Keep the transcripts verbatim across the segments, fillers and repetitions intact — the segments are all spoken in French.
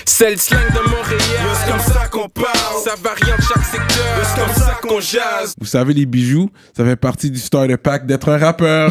C'est le slang de Montréal, c'est comme ça qu'on parle. Ça varie en chaque secteur, c'est comme ça qu'on jase. Vous savez, les bijoux, ça fait partie du starter pack d'être un rappeur.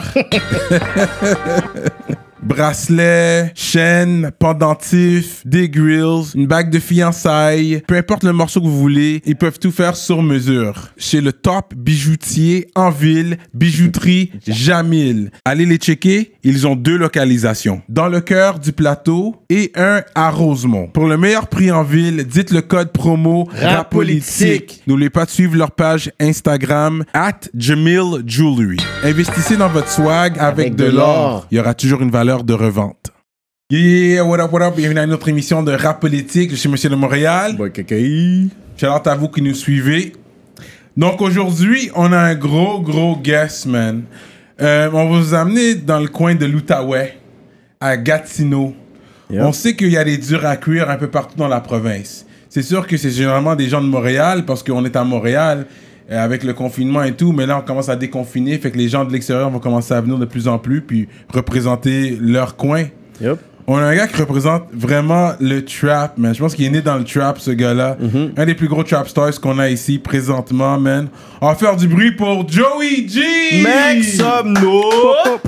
Bracelet, chaîne, pendentif, des grills, une bague de fiançailles, peu importe le morceau que vous voulez, ils peuvent tout faire sur mesure. Chez le top bijoutier en ville, bijouterie Jamil. Allez les checker, ils ont deux localisations. Dans le cœur du plateau et un à Rosemont. Pour le meilleur prix en ville, dites le code promo RAPOLITIQUE. N'oubliez pas de suivre leur page Instagram at Jamil Jewelry. Investissez dans votre swag avec, avec de, de l'or. Il y aura toujours une valeur de revente. Yeah, what up, what up? Bienvenue à une autre émission de Rap Politique. Je suis Monsieur de Montréal. Boy Kakaï. Shout-out à vous qui nous suivez. Donc aujourd'hui, on a un gros, gros guest, man. Euh, on va vous amener dans le coin de l'Outaouais, à Gatineau. Yep. On sait qu'il y a des durs à cuire un peu partout dans la province. C'est sûr que c'est généralement des gens de Montréal, parce qu'on est à Montréal, euh, avec le confinement et tout, mais là, on commence à déconfiner, fait que les gens de l'extérieur vont commencer à venir de plus en plus, puis représenter leur coin. Yep. On a un gars qui représente vraiment le trap, man. Je pense qu'il est né dans le trap, ce gars-là. Mm-hmm. Un des plus gros trap stars qu'on a ici présentement, man. On va faire du bruit pour Joey G! Make some noise!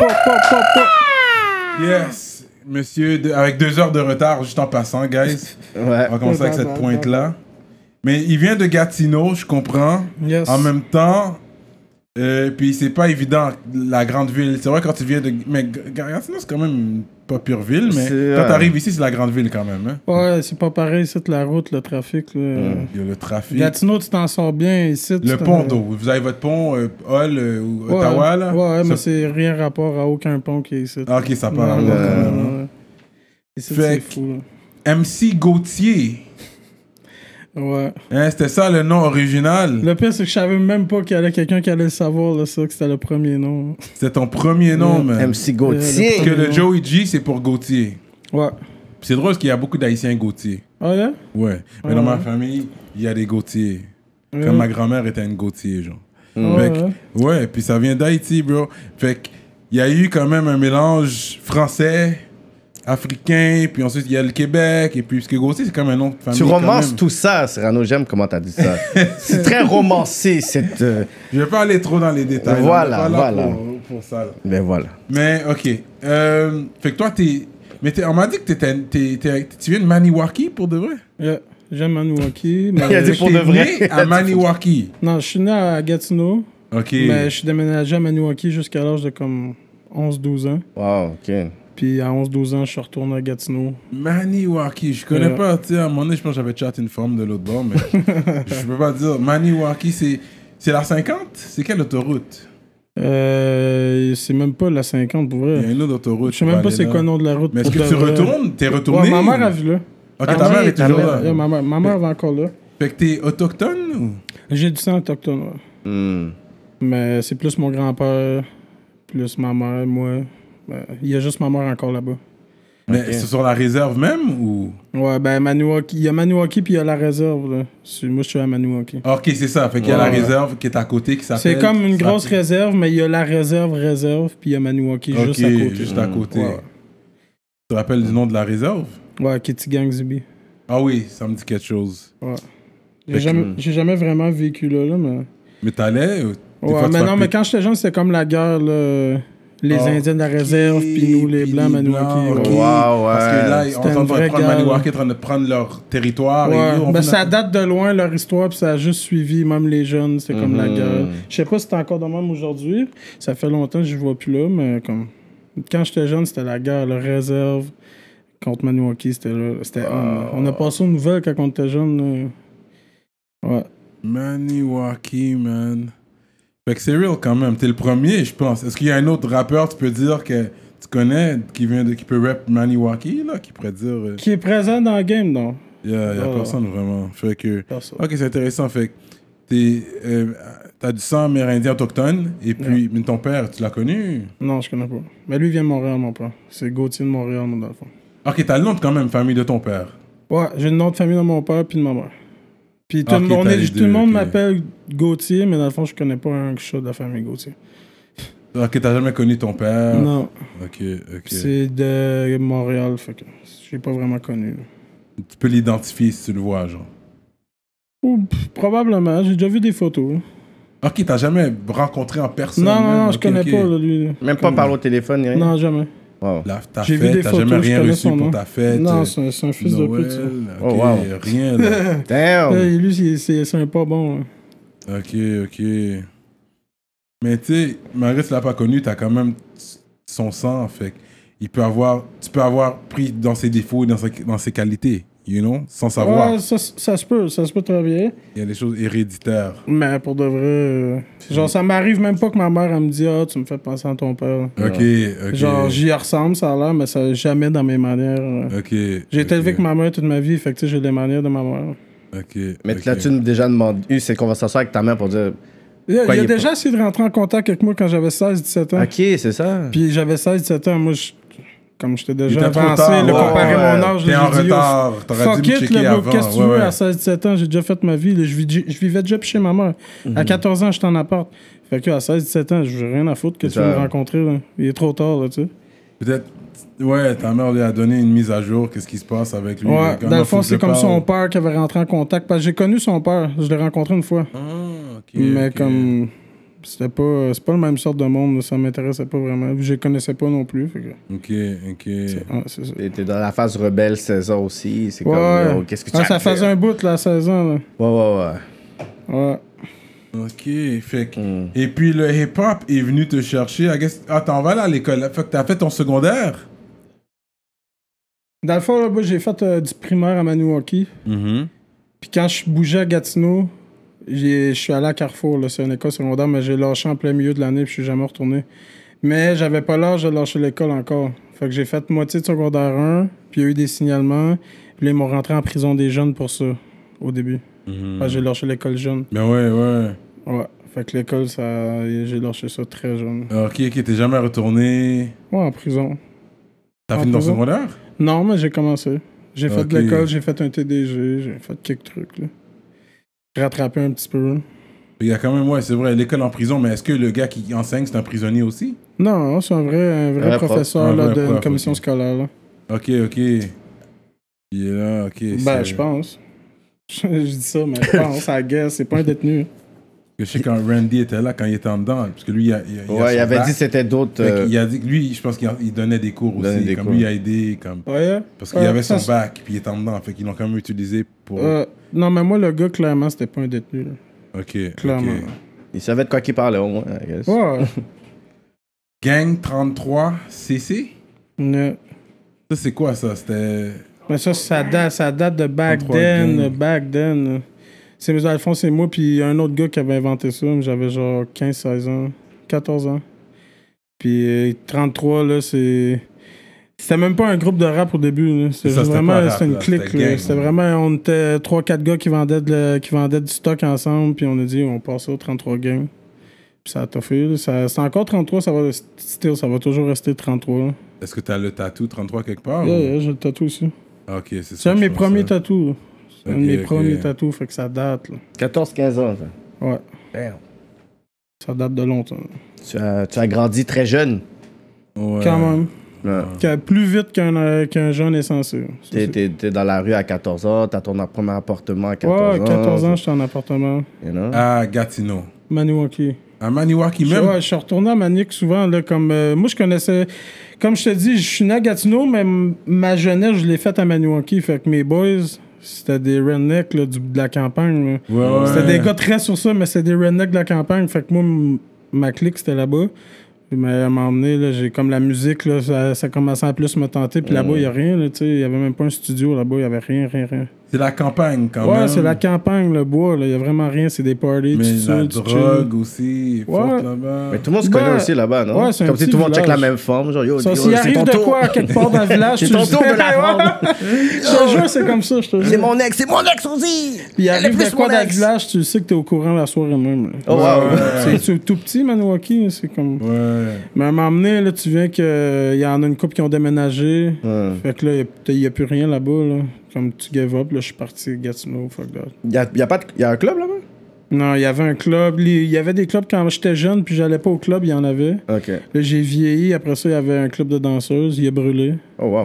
Yes! Monsieur, de, avec deux heures de retard, juste en passant, guys. Ouais. On va commencer avec cette pointe-là. Mais il vient de Gatineau, je comprends. Yes. En même temps, euh, puis c'est pas évident, la grande ville. C'est vrai quand tu viens de... Mais Gatineau, c'est quand même pas pure ville, mais c'est, quand euh... t'arrives ici, c'est la grande ville quand même. Hein? Ouais, c'est pas pareil, c'est la route, le trafic. Là. Mm. Il y a le trafic. Gatineau, tu t'en sors bien ici. Le pont d'eau. Vous avez votre pont, euh, Hall euh, ou ouais, Ottawa, là? Ouais, ça... mais c'est rien rapport à aucun pont qui est ici. Ah, ok, ça part. Ouais, Ouais, ouais, quand même. ouais. Ici, c'est fou, là. M C Gauthier. Ouais. Hein, c'était ça le nom original? Le pire, c'est que je savais même pas qu'il y avait quelqu'un qui allait le savoir, là, ça, que c'était le premier nom. C'était ton premier nom, ouais. man. M C Gauthier. Parce que le nom. Joey G, c'est pour Gauthier. Ouais. C'est drôle parce qu'il y a beaucoup d'Haïtiens Gauthier. Ah, là? Ouais. Mais ah, dans ouais. ma famille, il y a des Gauthier. Ouais. Comme ma grand-mère était une Gauthier, genre. Mm. Fait que, ouais. ouais, puis ça vient d'Haïti, bro. Fait que, il y a eu quand même un mélange français, africain, puis ensuite il y a le Québec, et puis parce que Gauthier, c'est comme un nom de famille. Tu romances même. tout ça, Cyrano, j'aime comment t'as dit ça. C'est très romancé, cette... Euh... Je vais pas aller trop dans les détails. Voilà, là, voilà. Pour, pour ça, là. Mais voilà. Mais, ok. Euh, fait que toi, t'es... Mais t'es... on m'a dit que t'étais, t'es, t'es, tu viens de Maniwaki, pour de vrai? Yeah. J'aime Maniwaki. Mais... Il a dit pour de vrai. Né à Maniwaki. Non, je suis né à Gatineau. Ok. Mais je suis déménagé à Maniwaki jusqu'à l'âge de comme onze douze ans. Wow, ok. Puis à onze douze ans, je suis retourné à Gatineau. Maniwaki, je connais yeah. pas, tu sais, à un moment donné, je pense que j'avais chat une forme de l'autre bord, mais je peux pas dire. Maniwaki, c'est, c'est la cinquante? C'est quelle autoroute? Euh, c'est même pas la cinquante pour vrai. Il y a une autre autoroute. Je sais même pas c'est quoi le nom de la route. Mais est-ce pour que tu de vrai. retournes? T'es retourné? Ouais, ma mère a vu là. Ok, Ah, ta oui, mère est ta toujours mère- là. Yeah, ma mère, ma mère va encore là. Fait que t'es autochtone ou? J'ai du sang autochtone, ouais. Mm. Mais c'est plus mon grand-père, plus ma mère, moi. Ben, il y a juste ma mère encore là-bas. Mais Okay. c'est sur la réserve même ou? Ouais, ben Maniwaki. Il y a Maniwaki puis il y a la réserve, là. C'est- Moi, je suis à Maniwaki. Ok, c'est ça. Fait qu'il y a Ouais, la ouais. réserve qui est à côté qui s'appelle. C'est comme une ça grosse s'appelle- réserve, mais il y a la réserve, réserve, puis il y a Maniwaki Ok, juste à côté. juste à côté. Ouais. Tu te rappelles du nom de la réserve? Ouais, Kitigang Zibi. Ah oui, ça me dit quelque chose. Ouais. Fait J'ai que- jamais, j'ai jamais vraiment vécu là, là, mais... Mais t'allais? ou- des Ouais, fois, tu mais vas non, pi- mais quand j'étais jeune, c'était comme la guerre, là. Les Ah, Indiens de la réserve, puis nous, les puis Blancs, les Maniwaki. Blancs, ok. ouais. Wow, Parce que ouais. là, C'était on est en une train de vraie prendre guerre, Maniwaki, en train de prendre leur territoire. Ouais, et nous, on ben fait ça notre- date de loin leur histoire, puis ça a juste suivi, même les jeunes, c'est comme la Mhm. guerre. Je sais pas si c'est encore de même aujourd'hui, ça fait longtemps que je vois plus là, mais comme quand j'étais jeune, c'était la guerre, la réserve contre Maniwaki, c'était là, c'était on, là. On a passé aux nouvelles quand on était jeune. Là. Ouais. Maniwaki, man. Fait que c'est real quand même. T'es le premier, je pense. Est-ce qu'il y a un autre rappeur, tu peux dire que tu connais, qui vient de, qui peut rap Maniwaki, là, qui pourrait dire. euh, Qui est présent dans le game, non? Il y a, y a Oh. personne vraiment. Fait que. Personne. Ok, c'est intéressant. Fait que t'es, euh, t'as du sang amérindien autochtone, et puis mais ton père, tu l'as connu? Non, je connais pas. Mais lui vient de Montréal, mon père. C'est Gauthier de Montréal, moi, dans le fond. Ok, t'as le nom de quand même famille de ton père. Ouais, j'ai le nom de famille de mon père puis de ma mère. Puis tout, Ok, le monde, t'as est- les tout deux, le monde ok. m'appelle Gauthier, mais dans le fond, je connais pas un chat de la famille Gauthier. Ok, t'as jamais connu ton père? Non, Ok, ok. c'est de Montréal, fait que j'ai pas vraiment connu. là. Tu peux l'identifier si tu le vois, genre. Ou, pff, probablement, j'ai déjà vu des photos. Ok, t'as jamais rencontré en personne? Non, non, même? non, Ok, je connais ok. pas là, lui. Même pas parler au téléphone, ni rien? Non, jamais. Wow. La, ta J'ai vu fête, des t'as photos, jamais je rien connais reçu son pour nom. ta fête? Non, euh, c'est un, c'est un fils de Noël, pute, ça. ok, Oh, wow. rien, là. Damn! Hey, lui, c'est- c'est c'est un pas bon. hein. Ok, ok. Mais tu sais, malgré que tu l'as pas connu, t'as quand même son sang, fait il peut avoir, tu peux avoir pris dans ses défauts et dans, sa- dans ses qualités, you know, sans savoir. Ouais, ça, ça se peut, ça se peut très bien. Il y a des choses héréditaires. Mais pour de vrai, euh, genre, ça m'arrive même pas que ma mère, elle me dit, ah, tu me fais penser à ton père. Ok, ok. Genre, j'y ressemble, ça a l'air, mais ça jamais dans mes manières. euh. Ok. J'ai été ok, élevé avec ma mère toute ma vie, fait que tu sais, j'ai les manières de ma mère. Ok. Mais ok. là-tu déjà demandé, eu cette conversation avec ta mère pour dire. Il a, Quoi, il a il est déjà essayé de rentrer en contact avec moi quand j'avais seize dix-sept ans. Ok, c'est ça. Puis j'avais seize dix-sept ans, moi, je- comme j'étais Il déjà était trop avancé, tard, le ouais, comparer ouais. mon âge, T'es là, en j'ai dit, yo, retard. T'aurais fuck dû me it, checker le bro, avant. qu'est-ce que tu Ouais, veux, ouais. à seize dix-sept ans, j'ai déjà fait ma vie, là, je, vis- je vivais déjà chez ma mère. À quatorze ans, j'étais en appart. Fait que à seize dix-sept ans, j'ai rien à foutre que C'est tu veux me ça. rencontrer, là. Il est trop tard, là, tu sais. Peut-être, ouais, ta mère lui a donné une mise à jour. Qu'est-ce qui se passe avec lui? Ouais, Comment dans le faut fond, que je c'est comme parle? son père qui avait rentré en contact. Parce que j'ai connu son père, je l'ai rencontré une fois. Ah, ok. mais ok. comme, c'était pas, c'est pas le même sorte de monde, ça m'intéressait pas vraiment. Je les connaissais pas non plus. Fait que, Ok, ok. ouais, c'est ça. T'es dans la phase rebelle seize ans aussi. C'est Ouais, comme. yo, Qu'est-ce que tu ah, as ça fait? faisait un bout, là, à seize ans, là. Ouais, ouais, ouais. Ouais. Ok, fait que... Mm. Et puis le hip-hop est venu te chercher. I guess... Ah, t'en vas là à l'école. Fait que t'as fait ton secondaire? Dans le fond, là, moi, j'ai fait euh, du primaire à Maniwaki. Mhm. Puis quand je bougeais à Gatineau, j'ai- je suis allé à Carrefour, là, c'est une école secondaire, mais j'ai lâché en plein milieu de l'année, puis je suis jamais retourné. Mais j'avais pas l'âge de lâcher l'école encore. Fait que j'ai fait moitié de secondaire un, puis il y a eu des signalements, puis là, ils m'ont rentré en prison des jeunes pour ça, au début. Mhm. Fait que j'ai lâché l'école jeune. Ben ouais, ouais. Ouais. Fait que l'école, ça, j'ai lâché ça très jeune. Ok, ok, t'es jamais retourné. Ouais, en prison. T'as En fini ton prison? secondaire? Non, mais j'ai commencé. J'ai fait Ok. de l'école, j'ai fait un T D G, j'ai fait quelques trucs, là. J'ai rattrapé un petit peu, là. Il y a quand même, ouais, c'est vrai, l'école en prison, mais est-ce que le gars qui enseigne, c'est un prisonnier aussi? Non, c'est un vrai, un vrai Un vrai professeur prof. Un là, vrai d'une prof, commission ok. scolaire. Là. Ok, ok. Il est là, ok. Ben, c'est- je pense. Je dis ça, mais je pense, à la guerre, c'est pas un détenu. Je sais quand Randy était là, quand il était en dedans, parce que lui, il, a, il, a- il a Ouais, il son avait bac. dit que c'était d'autres. Fait euh, qu'il a dit que lui, je pense qu'il il donnait des cours Donnait aussi. des Comme cours. lui, il a aidé, comme... Ouais. Parce qu'il Ouais, avait son ça, bac, puis il était en dedans. Fait qu'ils l'ont quand même utilisé pour... Euh, non, mais moi, le gars, clairement, c'était pas un détenu. Là. ok, Clairement. ok. Il savait de quoi qu'il parlait, au moins, I guess. Ouais. Gang trente-trois C C? Ne- Ça, c'est quoi, ça? C'était... Mais ça, ça date, ça date de back trente-trois then. gang. euh, Back then. euh. C'est, dans le fond, c'est moi, puis un autre gars qui avait inventé ça. mais J'avais genre quinze seize ans. quatorze ans. Puis euh, trente-trois, là, c'est. C'était même pas un groupe de rap au début. Là. C'était Ça, juste c'était vraiment pas rap, c'était une là, clique. c'était là. gang, C'était là. vraiment. On était trois quatre gars qui vendaient, de la- qui vendaient du stock ensemble. Puis on a dit, on passe ça au trente-trois gang. Puis ça a toffé. là. Ça, c'est encore trente-trois, ça va, still, ça va toujours rester trente-trois. là. Est-ce que t'as le tatou trente-trois quelque part? Yeah, ou- yeah, j'ai le tatou aussi. Ah, ok, c'est ça. C'est un de je mes pense, premiers ça. tatous. C'est un de Ok, mes ok. premiers tatous, fait que ça date. Là. quatorze quinze ans, ça. Ouais, Damn. ça date de longtemps. Tu as, tu as grandi très jeune. Ouais. Quand même. Ouais. Que- Plus vite qu'un euh, qu'un jeune est censé. Ça, T'es, c'est- t'es- t'es dans la rue à quatorze ans, t'as ton premier appartement à quatorze Ouais, ans. quatorze ans, j'étais en appartement. You know? À Gatineau. Maniwaki. À Maniwaki Je, même? ouais, je suis retourné à Manic souvent. Là, comme, euh, moi, je connaissais. Comme je te dis, je suis né à Gatineau, mais m- ma jeunesse, je l'ai faite à Maniwaki. Fait que mes boys, c'était des rednecks là, du, de la campagne. là. Ouais, ouais. C'était des gars très sur ça, mais c'était des rednecks de la campagne. Fait que moi, m- ma clique, c'était là-bas. Puis, mais à m'emmener, là, j'ai comme la musique, là, ça, ça commençait à plus me tenter. Puis là-bas, il n'y a rien, là, tu sais. Il n'y avait même pas un studio là-bas, il n'y avait rien, rien, rien. C'est la campagne quand ouais, même. c'est la campagne, le bois, là. Il n'y a vraiment rien, c'est des parties, Mais tu la tues, tu drogue aussi, est Ouais. forte là-bas. Mais tout le monde se connaît Ben, aussi là-bas, non? ouais, c'est un Comme si petit tout le monde check la village. même forme. Genre, yo, Ça, yo, s'il c'est arrive ton de tour. quoi quelque part dans le village, C'est tu ton le tour sais. de la prendre. Je te jure, c'est comme ça, je te C'est jure. mon ex, c'est mon ex aussi! Puis il Elle est arrive plus de quoi mon dans le ex. village, tu sais que t'es au courant la soirée même. là. Oh, wow. C'est tout, tout petit, Maniwaki, c'est comme... Ouais. Mais à m'emmener, là, tu viens qu'il y en a une couple qui ont déménagé. Ouais. Fait que là, il n'y a plus rien là-bas, là. Comme tu give up, là, je suis parti Gatineau, fuck that. Y a, y a pas de- y a un club là-bas? Non, il y avait un club. Les- Il y avait des clubs quand j'étais jeune, puis j'allais pas au club, il y en avait. Ok. Là, j'ai vieilli. Après ça, il y avait un club de danseuses. Il a brûlé. Oh, wow.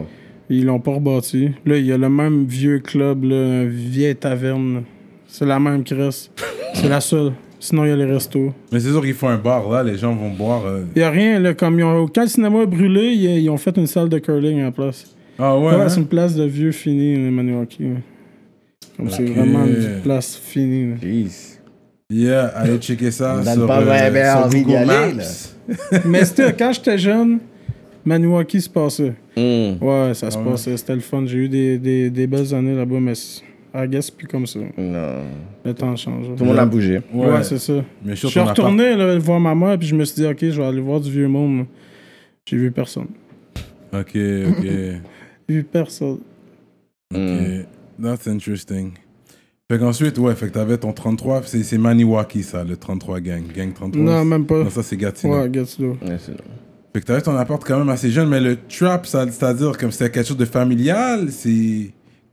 Ils l'ont pas rebâti. Là, il y a le même vieux club, là, une vieille taverne. C'est la même qui reste. C'est la seule. Sinon, il y a les restos. Mais c'est sûr qu'ils font un bar, là, les gens vont boire. Euh... Il y a rien, là. Comme ils ont, quand le cinéma a brûlé, ils, ils ont fait une salle de curling à la place. Ah ouais? Ouais, hein? c'est une place de vieux fini, les Maniwaki. Ouais. Comme okay. C'est vraiment une place finie. Là. Jeez. Yeah, allez checker ça on sur, pas euh, bien sur envie Google d'y aller, Maps. Mais c'était quand j'étais jeune, Maniwaki se passait. Mm. Ouais, ça se Ah ouais. passait. C'était le fun. J'ai eu des, des, des belles années là-bas, mais I guess plus comme ça. Non. Le temps change. Tout le monde a bougé. Ouais, ouais c'est ça. Mais je suis retourné là, voir ma mère, puis je me suis dit, ok, je vais aller voir du vieux monde. J'ai vu personne. Ok, ok. J'ai vu personne. Ok, mm. That's interesting. Fait qu'ensuite, ouais, fait que t'avais ton trente-trois, c'est, c'est Maniwaki ça, le trente-trois gang, gang trente-trois. Non, même pas. Non, ça c'est Gatineau. Ouais, Gatineau. Ouais, c'est fait que t'avais ton appart quand même assez jeune, mais le trap, ça, c'est-à-dire comme c'était quelque chose de familial, c'est...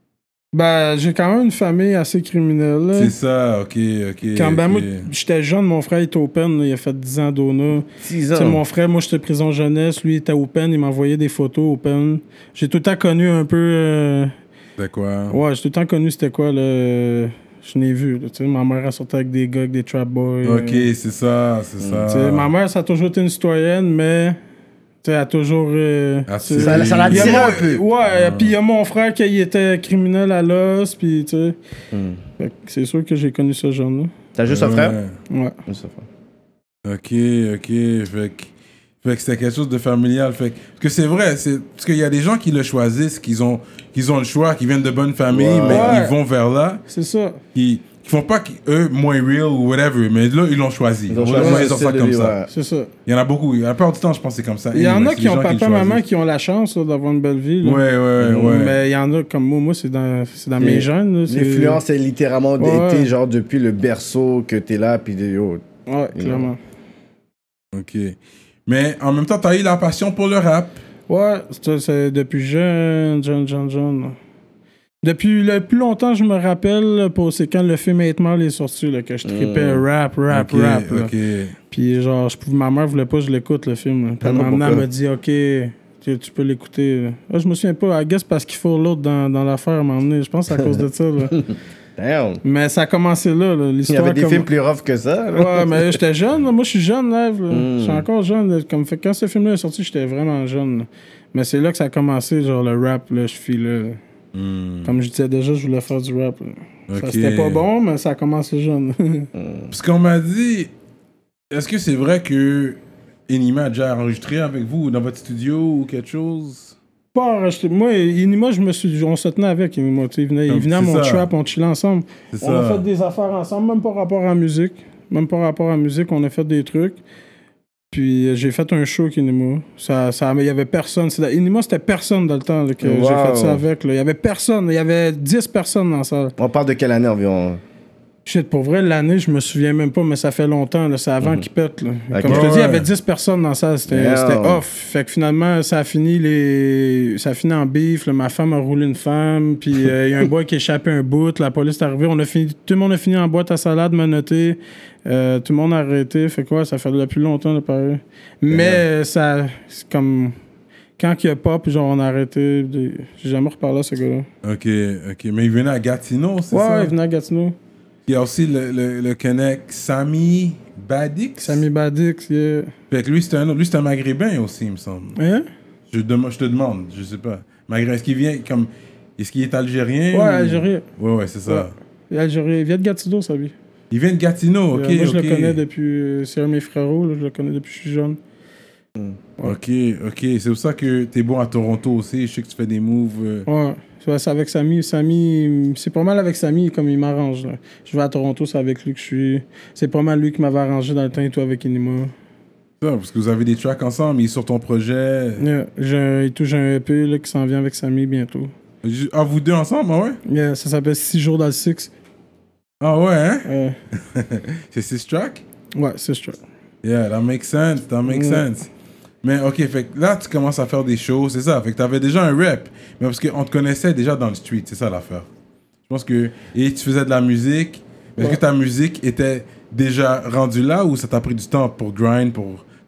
Ben, j'ai quand même une famille assez criminelle. Là. C'est ça, ok, ok. Quand okay. ben moi, j'étais jeune, mon frère était open, là, il a fait dix ans d'O N A. six ans. T'sais, mon frère, moi j'étais prison jeunesse, lui il était open, il m'envoyait des photos open. J'ai tout le temps connu un peu... Euh... C'était quoi? Ouais, j'ai tout le temps connu c'était quoi, le... Je n'ai vu, tu sais, ma mère a sorti avec des gars, avec des trap boys. Ok, euh... c'est ça, c'est ça. T'sais, ma mère, ça a toujours été une citoyenne, mais... Tu sais, elle a toujours... Euh, ah, ça, ça l'a tiré un peu. Ouais, ah. Puis il y a mon frère qui était criminel à l'os, puis tu sais... Mm. C'est sûr que j'ai connu ce jeune-là. T'as juste ouais. un frère? Ouais. Juste un frère. Ok, ok, fait que... Fait que c'était quelque chose de familial. Fait que, parce que c'est vrai, c'est, parce qu'il y a des gens qui le choisissent, qu'ils ont, qu'ils ont le choix, qui viennent de bonnes familles, ouais. mais ouais. ils vont vers là. C'est ça. Qui, qui font pas eux moins real ou whatever, mais là ils l'ont choisi. Ils ont choisi ouais, ils ont ça comme lui, ça. Ouais. C'est ça. Il y en a beaucoup. La plupart du temps, je pense que c'est comme ça. Il y en anyway, a qui ont papa, maman qui ont la chance là, d'avoir une belle vie. Là. Ouais, ouais, ouais. Mais il y en a comme moi, moi c'est dans, c'est dans mes gènes. Là, l'influence est littéralement ouais. été genre depuis le berceau que t'es là, puis de oh, ouais, clairement. Ok. Mais en même temps, t'as eu la passion pour le rap. Ouais, c'est, c'est depuis jeune, jeune, jeune, jeune. Depuis le plus longtemps, je me rappelle, pour, c'est quand le film eight Mile est sorti, là, que je trippais mmh. rap, rap, okay, rap. Là. Okay. Puis genre, je, ma mère voulait pas que je l'écoute, le film. Là. Puis ah non, elle m'a dit, ok, tu, tu peux l'écouter. Là, je me souviens pas, I guess parce qu'il faut l'autre dans, dans l'affaire m'a emmené. Je pense que c'est à cause de ça. Là. Damn. Mais ça a commencé là, là l'histoire. Il y avait des comme... films plus rough que ça. Là. Ouais, mais j'étais jeune. Là. Moi, je suis jeune, là. Mm. Je suis encore jeune. Là. Comme, fait, quand ce film-là est sorti, j'étais vraiment jeune. Là. Mais c'est là que ça a commencé, genre le rap, là, je suis là. Mm. Comme je disais déjà, je voulais faire du rap. Okay. Ça, c'était pas bon, mais ça a commencé jeune. Parce qu'on m'a dit, est-ce que c'est vrai que Enima a déjà enregistré avec vous dans votre studio ou quelque chose? Pas enregistré. Moi, Enima, je me suis, on se tenait avec Enima. Il venait, il venait à mon ça. trap, on chillait ensemble. C'est on ça. a fait des affaires ensemble, même pas rapport à la musique. Même pas rapport à la musique, on a fait des trucs. Puis j'ai fait un show avec Enima. Ça, ça, il y avait personne. C'est, Enima, c'était personne dans le temps là, que wow. j'ai fait ça avec. Là. Il y avait personne. Il y avait dix personnes dans la salle. On parle de quelle année environ? Shit, pour vrai, l'année, je me souviens même pas, mais ça fait longtemps. Là, c'est avant mm-hmm. qu'il pète. Là. Okay. Comme je te dis, il y avait dix personnes dans la salle. C'était, yeah. c'était off. Fait que finalement, ça a fini, les... ça a fini en beef. Là. Ma femme a roulé une femme. Puis il euh, y a un boy qui a échappé un bout. La police est arrivée. On a fini... Tout le monde a fini en boîte à salade, menotté. Euh, tout le monde a arrêté. Fait quoi, ça fait depuis longtemps, là, pareil. Mais yeah. ça, c'est comme... Quand il y a pop, genre, on a arrêté. J'ai jamais reparlé à ce gars-là. OK, OK. Mais il venait à Gatineau, c'est ouais, ça? Ouais, il venait à Gatineau. Il y a aussi le, le, le connect Sami Badix. Sami Badix, yeah. Fait que lui, c'est un autre. Lui, c'est un maghrébin aussi, il me semble. Hein? Je, je te demande, je sais pas. Maghrébin, est-ce qu'il vient comme. Est-ce qu'il est algérien? Ouais, ou... algérien. Ouais, ouais, c'est ça. Ouais. Algérien. Il vient de Gatineau, ça, lui. Il vient de Gatineau, ok. Euh, moi, je okay. le connais depuis. C'est un de mes frérots, là, je le connais depuis que je suis jeune. Mm. Ouais. Ok, ok. C'est pour ça que t'es bon à Toronto aussi. Je sais que tu fais des moves. Euh... Ouais. C'est avec Sami. Sami, c'est pas mal avec Sami comme il m'arrange. Là. Je vais à Toronto, c'est avec lui que je suis. C'est pas mal lui qui m'avait arrangé dans le temps et tout avec Enima. Ça, parce que vous avez des tracks ensemble, il est sur ton projet. Yeah. J'ai, et tout, j'ai un E P là, qui s'en vient avec Sami bientôt. Ah, vous deux ensemble, ah ouais? Yeah, ça s'appelle six jours dans le six. Ah ouais, hein? Ouais. C'est six tracks? Ouais, six tracks. Yeah, that makes sense, that makes yeah. sense. Mais ok, fait que là, tu commences à faire des shows, c'est ça. Fait que t'avais déjà un rap. Mais parce qu'on te connaissait déjà dans le street, c'est ça l'affaire. Je pense que... Et tu faisais de la musique. Mais est-ce ouais. que ta musique était déjà rendue là ou ça t'a pris du temps pour grind, pour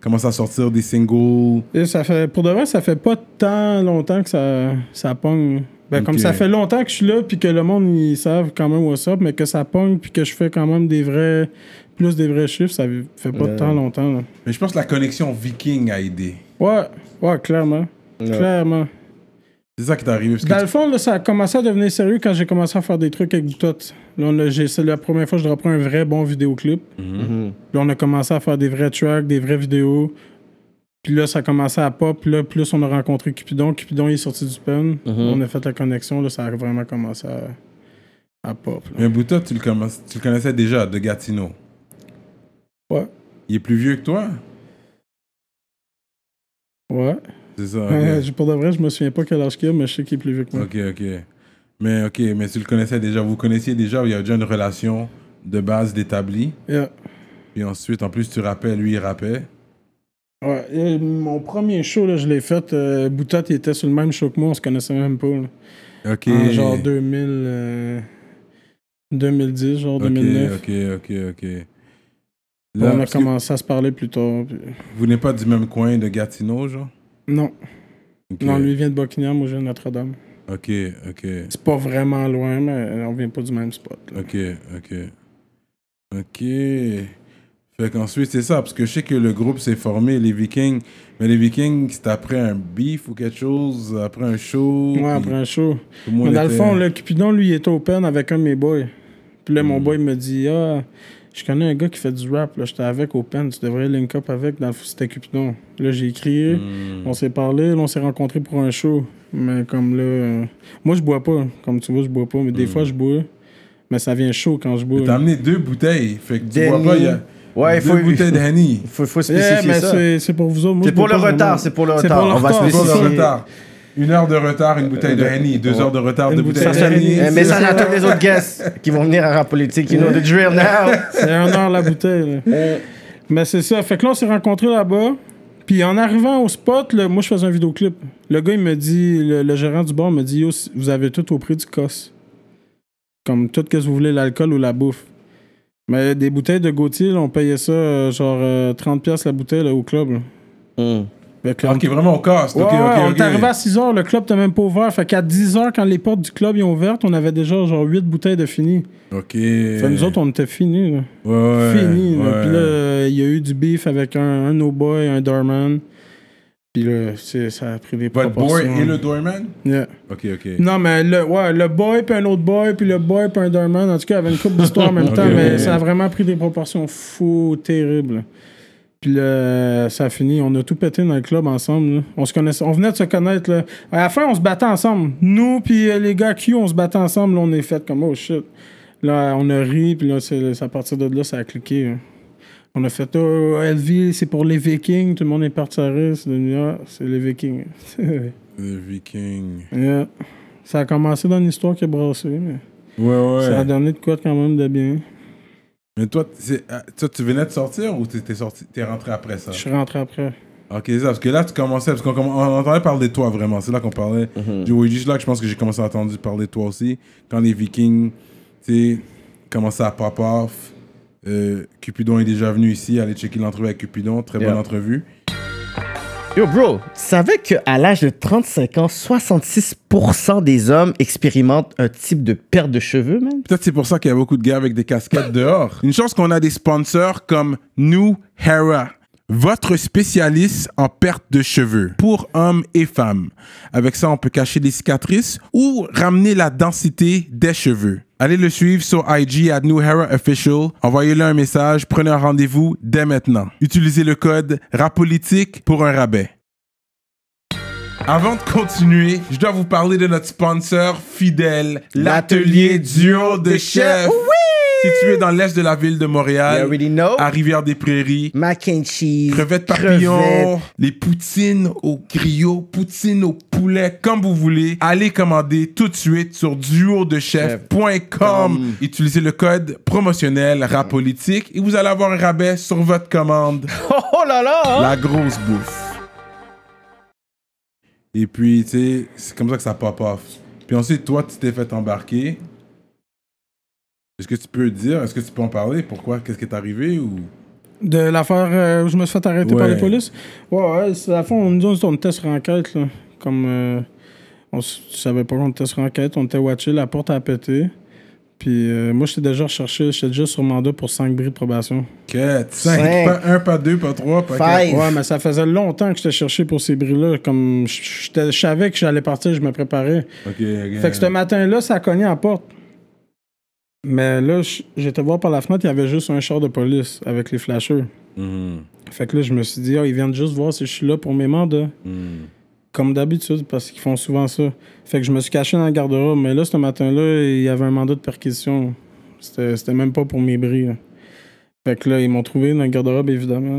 commencé à sortir des singles? Et ça fait, pour de vrai, ça fait pas tant longtemps que ça, ça pogne. Ben, Ok. comme ça fait longtemps que je suis là, puis que le monde, ils savent quand même what's up, mais que ça pogne, puis que je fais quand même des vrais, plus des vrais chiffres, ça fait pas Ouais. tant longtemps. Là. Mais je pense que la connexion Viking a aidé. Ouais, ouais, clairement. Ouais. Clairement. C'est ça qui t'est arrivé. Parce que Dans tu- le fond, là, ça a commencé à devenir sérieux quand j'ai commencé à faire des trucs avec Boutotte. Là, on a- j'ai- c'est la première fois que je reprends un vrai bon vidéoclip. Mhm. Là, on a commencé à faire des vrais tracks, des vraies vidéos. Puis là, ça a commencé à pop. Puis là, plus on a rencontré Cupidon. Cupidon, il est sorti du pen. On a fait la connexion. Là, ça a vraiment commencé à, à pop. Là. Mais Bouta, tu le, commences- tu le connaissais déjà de Gatineau. Ouais. Il est plus vieux que toi? Ouais. C'est ça. Euh, Ok, pour de vrai, je me souviens pas quel âge qu'il a, mais je sais qu'il est plus vieux que moi. ok. ok. Mais ok, mais tu le connaissais déjà. Vous connaissiez déjà, il y a déjà une relation de base d'établie. Yeah. Puis ensuite, en plus, tu rappais, lui, il rappait. Ouais. Et mon premier show, là, je l'ai fait. Euh, Boutotte, il était sur le même show que moi. On se connaissait même pas. Là. Ok. En genre deux mille, euh, deux mille dix, genre Ok, deux mille neuf. ok, ok, ok. on a parce que commencé à se parler plus tard. puis- vous n'êtes pas du même coin de Gatineau, genre? Non. Ok. Non, lui vient de Buckingham, moi je viens de Notre-Dame. Ok, ok, C'est pas vraiment loin, mais on vient pas du même spot. là. ok, ok. Ok. Fait qu'ensuite, c'est ça, parce que je sais que le groupe s'est formé, les Vikings. Mais les Vikings, c'était après un beef ou quelque chose, après un show. Ouais, puis après un show. tout le monde Mais dans le était- fond, là, Cupidon, lui, il était open avec un de mes boys. Puis là, mon Hmm. boy me dit, ah, je connais un gars qui fait du rap, là, j'étais avec open, tu devrais link up avec. Dans le fond, c'était Cupidon. Là, j'ai écrit, Hmm. on s'est parlé, là, on s'est rencontrés pour un show. Mais comme là, euh, moi, je bois pas. Comme tu vois, je bois pas, mais des fois, je bois. Mais ça vient chaud quand je bois. Mais T'as là. amené deux bouteilles. Fait que tu Denny. vois pas, il y a Ouais, il deux faut, bouteilles de Henny. il faut, faut Yeah, spécifier mais ça. c'est c'est pour vous autres. Moi, C'est je pour bois le pas retard, vraiment. c'est pour le C'est retard. pour le On va retard, Deux heures de spécifier. retard. Une heure de retard, une bouteille de Henny. Deux heures de retard, deux Une bouteilles bouteille de de Henny. Henny. Un message à tous les autres guests qui vont venir à Rap Politique. You know the drill now. C'est un heure la bouteille. là. Mais c'est ça. Fait que là, on s'est rencontrés là-bas. Puis en arrivant au spot, là, moi, je faisais un vidéoclip. Le gars, il me dit, le, le gérant du bar me dit, yo, vous avez tout au prix du cosse. Comme tout que vous voulez, l'alcool ou la bouffe. Mais des bouteilles de Gauthier, là, on payait ça euh, genre euh, trente piastres la bouteille là, au club. là. Mm. Fait que là, Ok, vraiment au casse. Ouais, Ok, ouais, ok, on ok. est arrivé à six heures, le club t'as même pas ouvert. Fait qu'à dix heures, quand les portes du club ils ont ouvertes, on avait déjà genre huit bouteilles de fini. Ok. Fait nous autres, on était finis. Là. Ouais, ouais. Fini. là. ouais. Puis là, euh, il y a eu du beef avec un, un no boy, un doorman. Puis là, c'est- ça a pris des Votre proportions. boy et le doorman? Yeah. Ok, ok. Non, mais le, ouais, le boy, puis un autre boy, puis le boy, puis un doorman. En tout cas, il y avait une couple d'histoires en même Ok, temps, mais ok. ça a vraiment pris des proportions fou, terribles. Puis là, ça a fini. On a tout pété dans le club ensemble. là. On se connaissait, on venait de se connaître. Là. À la fin, on se battait ensemble. Nous, puis euh, les gars Q, on se battait ensemble. Là, on est fait comme oh shit. Là, on a ri, puis là, c'est, c'est à partir de là, ça a cliqué. hein. On a fait oh, L V, c'est pour les Vikings. Tout le monde est parti à rire. C'est devenu ah, c'est les Vikings. Le Viking. Yeah. Ça a commencé dans une histoire qui a brassé, mais Ouais, ouais. ça a donné de quoi quand même de bien. Mais toi, c'est- ah, toi, tu venais de sortir ou t'es sorti, t'es rentré après ça? Je suis rentré après. Ok, c'est ça. Parce que là, tu commençais, parce qu'on comm- on entendait parler de toi vraiment. C'est là qu'on parlait du Ouija. Là que je pense que j'ai commencé à entendre parler de toi aussi. Quand les Vikings, tu sais, commençaient à pop off. Euh, Cupidon est déjà venu ici, aller checker l'entrevue avec Cupidon. Très Yeah. bonne entrevue. Yo, bro, tu savais qu'à l'âge de trente-cinq ans, soixante-six pour cent des hommes expérimentent un type de perte de cheveux, man? Peut-être c'est pour ça qu'il y a beaucoup de gars avec des casquettes dehors. Une chance qu'on a des sponsors comme New Hera, votre spécialiste en perte de cheveux pour hommes et femmes. Avec ça, on peut cacher les cicatrices ou ramener la densité des cheveux. Allez le suivre sur I G at New Hera Official. Envoyez-le un message, prenez un rendez-vous dès maintenant. Utilisez le code RAPOLITIQUE pour un rabais. Avant de continuer, je dois vous parler de notre sponsor fidèle, l'atelier duo de chef. Situé dans l'est de la ville de You Montréal, already know. à Rivière-des-Prairies. Mac and cheese. Crevettes papillons, crevettes. les poutines au griot, poutines au poulet, comme vous voulez. Allez commander tout de suite sur duo de chef point com. Utilisez le code promotionnel RAPOLITIQUE et vous allez avoir un rabais sur votre commande. Oh, oh là là! La grosse bouffe. Et puis, tu sais, c'est comme ça que ça pop off. Puis ensuite, toi, tu t'es fait embarquer. Est-ce que tu peux dire, est-ce que tu peux en parler? Pourquoi? Qu'est-ce qui est arrivé ou... De l'affaire euh, où je me suis fait arrêter Ouais. par la police? Ouais, ouais, c'est à la fin, on nous dit on était sur enquête, là. Comme, euh, on s- je savais pas qu'on était sur enquête, on était watché, la porte a pété. Puis euh, moi, j'étais déjà recherché, j'étais déjà sur mandat pour cinq bris de probation. quatre, cinq, Cinq. pas un, pas deux, pas trois, pas Five. quatre. Ouais, mais ça faisait longtemps que j'étais cherché pour ces bris-là. Comme, j'étais- je savais que j'allais partir, je me préparais. Ok, ok. Fait que ce matin-là, ça a cogné à la porte. Mais là, j- j'étais voir par la fenêtre, il y avait juste un char de police avec les flashers. Mhm, Fait que là, je me suis dit, ah, ils viennent juste voir si je suis là pour mes mandats. mhm. Comme d'habitude, parce qu'ils font souvent ça. Fait que je me suis caché dans le garde-robe. Mais là, ce matin-là, il y avait un mandat de perquisition. C'était c'était même pas pour mes bris, là. Fait que là, ils m'ont trouvé dans le garde-robe, évidemment.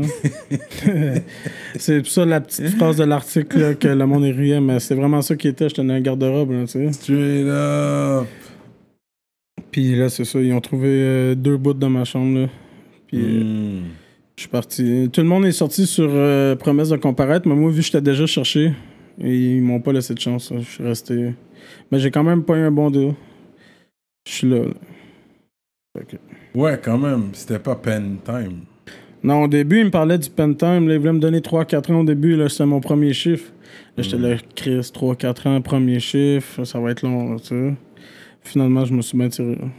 C'est pour ça la petite phrase de l'article là, que le monde riait, mais c'est vraiment ça qui était. J'étais dans le garde-robe, là, tu sais. Straight up. Puis là, c'est ça, ils ont trouvé euh, deux bouts dans ma chambre, là. Puis euh, Mhm. je suis parti. Tout le monde est sorti sur euh, promesse de comparaître, mais moi, vu que j'étais déjà cherché, ils m'ont pas laissé de chance. Là. Je suis resté. Mais j'ai quand même pas eu un bon deal. Je suis là. là. Fait que- Ouais, quand même. C'était pas pen time. Non, au début, ils me parlaient du pen time. Là, ils voulaient me donner trois quatre ans au début. Là, c'était mon premier chiffre. Là, j'étais là, Chris, trois quatre ans, premier chiffre. Ça va être long, là, tu sais. Finalement, je me suis bien tiré. là.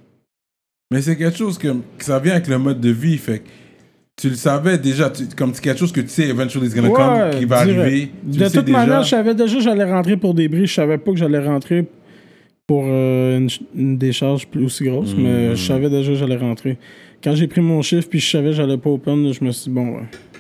Mais c'est quelque chose que, que ça vient avec le mode de vie. Fait que tu le savais déjà. Tu, comme c'est quelque chose que tu sais, eventually it's gonna come, qui va direct. arriver. Tu De le sais toute manière, déjà. je savais déjà que j'allais rentrer pour des bris. Je savais pas que j'allais rentrer pour euh, une, ch- une décharge plus aussi grosse, Mm. mais je savais déjà que j'allais rentrer. Quand j'ai pris mon chiffre puis je savais que j'allais pas open, là, je me suis dit, bon, ouais.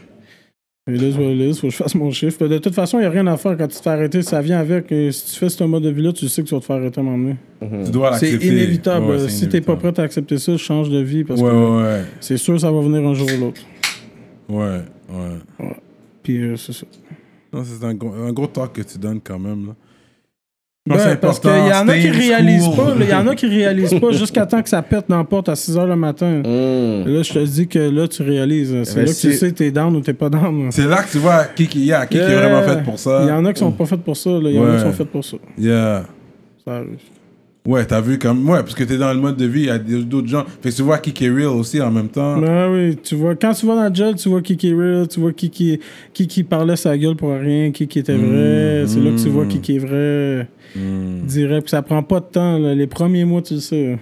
Et là, il faut que je fasse mon chiffre. De toute façon, il n'y a rien à faire quand tu te fais arrêter. Ça vient avec. Et si tu fais ce mode de vie-là, tu sais que tu vas te faire arrêter à un moment donné. Tu dois C'est l'accepter. inévitable. Ouais, c'est si t'es pas inévitable. prêt à accepter ça, change de vie parce Ouais, que ouais, ouais. c'est sûr que ça va venir un jour ou l'autre. Ouais, ouais. Puis euh, c'est ça. Non, c'est un gros, un gros talk que tu donnes quand même. Là. Non, Ben, c'est parce important. qu'il y en a qui stay in réalisent school. pas. là. Il y en a qui réalisent pas jusqu'à temps que ça pète dans la porte à six heures le matin. Mm. Là, je te dis que là, tu réalises. C'est Ben, là que tu c'est- sais t'es down ou t'es pas down. là. C'est là que tu vois qui, qui, yeah, qui, qui est Yeah. vraiment fait pour ça. Il y en a qui sont pas faites pour ça. là. Il y en a Ouais. qui sont faites pour ça. Yeah. Ça arrive. Ouais, t'as vu comme. Ouais, parce que t'es dans le mode de vie, il y a des- d'autres gens. Fait que tu vois qui qui est real aussi en même temps. Ben oui, tu vois, quand tu vas dans le gel, tu vois qui qui est real, tu vois qui qui, qui, qui parlait sa gueule pour rien, qui qui était vrai. Mm, C'est là que tu mm. vois qui qui est vrai. Hmm. Direct. Puis ça prend pas de temps. là. Les premiers mois, tu le sais.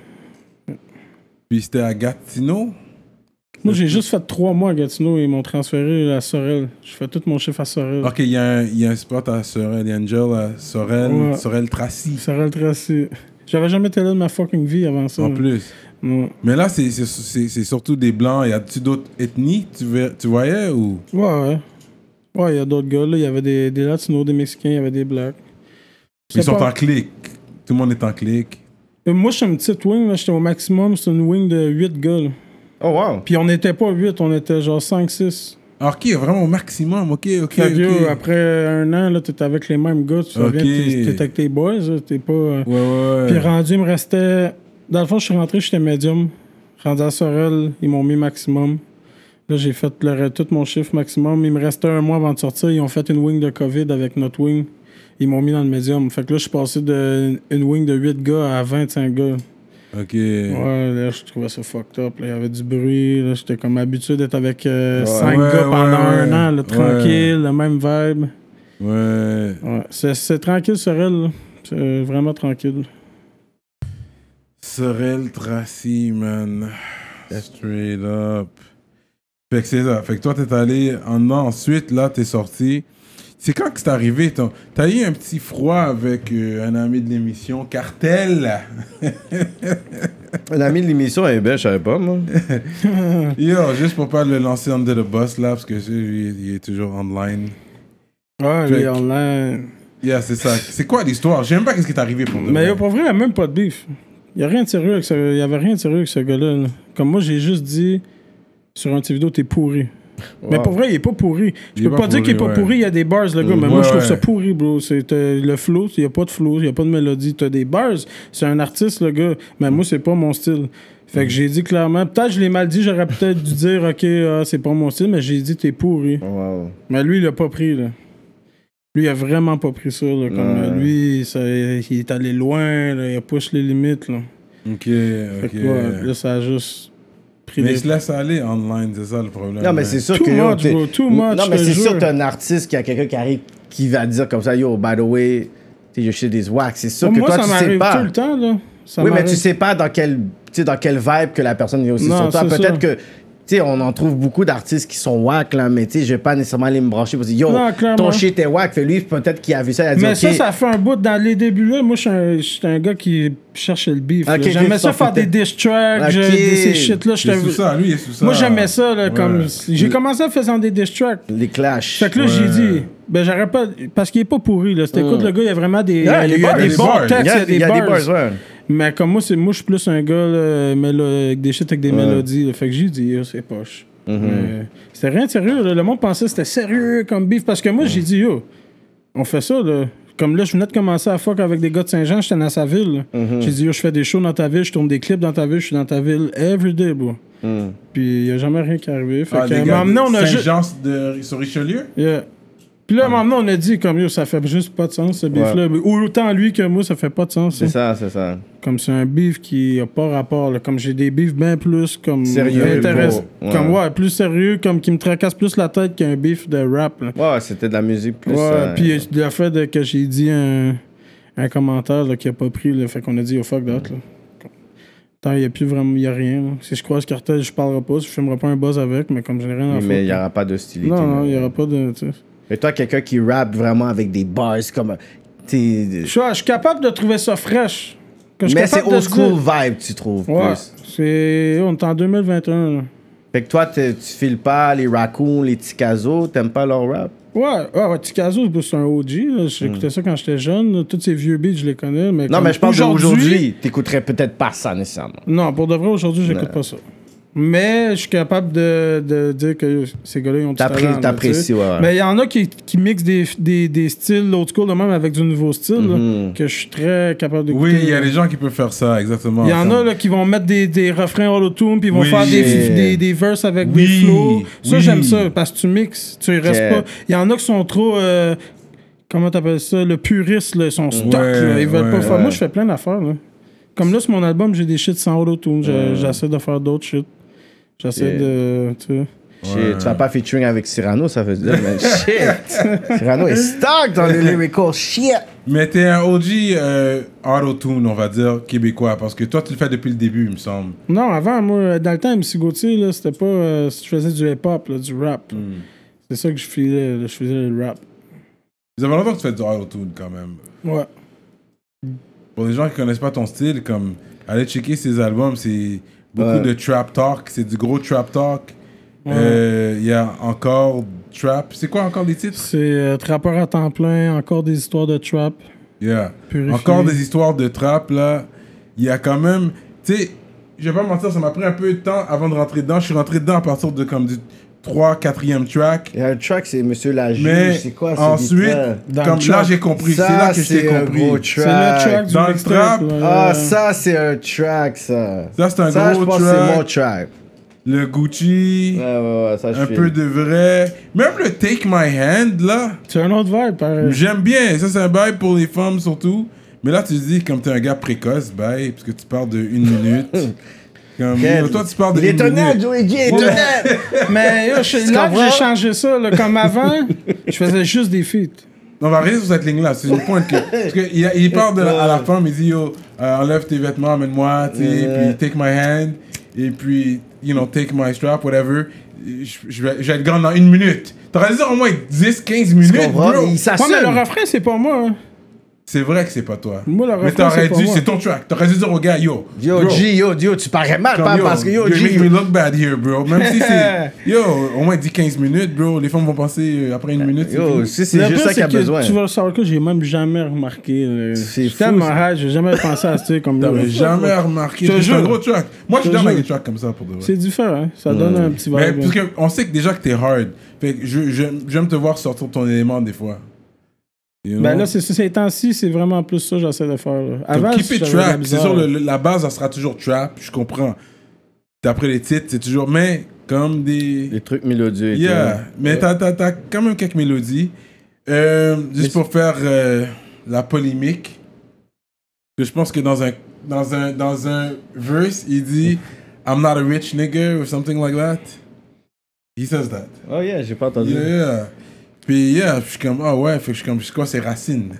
Puis c'était à Gatineau. Moi, j'ai juste fait trois mois à Gatineau et ils m'ont transféré à Sorel. Je fais tout mon chiffre à Sorel. Ok, il y, a un- il y a un spot à Sorel, il y a Angel à Sorel, Ouais. Sorel Tracy. Sorel Tracy. J'avais jamais été là de ma fucking vie avant ça. En plus. Ouais. Mais là, c'est c'est- c'est- c'est surtout des blancs. Y a-tu d'autres ethnies, tu, ver- tu voyais ou. Ouais, ouais. Ouais, il y a d'autres gars, là. Il y avait des, des Latinos, des Mexicains, il y avait des Blacks. Ils C'est sont pas- en clic. Tout le monde est en clic. Euh, Moi, je suis une petite wing, là. J'étais au maximum, c'est une wing de huit gars, là. Oh, wow. Puis on n'était pas huit, on était genre cinq six. Alors, ok, vraiment au maximum. Ok, ok. Fait que, yo, ok. après un an, là, t'étais avec les mêmes gars, tu Ok. reviens, t'es t'es avec tes boys, là. T'es pas. euh, Ouais, ouais, ouais. Puis rendu, il me restait. Dans le fond, je suis rentré, j'étais médium. Rendu à Sorel, ils m'ont mis maximum. Là, j'ai fait le, tout mon chiffre maximum. Il me restait un mois avant de sortir. Ils ont fait une wing de COVID avec notre wing. Ils m'ont mis dans le médium. Fait que là, je suis passé d'une wing de huit gars à vingt-cinq gars. Ok. Ouais, là, je trouvais ça fucked up. Là. Il y avait du bruit. Là, j'étais comme habitué d'être avec Ouais. cinq Ouais, gars pendant ouais, un an, là, ouais. tranquille, le même vibe. Ouais. Ouais. C'est, c'est tranquille, Sorel. là. C'est vraiment tranquille. Sorel Tracy, man. Straight up. Fait que c'est ça. Fait que toi, t'es allé en dedans. Ensuite, là, t'es sorti. C'est quand que c'est arrivé? ton- T'as eu un petit froid avec euh, un ami de l'émission, Cartel. Un ami de l'émission est belle, je savais pas, moi. Yo, juste pour pas le lancer under the bus, là, parce que je- il, il est toujours online. Ouais, Fait les que- online. Yeah, c'est ça. C'est quoi l'histoire? Je sais même pas qu'est-ce qui est arrivé pour nous. Mais yo, pour vrai, il n'y a même pas de beef. Il n'y a rien de sérieux avec ce... Il y avait rien de sérieux avec ce gars-là. là. Comme moi, j'ai juste dit sur un petit vidéo, t'es pourri. Mais pour vrai, il est pas pourri. Je Il est peux pas pas dire qu'il est pas pourri, ouais. pourri, il y a des bars, le gars, mais Ouais, moi, je trouve ouais. ça pourri, bro. C'est euh, le flow, il y a pas de flow, il y a pas de mélodie. T'as des bars, c'est un artiste, le gars, mais moi, c'est pas mon style. Fait que j'ai dit clairement, peut-être je l'ai mal dit, j'aurais peut-être dû dire, ok, ah, c'est pas mon style, mais j'ai dit, t'es pourri. Wow. Mais lui, il a pas pris, là. Lui, il a vraiment pas pris ça, là. Comme, Ouais. euh, lui, ça, il est allé loin, là, il a poussé les limites, là. Ok, Fait ok. que, ouais, là, ça a juste pris Mais des... il se laisse aller online, c'est ça le problème. Non, mais c'est sûr Too que. yo, much, t'es- bro, too much, Non, mais je te c'est sûr jure. que t'es un artiste qui a quelqu'un qui arrive qui va dire comme ça, yo, by the way, t'es your shit is whack. C'est sûr Bon, que moi, toi, ça tu sais m'arrive pas. tout le temps, là. Ça Oui, mais m'arrive. tu sais pas dans quel, tu sais, dans quelle vibe que la personne est aussi Non, sur toi. c'est Peut-être ça. que, tu sais, on en trouve beaucoup d'artistes qui sont whack, là, mais tu sais, je vais pas nécessairement aller me brancher pour dire, yo, Non, clairement. ton shit est whack. Fait lui, peut-être qu'il a vu ça, il a dit, Mais ok. ça, ça fait un bout dans les débuts là. Moi, je suis un, j'étais un gars qui cherchait le beef. là. Ok, J'aimais ok, ça t'en faire foutais. des diss tracks, Ok. je- des- ces shit là. Il est sous ça, lui, il est sous ça. Moi, j'aimais ça, là, Ouais. comme... J'ai commencé en faisant des diss tracks. Les clashs. Fait que là, Ouais. j'ai dit... Ben, j'aurais pas... Parce qu'il est pas pourri, là. C'était, écoute, le gars, il y a vraiment des... Yeah, il y a, les il y a bars, des les bons bars. textes, Il y a, il y a des bars. ouais. Mais comme moi, c'est, moi je suis plus un gars là, mélo- avec des shit avec des mélodies. Là. Fait que j'ai dit, yo, c'est poche. Mm-hmm. Mais c'était rien de sérieux. Là. Le monde pensait que c'était sérieux comme beef. Parce que moi, j'ai dit, yo, on fait ça. Là. Comme là, je venais de commencer à fuck avec des gars de Saint-Jean, j'étais dans sa ville. là. Mm-hmm. J'ai dit, yo, je fais des shows dans ta ville, je tourne des clips dans ta ville, je suis dans ta ville everyday, bro. Mm. Puis il n'y a jamais rien qui est arrivé. Fait Ah, que, les à un gars, moment donné, on a juste. Saint-Jean de sur Richelieu? Yeah. Puis là, à un moment donné, on a dit, comme yo, ça fait juste pas de sens, ce beef-là. Mais autant lui que moi, ça fait pas de sens. C'est hein. ça, c'est ça. Comme c'est un beef qui a pas rapport. Là. Comme j'ai des beefs bien plus comme Sérieux, intéressants. gros. Ouais. Comme ouais, plus sérieux, comme qui me tracasse plus la tête qu'un beef de rap. Là. Ouais, c'était de la musique plus. Ouais, euh, puis le fait de, que j'ai dit un, un commentaire là, qui a pas pris, là, fait qu'on a dit oh fuck that. Là. Tant il y a plus vraiment, il y a rien. Là. Si je croise Cartel, je parlerai pas, je filmerai pas un buzz avec, mais comme je n'ai rien à foutre. mais il n'y là. aura pas d'hostilité. Non, non, là. il y aura pas de. tu sais. Et toi, quelqu'un qui rappe vraiment avec des bars comme. t'es- Je suis je suis capable de trouver ça fraîche. Que je suis Mais c'est capable de old school dire- vibe, tu trouves. Ouais, Plus. c'est. On est en deux mille vingt et un. Là. Fait que toi, t'es- tu files pas les raccoons, les Tikazo, t'aimes pas leur rap? Ouais, ouais, ouais Tikazo, c'est un O G. là. J'écoutais ça quand j'étais jeune. là. Tous ces vieux beats, je les connais. Mais Non, comme mais je parle d'aujourd'hui. T'écouterais peut-être pas ça nécessairement. Non, pour de vrai, aujourd'hui, j'écoute pas ça. Mais je suis capable de, de dire que ces gars-là, ils ont du T'appré- talent. là, t'apprécies, tu sais. ouais, ouais. Mais il y en a qui, qui mixent des, des, des styles old school, de même avec du nouveau style, là, Mhm. que je suis très capable d'écouter. Oui, il y a des gens qui peuvent faire ça, exactement. Il y en a Comme- là, qui vont mettre des, des refrains auto-tune, puis ils vont Oui. faire des, Yeah. des, des verses avec Oui. des flows. Ça, Oui. j'aime ça, parce que tu mixes, tu y restes Yeah. pas. Il y en a qui sont trop. euh, comment t'appelles ça? Le puriste, là, ils sont stock, Ouais, là, ils veulent ouais, pas faire. ouais. Moi, je fais plein d'affaires. Là. Comme là, sur mon album, j'ai des shit sans auto-tune. J'ai- J'essaie de faire d'autres shit. J'essaie Yeah. de. Tu sais. Shit, tu vas pas featuring avec Cyrano, ça veut dire, mais shit! Cyrano est stock dans les lyrical shit! Mais t'es un O G euh, auto-tune, on va dire, québécois, parce que toi, tu le fais depuis le début, il me semble. Non, avant, moi, dans le temps, M C Gauthier, là, c'était pas. euh, je faisais du hip-hop, là, du rap. C'est ça que je faisais, là, je faisais le rap. Ça fait longtemps que tu fais du auto-tune, quand même. Ouais. Pour les gens qui connaissent pas ton style, comme, allez checker ses albums, c'est beaucoup Ouais. de trap talk, c'est du gros trap talk. Il Ouais. y a encore trap. C'est quoi encore les titres? C'est euh, trappeur à temps plein, encore des histoires de trap. Yeah. Purifié. Encore des histoires de trap, là. Il y a quand même... Tu sais, je vais pas mentir, ça m'a pris un peu de temps avant de rentrer dedans. Je suis rentré dedans à partir de comme du trois, quatrième track. Il y a un track, c'est Monsieur la Juge, Mais c'est quoi? ensuite, Dans comme le là, trap. j'ai compris. C'est Ça, là que j'ai c'est un compris. gros C'est le track du Dans le mixtape, trap, là. Ah, ça, c'est un track, ça. Ça, c'est un Ça, gros je pense que track. c'est mon track. Le Gucci, Ouais, ouais, ouais, ça, je un file. peu de vrai. Même le Take My Hand, là, C'est un autre vibe, pareil. j'aime bien. Ça, c'est un bail pour les femmes, surtout. Mais là, tu dis, comme t'es un gars précoce, bail, parce que tu parles de une minute. Comme, Quel- yo, toi, tu parles de Il est une honnête, minute. Joey G, il est honnête! Mais yo, je- Tu là, comprends? j'ai changé ça. Là, comme avant, je faisais juste des feats. On va rester sur cette ligne-là. C'est une pointe que. Parce qu'il il parle de la- à la femme, il dit, yo, euh, enlève tes vêtements, amène-moi, tu sais, Ouais. puis take my hand, et puis, you know, take my strap, whatever. Je, je vais, je vais être grand dans une minute. T'aurais dû dire au moins dix, quinze minutes, comprends? bro. Il Ouais, s'assume. mais le refrain, c'est pas moi. hein. C'est vrai que c'est pas toi. Moi, le Mais refrain, t'aurais c'est pas dû, moi. c'est ton track. T'aurais dû dire au gars, yo. Yo, bro, G, yo, yo, tu parais mal, comme, pas yo, parce que yo, you G. make me look bad here, bro. Même si c'est. Yo, au moins dix, quinze minutes, bro. Les femmes vont penser euh, après une minute. c'est Yo, fini. si c'est Le juste pire, ça qu'il y a c'est que besoin. Tu vas le savoir que j'ai même jamais remarqué. là. C'est Je suis fou, tellement ça. high, j'ai jamais pensé à ça comme T'avais yo, jamais remarqué. Je te C'est un jure. gros track. Moi, je Je suis te dans avec jure. des tracks comme ça pour de vrai. C'est différent, ça donne un petit vibe. Mais hein. parce que on sait que déjà que t'es hard. Fait que je- je- j'aime te voir sortir ton élément des fois. You Ben know? là, c'est ça, ces temps-ci, c'est vraiment plus ça que j'essaie de faire. là. Comme Avant, keep it j'avais de la trap. C'est misère. sûr, le- le- la base, ça sera toujours trap. Je comprends. D'après les titres, c'est toujours. Mais comme des. Les trucs mélodieux et Yeah. tout. Mais t'as, t'as, t'as quand même quelques mélodies. Euh, juste pour faire euh, la polémique. Que je pense que dans un, dans un, dans un verse, il dit I'm not a rich nigga or something like that. He says that. Oh yeah, j'ai pas entendu. Yeah, yeah. Puis yeah, je suis comme, ah ouais, fait que je suis comme, c'est quoi, c'est racines.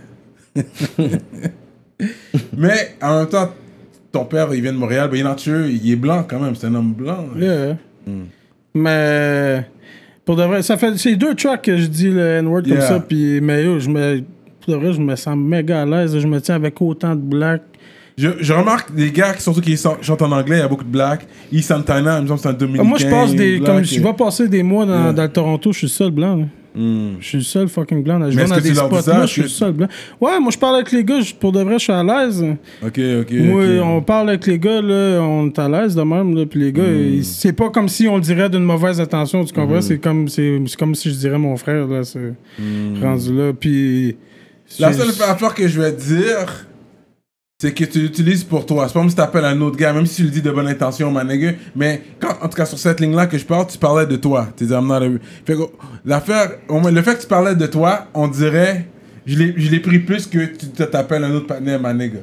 Mais en même temps, ton père, il vient de Montréal, ben il est natureux, il est blanc quand même, c'est un homme blanc. Yeah. Mm. Mais pour de vrai, ça fait c'est deux tracks que je dis le N-word Yeah. comme ça, puis mais yo, je me pour de vrai, je me sens méga à l'aise, je me tiens avec autant de black. Je, je remarque des gars qui surtout qui sont- chantent en anglais, il y a beaucoup de blacks. East Santana, il me semble que c'est un dominicain. Moi, je passe des black, comme je et- vais passer des mois dans, Yeah. dans le Toronto, je suis le seul blanc. Là. Mm. Je suis le seul fucking blanc. Là. Je Mais vais est-ce dans que des tu leur dis spots ça, là, je suis que- le seul blanc. Ouais, moi je parle avec les gars, je- pour de vrai, je suis à l'aise. Ok, ok. Moi, ok. on parle avec les gars, là, on est à l'aise de même, là, puis les gars, Hmm. ils- c'est pas comme si on le dirait d'une mauvaise intention, tu comprends? C'est comme, c'est, c'est comme si je dirais mon frère, là, c'est rendu là, puis... La c'est- seule affaire que je vais te dire, c'est que tu l'utilises pour toi. C'est pas comme si t'appelles un autre gars, même si tu le dis de bonne intention, ma nigga. Mais quand, en tout cas, sur cette ligne-là que je parle, tu parlais de toi. Tu dis, I'm not a... Fait que, l'affaire, au moins, le fait que tu parlais de toi, on dirait, je l'ai je l'ai pris plus que tu te- t'appelles un autre partenaire, ma nigga.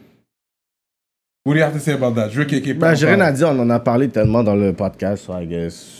What do you have to say about that? Je veux qu'il Ben, j'ai rien à dire, on en a parlé tellement dans le podcast, so I guess.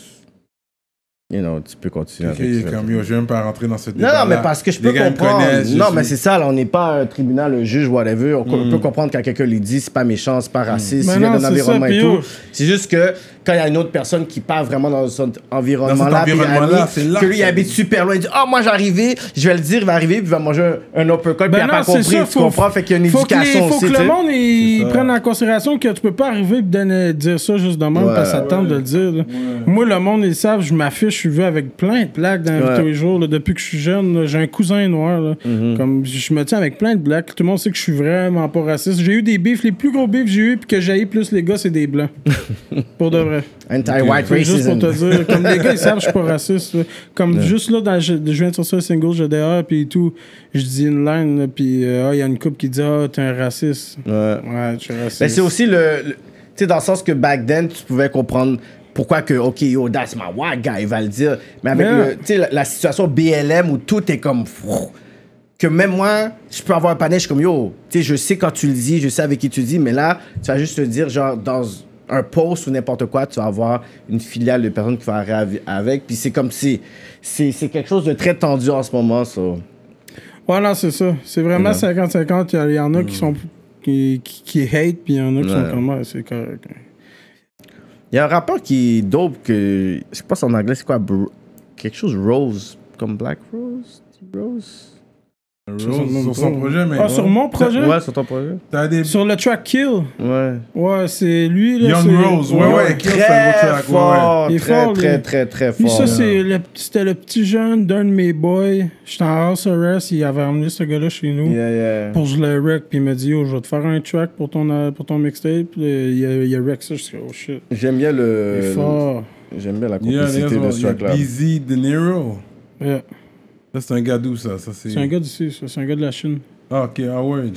You know, tu peux continuer Ok, avec il est ça. comme, yo, je vais même pas rentrer dans ce Non, débat. non, mais parce que je peux Les gars me comprendre. connaissent, je Non, suis- mais c'est ça, là, on n'est pas un tribunal, un juge, whatever. On, on peut comprendre quand quelqu'un lui dit, c'est pas méchant, c'est pas raciste, Mais il vient non, d'un c'est environnement ça, et puis yo. tout. C'est juste que quand il y a une autre personne qui part vraiment dans cet environnement-là, puis il environnement-là, habite- c'est là que que lui, il ça- habite super loin, il dit, oh, moi, j'arrivais, je vais le dire, il va arriver, puis il va manger un, un uppercut, puis il Ben n'a pas non, c'est compris, ça, tu faut- comprends? Fait qu'il y a une faut que les- éducation faut aussi, que tu le sais. monde il ça. prenne en considération que tu peux pas arriver et donner, dire ça juste de même Ouais. parce que ça tente de le dire. là. Moi, le monde, ils savent, je m'affiche, je suis vu avec plein de plaques dans la vie Ouais. tous les jours. là. Depuis que je suis jeune, là, j'ai un cousin noir. Là. Mm-hmm. Comme je me tiens avec plein de blacks. Tout le monde sait que je suis vraiment pas raciste. J'ai eu des bifs, les plus gros bifs que j'ai eu puis que j'ai eu plus les gars, c'est des blancs. Pour de vrai. Anti-white C'est juste pour racism. te dire, comme les gars, ils savent que je suis pas raciste. là. Comme juste là, dans, je, je viens de sortir un single G D R, puis tout, je dis une line, là, puis euh, ah, il y a une couple qui dit ah, t'es un raciste. Ouais. Ouais, je suis raciste. Mais c'est aussi le. le- tu sais, dans le sens que back then, tu pouvais comprendre pourquoi que, OK, yo, that's my white guy, il va le dire. Mais avec Yeah. le, tu sais, la, la situation B L M où tout est comme. Frou, que même moi, je peux avoir un panier, je suis comme, yo, tu sais, je sais quand tu le dis, je sais avec qui tu le dis, mais là, tu vas juste te dire, genre, dans un post ou n'importe quoi, tu vas avoir une filiale de personnes qui vont arriver avec. Puis c'est comme si. C'est c'est quelque chose de très tendu en ce moment, ça. Ouais, non, c'est ça. C'est vraiment cinquante cinquante. Il y, y en a qui sont. Qui, qui, qui hate, puis il y en a qui Ouais. sont comme, ouais, c'est correct. Il y a un rappeur qui est dope que. Je sais pas si en anglais, c'est quoi? Br- quelque chose Rose. Comme Black Rose? Rose? Rose, sur son projet, mais... Ah, sur mon projet? Ouais, sur ton projet. T'as des... Sur le track Kill. Ouais. Ouais, c'est lui. Là, Young c'est- Rose, ouais, ouais. Kill, c'est un gros Très track, fort. Il est Très, fort, très, lui. très, très Puis fort. ça, c'est le- c'était le petit jeune d'un de mes boys. J'étais en house arrest, il avait emmené ce gars-là chez nous. Yeah, yeah. Pour que je le rec, puis il m'a dit, oh, je vais te faire un track pour ton, euh, pour ton mixtape. Puis, euh, il a, il a rec ça, je suis oh shit. J'aime bien Il le. est fort. le- J'aime bien la Yeah, complicité yeah, de ce yeah, track-là. Busy De Niro. Yeah. Ça, c'est un gars d'où, ça? ça c'est... C'est un gars d'ici, ça. C'est un gars de la Chine. Ah, ok, Howard.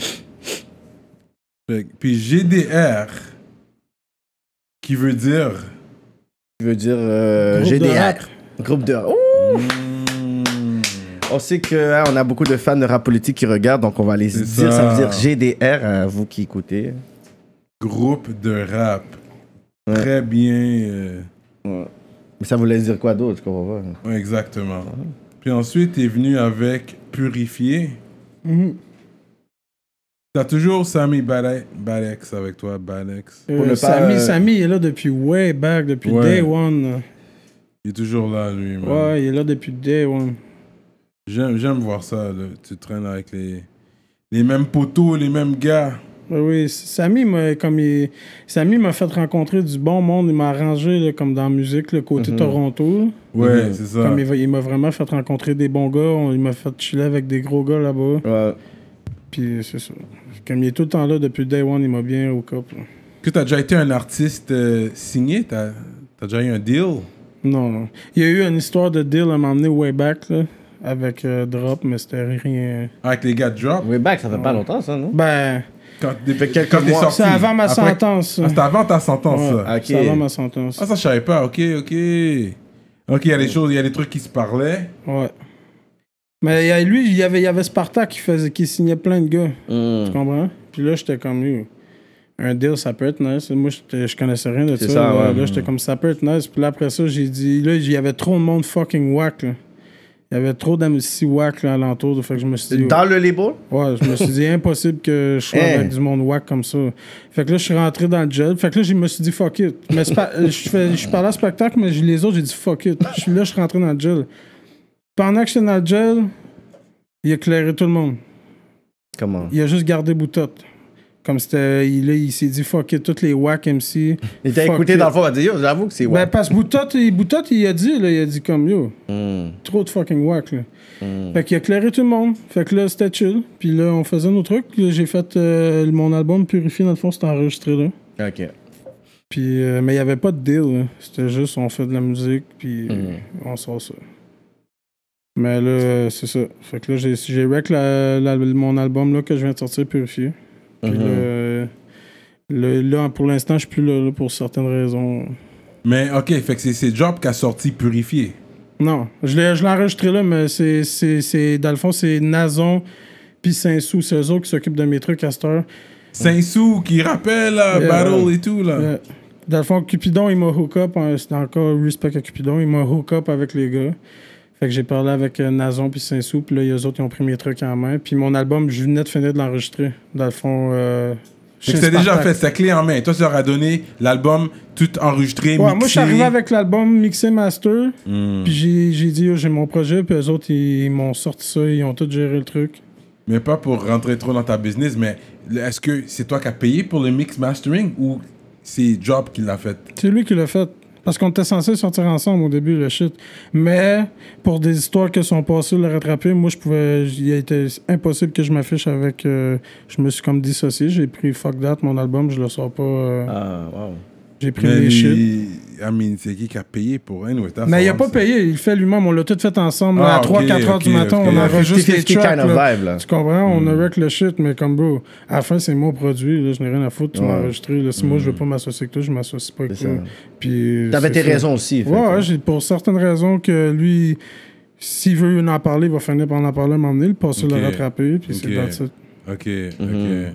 Fait que- Puis G D R, qui veut dire... Je veux dire euh, Groupe de G D R. rap. Groupe de. Ouh! Hmm, On sait que hein, on a beaucoup de fans de rap politique qui regardent, donc on va les C'est dire. Ça. ça. veut dire G D R à vous qui écoutez. groupe de rap. Ouais. Très bien... euh, Mais ça voulait dire quoi d'autre, je comprends pas. ouais, exactement. Puis ensuite, t'es venu avec Purifié. Mhm. T'as toujours Sami Bade- Badex avec toi, Badex. Pour ne Euh, pas, Samy, euh, Samy, il est là depuis way back, depuis Ouais. day one. là. Il est toujours là, lui. man. Ouais, il est là depuis day one. J'aime, j'aime voir ça, là. Tu traînes avec les, les mêmes poteaux, les mêmes gars. Ouais, oui, Samy m'a comme il Samy m'a fait rencontrer du bon monde, il m'a arrangé là, comme dans la musique le côté Toronto. là. Ouais, Mhm. c'est ça. Comme il, va- il m'a vraiment fait rencontrer des bons gars, on- il m'a fait chiller avec des gros gars là-bas. Ouais. Puis c'est ça. Comme il est tout le temps là depuis day one, il m'a bien au cap. là. Est-ce que t'as déjà été un artiste euh, signé? T'as, t'as déjà eu un deal? Non, non. Il y a eu une histoire de deal à m'emmener way back là, avec euh, Drop, mais c'était rien. Avec les gars de Drop? Way back, ça fait pas longtemps, ça, non? Ben, Quand, t'es- Fait quelques quand t'es mois. sorti? c'est avant ma Après- sentence. ça. Ah, c'était avant ta sentence, Ouais, ça? Ok. C'est avant ma sentence. Ah, ça, je savais pas. Ok, ok. Ok, il y a des choses, il y a des trucs qui se parlaient. Ouais. Mais il y a- lui, il y avait, il y avait Sparta qui, faisait, qui signait plein de gars. Mm. Tu comprends? Puis là, j'étais comme lui. un deal, ça peut être nice. Moi, je connaissais rien de ça. ça là, ouais. là j'étais comme, ça peut être nice. Puis là, après ça, j'ai dit, là, il y avait trop de monde fucking whack, là. Il y avait trop d'M C whack, là, alentour. Fait que je me suis dit... Dans le label? Ouais, je me suis dit, impossible que je sois Hey. avec du monde whack comme ça. Fait que là, je suis rentré dans le gel. Fait que là, je me suis dit, fuck it. Mais c'est pas- je fais- je suis parlé à spectacle, mais les autres, j'ai dit, fuck it. Je suis là, je suis rentré dans le gel. Pendant que j'étais dans le gel, il a éclairé tout le monde. Comment? Il a juste gardé Boutotte. Comme c'était. Il, là, il s'est dit fuck it, tous les wack M C. Il t'a fuck écouté it. dans le fond, il a dit, yo, j'avoue que c'est Ben, wack. parce que Boutotte, il, Boutotte, il a dit, là, il a dit comme yo, Mm. trop de fucking wack, là. Mm. Fait qu'il a éclairé tout le monde. Fait que là, c'était chill. Puis là, on faisait nos trucs. Là, j'ai fait euh, mon album Purifié, dans le fond, c'était enregistré là. OK. Puis, euh, mais il n'y avait pas de deal, là. C'était juste, on fait de la musique, puis Mm. euh, on sort ça. Mais là, c'est ça. Fait que là, j'ai, j'ai rec la, la- mon album là, que je viens de sortir, Purifié. Puis Mhm. là, là, là, pour l'instant, je suis plus là, là pour certaines raisons. Mais ok, fait que c'est c'est Job qui a sorti Purifié. Non, je l'ai, je l'ai enregistré là, mais c'est, c'est, c'est, dans le fond, c'est Nazon puis Saint-Sou. C'est eux autres qui s'occupent de mes trucs à cette heure. Saint-Sou qui rappelle là, Yeah. Battle et tout là. Euh, dans le fond, Cupidon, il m'a hook up. Hein, c'est encore respect à Cupidon. Il m'a hook up avec les gars. Fait que j'ai parlé avec euh, Nazon puis Saint-Sou. Puis là, eux autres, ils ont pris mes trucs en main. Puis mon album, je venais de finir de l'enregistrer. Dans le fond... Euh, Fait que chez c'est déjà Spartak. fait, c'est clé en main. Toi, tu leur as donné l'album tout enregistré, Ouais, mixé. moi, je suis arrivé avec l'album mixé master. Hmm. Puis j'ai, j'ai dit, oh, j'ai mon projet. Puis eux autres, ils, ils m'ont sorti ça. Ils ont tout géré le truc. Mais pas pour rentrer trop dans ta business, mais est-ce que c'est toi qui as payé pour le mix mastering ou c'est Job qui l'a fait? C'est lui qui l'a fait. Parce qu'on était censé sortir ensemble au début, le shit. Mais pour des histoires qui sont passées, le rattraper, moi, je pouvais. Il a été impossible que je m'affiche avec. euh, je me suis comme dissocié. J'ai pris Fuck That, mon album, je le sors pas. euh, Ah, wow. j'ai pris Mais mes shit. lui, I mean, c'est qui qui a payé pour anyway, t'as Mais il a fallu, pas ça. payé, il le fait lui-même. On l'a tout fait ensemble Ah, à trois quatre ok, heures du ok, matin. ok. On enregistre les fifty tracks. kind of là. vibe, là. Tu comprends? On a rec le shit, mais comme bro, à la fin, c'est mon produit. Là, je n'ai rien à foutre. Tu m'as Ouais. enregistré. Là, si moi, je veux pas m'associer avec toi, je m'associe pas avec C'est toi. ça. Puis, T'avais c'est tes ça. raisons aussi. fait Ouais, que- ouais, j'ai pour certaines raisons que lui, s'il veut en parler, il va finir par en parler à m'emmener, le passer Ok. le rattraper, puis Ok. c'est dans ça. Ok, Mhm. ok.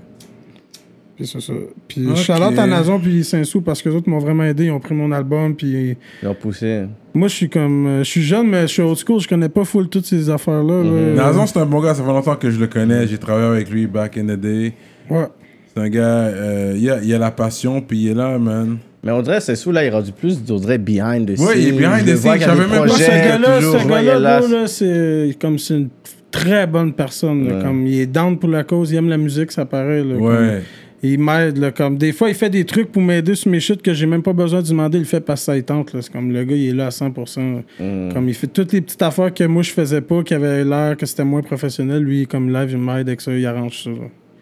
Puis c'est ça. Puis Ok. Charlotte à Nazon puis Saint-Sou parce que les autres m'ont vraiment aidé, ils ont pris mon album, puis Ils ont poussé. moi je suis comme, euh, je suis jeune mais je suis old school, je connais pas full toutes ces affaires-là. Mhm. là. Nazon, c'est un bon gars, ça fait longtemps que je le connais. J'ai travaillé avec lui back in the day. Ouais. C'est un gars, euh, il, a, il a la passion, puis il est là, man. Mais on dirait, c'est sous là, il est rendu plus, on dirait, behind the scenes. Ouais, il est behind Je the le vois scenes, qu'il y a des j'avais même pas Moi, ce projets, gars-là, toujours, ce je vois, il est gars-là, là. bro, là, c'est comme c'est une très bonne personne. là. Ouais. Comme il est down pour la cause, il aime la musique, ça paraît. Là, Ouais. comme- il m'aide, là, comme des fois, il fait des trucs pour m'aider sur mes shit que j'ai même pas besoin de demander, il le fait parce que ça y tente, là. C'est comme le gars, il est là à cent pour cent. là. Mm. Comme il fait toutes les petites affaires que moi je faisais pas, qui avaient l'air que c'était moins professionnel, lui, comme live, il m'aide avec ça, il arrange ça. là.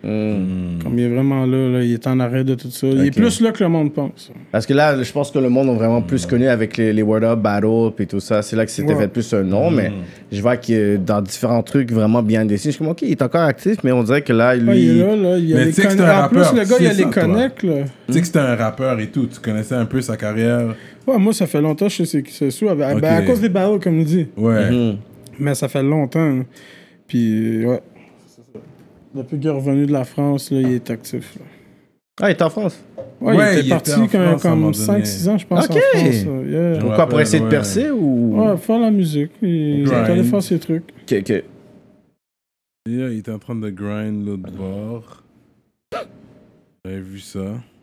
Mm. Comme il est vraiment là, là, il est en arrêt de tout ça. Il est Ok. plus là que le monde pense. Parce que là, je pense que le monde a vraiment plus connu avec les, les Word Up Battle et tout ça. C'est là que c'était Ouais. fait plus un nom, mais je vois que dans différents trucs vraiment bien dessinés, je suis comme, ok, il est encore actif, mais on dirait que là, lui. Ouais, il est là, là, il y a Mais les tu sais que conne- c'est un En plus, rappeur, le gars, il a c'est les ça, toi. connects, là. Tu sais que c'était un rappeur et tout. Tu connaissais un peu sa carrière. Ouais, moi, ça fait longtemps que je sais qui c'est sous. Ben, Ok. à cause des battles, comme il dit. Ouais. Mhm. Mais ça fait longtemps. là. Puis, ouais. Depuis qu'il est revenu de la France, là, il est actif. là. Ah, il est en France. Ouais, Ouais, il était il parti était en comme, France à un moment comme donné. cinq six ans, je pense, Ok. en France. là. Yeah. Je Pourquoi, rappelle, pour essayer de ouais. percer ou. Ouais, faire la musique. Il Grind. est allé faire ses trucs. Ok, ok. Yeah, il était en train de grind l'autre bord. J'avais vu ça.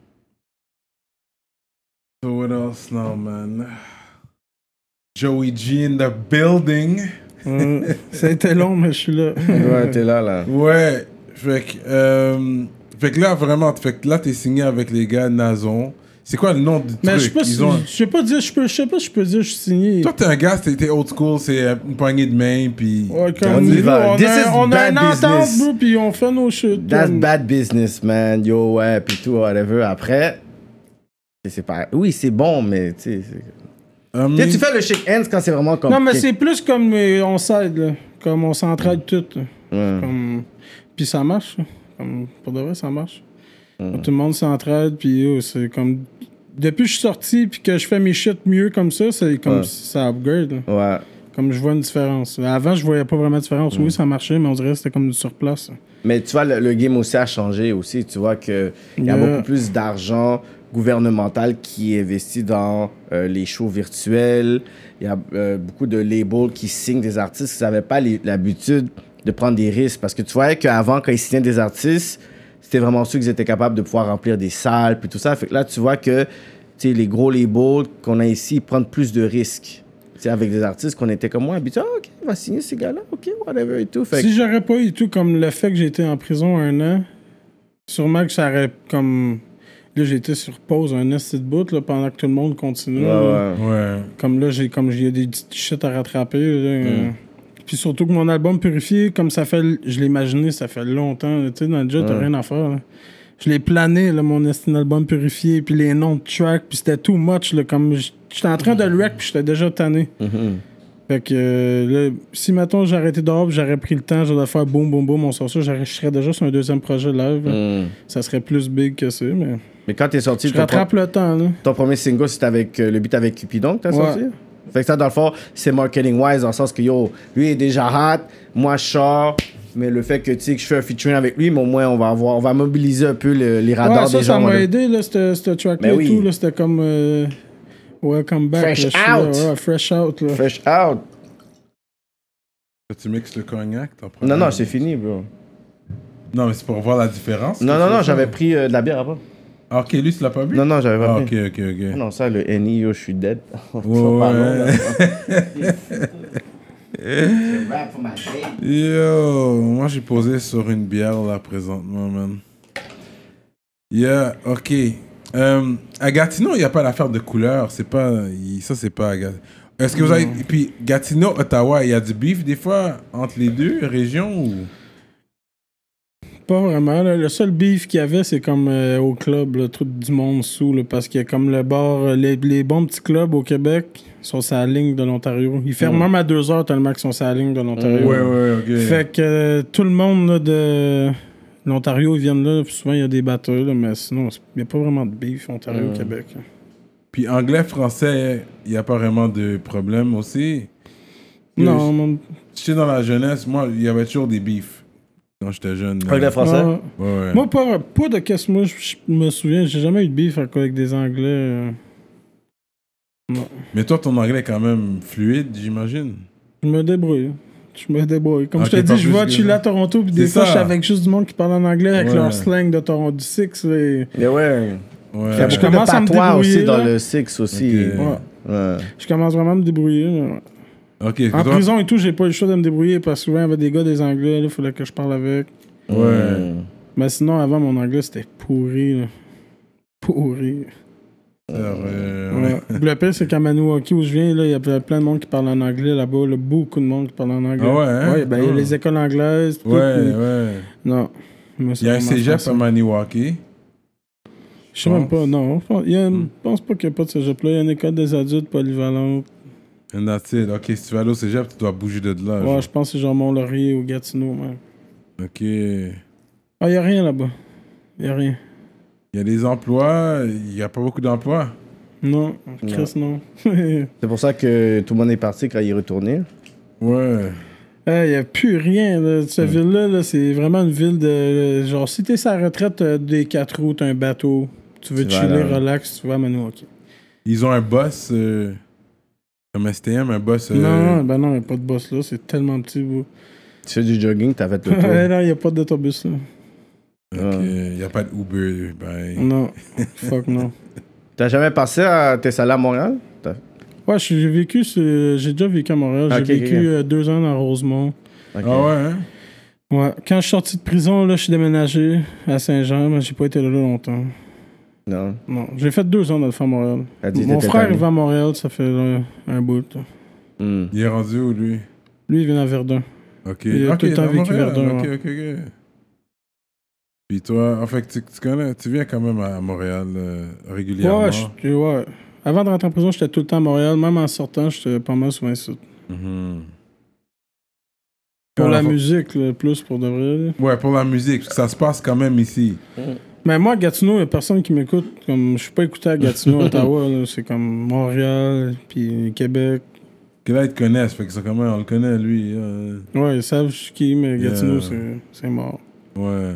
So what else now, man? Joey G in the building. Ouais. Ça a été long, mais je suis là. Ouais, t'es là, là. Ouais, fait que, euh, fait que là, vraiment, fait que là, t'es signé avec les gars Nazon. C'est quoi le nom du Mais je sais truc? pas Ils si. ont- Je sais pas dire, je peux, je sais pas si je peux dire, je suis signé. Toi, t'es un gars, t'es t'es old school, c'est euh, une poignée de main, puis... Ouais, comme On y nous, va. On This a, is on a bad une entente, business. bro, puis on fait nos shit. That's comme- bad business, man. Yo, ouais, puis tout, whatever. Après, c'est pas. Oui, c'est bon, mais tu sais. c'est- I mean, Tu sais, tu fais le shake hands quand c'est vraiment comme. Non, mais c'est plus comme euh, on s'aide, là. Comme on s'entraide tout. là. Ouais. Comme... Puis ça marche. là. Comme, pour de vrai, ça marche. Tout le monde s'entraide, puis oh, c'est comme... Depuis que je suis sorti, puis que je fais mes shit mieux comme ça, c'est comme Ouais. ça upgrade. là. Ouais. Comme je vois une différence. Avant, je voyais pas vraiment de différence. Oui, ça marchait, mais on dirait que c'était comme du surplace. là. Mais tu vois, le, le game aussi a changé aussi. Tu vois qu'il y a Yeah. beaucoup plus d'argent gouvernemental qui est investi dans euh, les shows virtuels. Il y a euh, beaucoup de labels qui signent des artistes qui n'avaient pas les- l'habitude de prendre des risques. Parce que tu voyais qu'avant, quand ils signaient des artistes, c'était vraiment sûr qu'ils étaient capables de pouvoir remplir des salles puis tout ça. Fait que là, tu vois que tu sais, les gros labels qu'on a ici ils prennent plus de risques. Tu sais, avec des artistes qu'on était comme moi habitués. Ah, OK, on va signer ces gars-là. OK, whatever et tout. Fait que- Si j'aurais pas eu tout comme le fait que j'ai été en prison un an, sûrement que ça aurait comme. Là, j'ai été sur pause un esti de bout là, pendant que tout le monde continue. Ouais, là. ouais. Ouais. Comme là, j'ai comme j'ai des petites shit à rattraper. Là, euh. Puis surtout que mon album Purifié, comme ça fait. Je l'ai imaginé, ça fait longtemps. là. Tu sais, dans le jeu, t'as Ouais. rien à faire. Là. Je l'ai plané, là, mon esti album Purifié, puis les noms de track, puis c'était too much. Là, comme j- j'étais en train de le wreck, puis j'étais déjà tanné. Mhm. Fait que euh, là, si mettons j'ai arrêté dehors, puis j'aurais pris le temps, j'aurais faire boum boum boum, on sort ça, j'aurais- je serais déjà sur un deuxième projet live. là. Mhm. Ça serait plus big que ça, mais. Mais quand t'es sorti, Je ton, rattrape le temps, là. ton premier single, c'était avec euh, le beat avec Cupidon que t'as Ouais. sorti? Fait que ça, dans le fond, c'est marketing-wise, dans le sens que, yo, lui est déjà hot, moi, je sors, mais le fait que, tu sais, que je fais un featuring avec lui, mais au moins, on va avoir, on va mobiliser un peu le- les radars Ouais, ça, des ça gens. m'a là. aidé, là, ce ce track-là Ben et oui. tout, là, c'était comme... Euh... Welcome back. Fresh là, je suis là, out. ouais, fresh out, là. Fresh out. Tu mixes le cognac, t'en prends Non, un? non, c'est fini, bro. Non, mais c'est pour voir la différence. Non, que non, tu non, fais j'avais ça. pris euh, de la bière avant. Ah, ok, lui, tu l'as pas bu? Non, non, j'avais pas Ah, pris. ok, ok, ok. Ah non, ça, le N I, yo, je suis dead. Ouais, Pardon, ouais. là. Rap for my day. Yo, moi j'ai posé sur une bière là présentement, man. Yeah, ok. Euh, à Gatineau, il n'y a pas d'affaire de couleur. C'est pas. il- Ça, c'est pas à Gatineau. Est-ce que vous avez. Et puis, Gatineau, Ottawa, il y a du beef des fois entre les deux régions ou. Pas vraiment, là. Le seul beef qu'il y avait, c'est comme euh, au club, là, tout du monde sous, là, parce qu'il y a comme le bar... euh, Les, les bons petits clubs au Québec sont sur la ligne de l'Ontario. Ils ferment même à deux heures tellement qu'ils sont sur la ligne de l'Ontario. Ouais, ouais, ok. Fait que euh, tout le monde là, de l'Ontario, ils viennent là. Puis souvent, il y a des batteurs, là, mais sinon, il n'y a pas vraiment de beef Ontario au Québec. là. Puis anglais, français, il n'y a pas vraiment de problème aussi. Non, man. J'étais dans la jeunesse, moi, il y avait toujours des beefs quand j'étais jeune. là. Anglais, français? Ouais. Ouais, ouais. Moi, pas, pas de qu'est-ce moi, je je me souviens, j'ai jamais eu de beef avec avec des Anglais. euh. Non. Mais toi, ton anglais est quand même fluide, j'imagine. Je me débrouille. Je me débrouille. Comme Ok, je te pas dis, je plus vais que chiller ça. à Toronto, puis C'est des fois, ça. je suis avec juste du monde qui parle en anglais avec Ouais. leur slang de Toronto du Six. là, et- Mais ouais. Ouais. Il y a Je beaucoup de commence à me patois aussi débrouiller, dans là. le Six aussi. Ok. Ouais. Ouais. Je commence vraiment à me débrouiller. mais ouais. Ok, En toi- prison et tout, j'ai pas eu le choix de me débrouiller parce que souvent, il y avait des gars des Anglais, il fallait que je parle avec. Ouais. Mais sinon, avant, mon anglais, c'était pourri. Là. Pourri. Euh, Ouais. Le pire, c'est qu'à Maniwaki, où je viens, là, il y a plein de monde qui parle en anglais là-bas. Là, beaucoup de monde qui parle en anglais. Ah ouais, hein? Ouais, ben, il y a Ah. les écoles anglaises. tout, Ouais, puis- ouais. Non. Moi, c'est Il y a un vraiment cégep français. à Maniwaki. Je sais même pas, non. Il y a une- Je pense pas qu'il n'y a pas de cégep là. Il y a une école des adultes polyvalente. And that's it. Ok, si tu vas aller au cégep, tu dois bouger de là. Ouais, genre. je pense que c'est genre Mont-Laurier ou Gatineau. même. Ok. Il Ah, il n'y a rien là-bas. Il n'y a rien. y a des emplois, il n'y a pas beaucoup d'emplois. Non, Chris, non. C'est pour ça que tout le monde est parti quand il est retourné. Ouais. Il n'y a plus rien. Là. Cette ville-là, là, c'est vraiment une ville de. Genre, si t'es sur la retraite, t'as des quatre roues, t'as un bateau, tu veux Tu vas chiller, là. relax, tu vas à Maniwaki. Ils ont un boss, euh, comme S T M, un boss. euh, Non, ben non, il n'y a pas de boss là, c'est tellement petit. Vous. Tu fais du jogging, t'as fait le tour. Ouais, non, il n'y a pas d'autobus là. Ok, il n'y a pas de Uber. Ben. Non, fuck non. T'as jamais passé à tes salles à Montréal? T'as- Ouais, j'ai vécu, sur- j'ai déjà vécu à Montréal. Ok, J'ai vécu ok. euh, deux ans dans Rosemont. Ok. Ah ouais, hein? Ouais, quand je suis sorti de prison, là, je suis déménagé à Saint-Jean, mais j'ai pas été là longtemps. Non. Non, j'ai fait deux ans dans le fond à Montréal. Elle dit, Mon t'étais frère tanné. il va à Montréal, ça fait là, un bout. là. Hmm. Il est rendu où, lui? Lui, il vient à Verdun. Ok. Il a Ok, tout le temps dans vécu Montréal. Verdun, Ok, ouais. ok, ok. Puis toi, en fait, tu, tu connais, tu viens quand même à Montréal euh, régulièrement. Ouais, je- ouais. Avant de rentrer en prison, j'étais tout le temps à Montréal. Même en sortant, j'étais pas mal souvent ici. Mhm. Pour Quand la la- musique, là, plus pour de vrai. là. Ouais, pour la musique, parce que ça se passe quand même ici. Mais moi, à Gatineau, il n'y a personne qui m'écoute. Comme, je suis pas écouté à Gatineau, Ottawa. là. C'est comme Montréal, puis Québec. Que là, ils te connaissent, fait que ça, comment on le connaît, lui. euh. Ouais, ils savent je suis qui, mais Gatineau, Yeah. c'est- c'est mort. Ouais.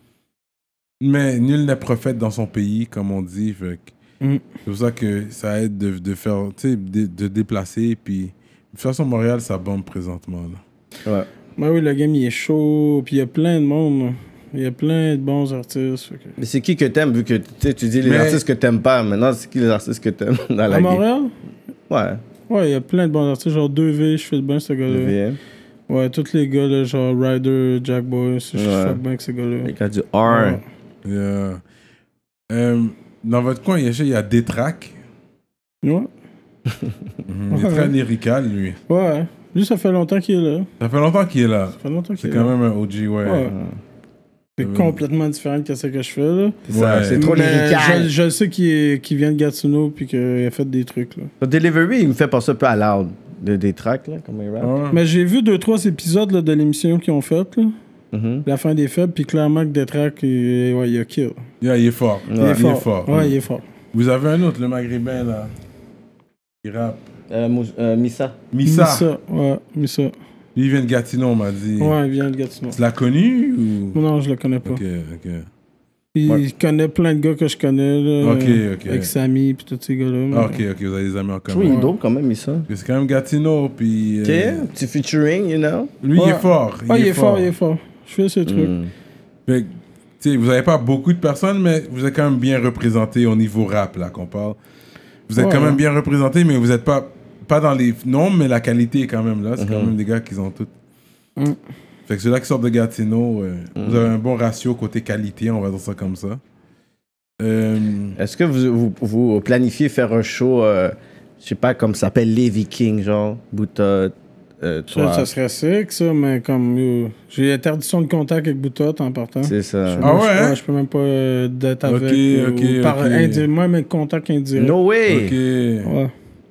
Mais nul n'est prophète dans son pays, comme on dit. Fait que Mm. c'est pour ça que ça aide de, de faire, tu sais, de, de déplacer. Puis, de toute façon, Montréal, ça bombe présentement. Là. Ouais. Ouais, oui, le game, il est chaud. Puis il y a plein de monde. Là. Il y a plein de bons artistes. Okay. Mais c'est qui que t'aimes, vu que tu sais, tu dis les Mais- artistes que t'aimes pas. Maintenant, c'est qui les artistes que t'aimes dans la À game? Montréal? Ouais. Ouais, il y a plein de bons artistes. Genre deux V, je fais bien ce gars-là. Le V M. Ouais, tous les gars, là, genre Ryder, Jack Boy, je Ouais. fais bien avec ces gars-là. Les gars du R. Ouais. Yeah. Euh, dans votre coin, il y a, il y a Détrac. Ouais. Mhm. Il est Ouais, très ouais. lyrical, lui. Ouais. Lui, ça fait longtemps qu'il est là. Ça fait longtemps qu'il est là. Ça fait longtemps qu'il C'est est quand là. même un O G, ouais. Ouais. C'est Ouais. complètement différent de ce que je fais, là. C'est ça, Ouais. c'est trop Mais lyrical. Je, je sais qu'il est- qu'il vient de Gatineau puis qu'il a fait des trucs, là. Le Delivery, il me fait penser un peu à Loud. De, des tracks, là, comme il rap. Ouais. Mais j'ai vu deux, trois épisodes là, de l'émission qu'ils ont fait, là. Mhm. La fin des faibles, puis clairement que Détrac, il, ouais, il a kill. Yeah, il est fort. Il, Ouais. est fort. Il est fort. Ouais, il est fort. Vous avez un autre, le maghrébin, là. Il rappe. Euh, Mous- euh, Missa. Missa. Missa. Ouais, Missa. Lui, il vient de Gatineau, on m'a dit. Ouais, il vient de Gatineau. Tu l'as connu ou... Non, je le connais pas. Ok, ok. Il Ouais. connaît plein de gars que je connais, là. Ok, euh, ok. Avec Samy, puis tous ces gars-là. mais- Ah, ok, ok, vous avez des amis en Je trouve qu'il commun. est dope quand même, Missa. Parce que c'est quand même Gatineau, puis... Ok, euh, petit featuring, you know. Lui, il Ouais. est fort. Ouais, il est fort, il est fort. Je fais ce truc. Mm. Fait que, tu sais, vous n'avez pas beaucoup de personnes, mais vous êtes quand même bien représenté au niveau rap, là, qu'on parle. Vous êtes Ouais. quand même bien représenté, mais vous n'êtes pas, pas dans les nombres, mais la qualité est quand même là. C'est quand Mhm. même des gars qui ont tout. Mm. Fait que ceux-là qui sortent de Gatineau, euh, Mhm. vous avez un bon ratio côté qualité, on va dire ça comme ça. Euh, Est-ce que vous, vous, vous planifiez faire un show, euh, je sais pas, comme ça s'appelle Les Vikings, genre, Boutot, euh, Ça, toi, ça serait sick, ça, mais comme. yo, j'ai interdiction de contact avec Boutot en partant. c'est ça. Ah Moi, je- ouais, hein? Je peux même pas euh, d'être Ok, avec. euh, ok, ou par ok. indi- moi, mais contact indirect. No way! ok. Ouais.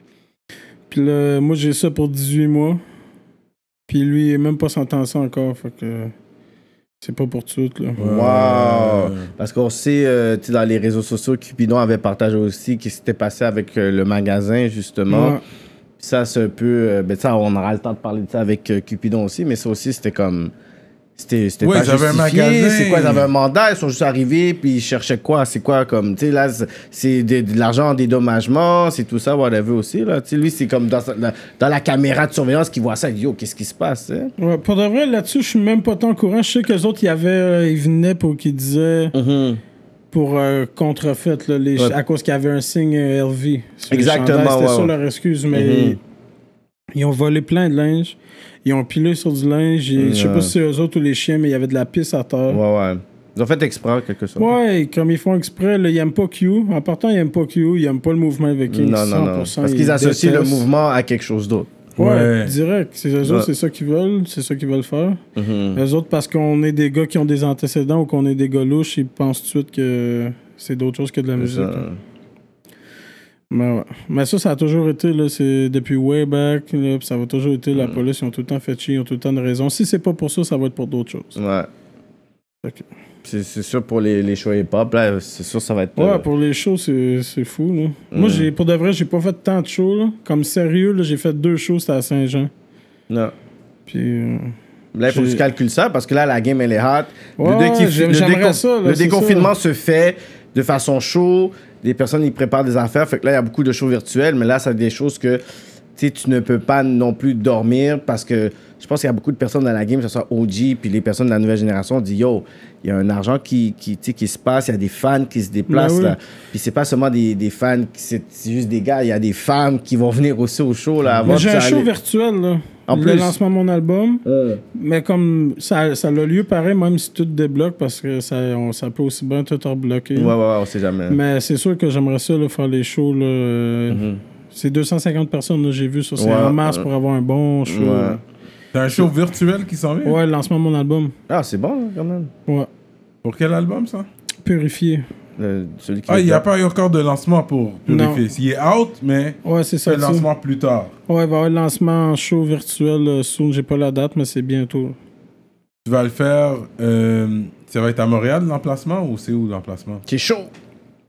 Puis là, moi, j'ai ça pour dix-huit mois. Puis lui, il est même pas sentencé encore. Fait que. C'est pas pour tout, là. Wow! Ouais. Parce qu'on sait, euh, tu sais, dans les réseaux sociaux, Cupidon avait partagé aussi ce qui s'était passé avec euh, le magasin, justement. Ouais. Puis ça, c'est un peu. euh, ben, ça, on aura le temps de parler de ça avec euh, Cupidon aussi, mais ça aussi, c'était comme. C'était c'était Ouais, pas ils avaient un justifié. magasin. C'est quoi? Ils avaient un mandat, ils sont juste arrivés, puis ils cherchaient quoi? C'est quoi? Comme, tu sais, là, c'est- c'est de, de l'argent en dédommagement, c'est tout ça, whatever aussi, là. Tu sais, lui, c'est comme dans, sa- dans, dans la caméra de surveillance qu'il voit ça, il dit, yo, qu'est-ce qui se passe, hein? Ouais, pour de vrai, là-dessus, je suis même pas tant au courant. Je sais qu'eux autres, il y avait, euh, ils venaient pour qu'ils disaient Mhm. pour euh, contrefaite, là, les, Ouais. à cause qu'il y avait un signe euh, L V. sur les Exactement, chandails. C'était ouais, ça ouais. leur excuse, mais Mhm. ils, ils ont volé plein de linge. Ils ont pilé sur du linge. et Je sais Ouais. pas si c'est eux autres ou les chiens, mais il y avait de la pisse à terre. Ouais, ouais. Ils ont fait exprès, en quelque sorte. Ouais, comme ils font exprès, là, ils aiment pas Q. En partant, ils aiment pas Q. Ils aiment pas le mouvement viking. Non, non, non. cent pour cent, Parce ils qu'ils associent le détestent. mouvement à quelque chose d'autre. Ouais, Ouais. direct. C'est eux autres, Ouais. c'est ça qu'ils veulent. C'est ça qu'ils veulent faire. Mhm. Les autres, parce qu'on est des gars qui ont des antécédents ou qu'on est des gars louches, ils pensent tout de suite que c'est d'autres choses que de la C'est musique. ça. là. Mais, ouais. Mais ça, ça a toujours été, là, c'est depuis way back, là, puis ça va toujours été, la police, ils ont tout le temps fait chier, ils ont tout le temps de raison. Si c'est pas pour ça, ça va être pour d'autres choses. Ouais. Ok. C'est c'est sûr pour les, les shows hip-hop, là, c'est sûr ça va être... Ouais, euh, pour les shows, c'est c'est fou, là. Moi, Mm. j'ai, pour de vrai, j'ai pas fait tant de shows, là. Comme sérieux, là, j'ai fait deux shows, c'était à Saint-Jean. Non. Puis... euh, Là, il faut que tu J'ai- calcules ça parce que là, la game, elle est hot. Ouais, le déconfi- j'ai- le j'aimerais décon- ça, là, le c'est déconfinement se fait de façon chaud. Les personnes, ils préparent des affaires. Fait que là, il y a beaucoup de shows virtuels, mais là, c'est des choses que tu sais, tu ne peux pas non plus dormir parce que je pense qu'il y a beaucoup de personnes dans la game, que ce soit O G, puis les personnes de la nouvelle génération, disent yo, il y a un argent qui, qui, tu sais, qui se passe, il y a des fans qui se déplacent. Ben oui. Là. Puis c'est pas seulement des, des fans, qui- c'est c'est juste des gars, il y a des femmes qui vont venir aussi au show. Là, avant Mais j'ai de un ça show aller- virtuel, là. En le plus. lancement de mon album. Euh, Mais comme ça, ça a lieu pareil, même si tout débloque, parce que ça, on, ça peut aussi bien tout rebloquer. ouais, ouais, ouais, on sait jamais. Mais c'est sûr que j'aimerais ça, là, faire les shows. Là, euh, Mhm. C'est deux cent cinquante personnes, là, j'ai vu ça. C'est Ouais, en mars ouais. pour avoir un bon show. Ouais. T'as un show virtuel qui s'en vient? Ouais, le lancement de mon album. Ah, c'est bon, hein, quand même. Ouais. Pour quel album, ça? Purifié. Le- celui qui Ah, est il n'y a top. pas eu encore de lancement pour Non. Purifier. Il est out, mais Ouais, c'est ça. c'est le lancement plus tard. Ouais, il va y avoir le lancement en show virtuel euh, soon. J'ai pas la date, mais c'est bientôt. Tu vas le faire... euh, ça va être à Montréal, l'emplacement, ou c'est où l'emplacement? C'est chaud.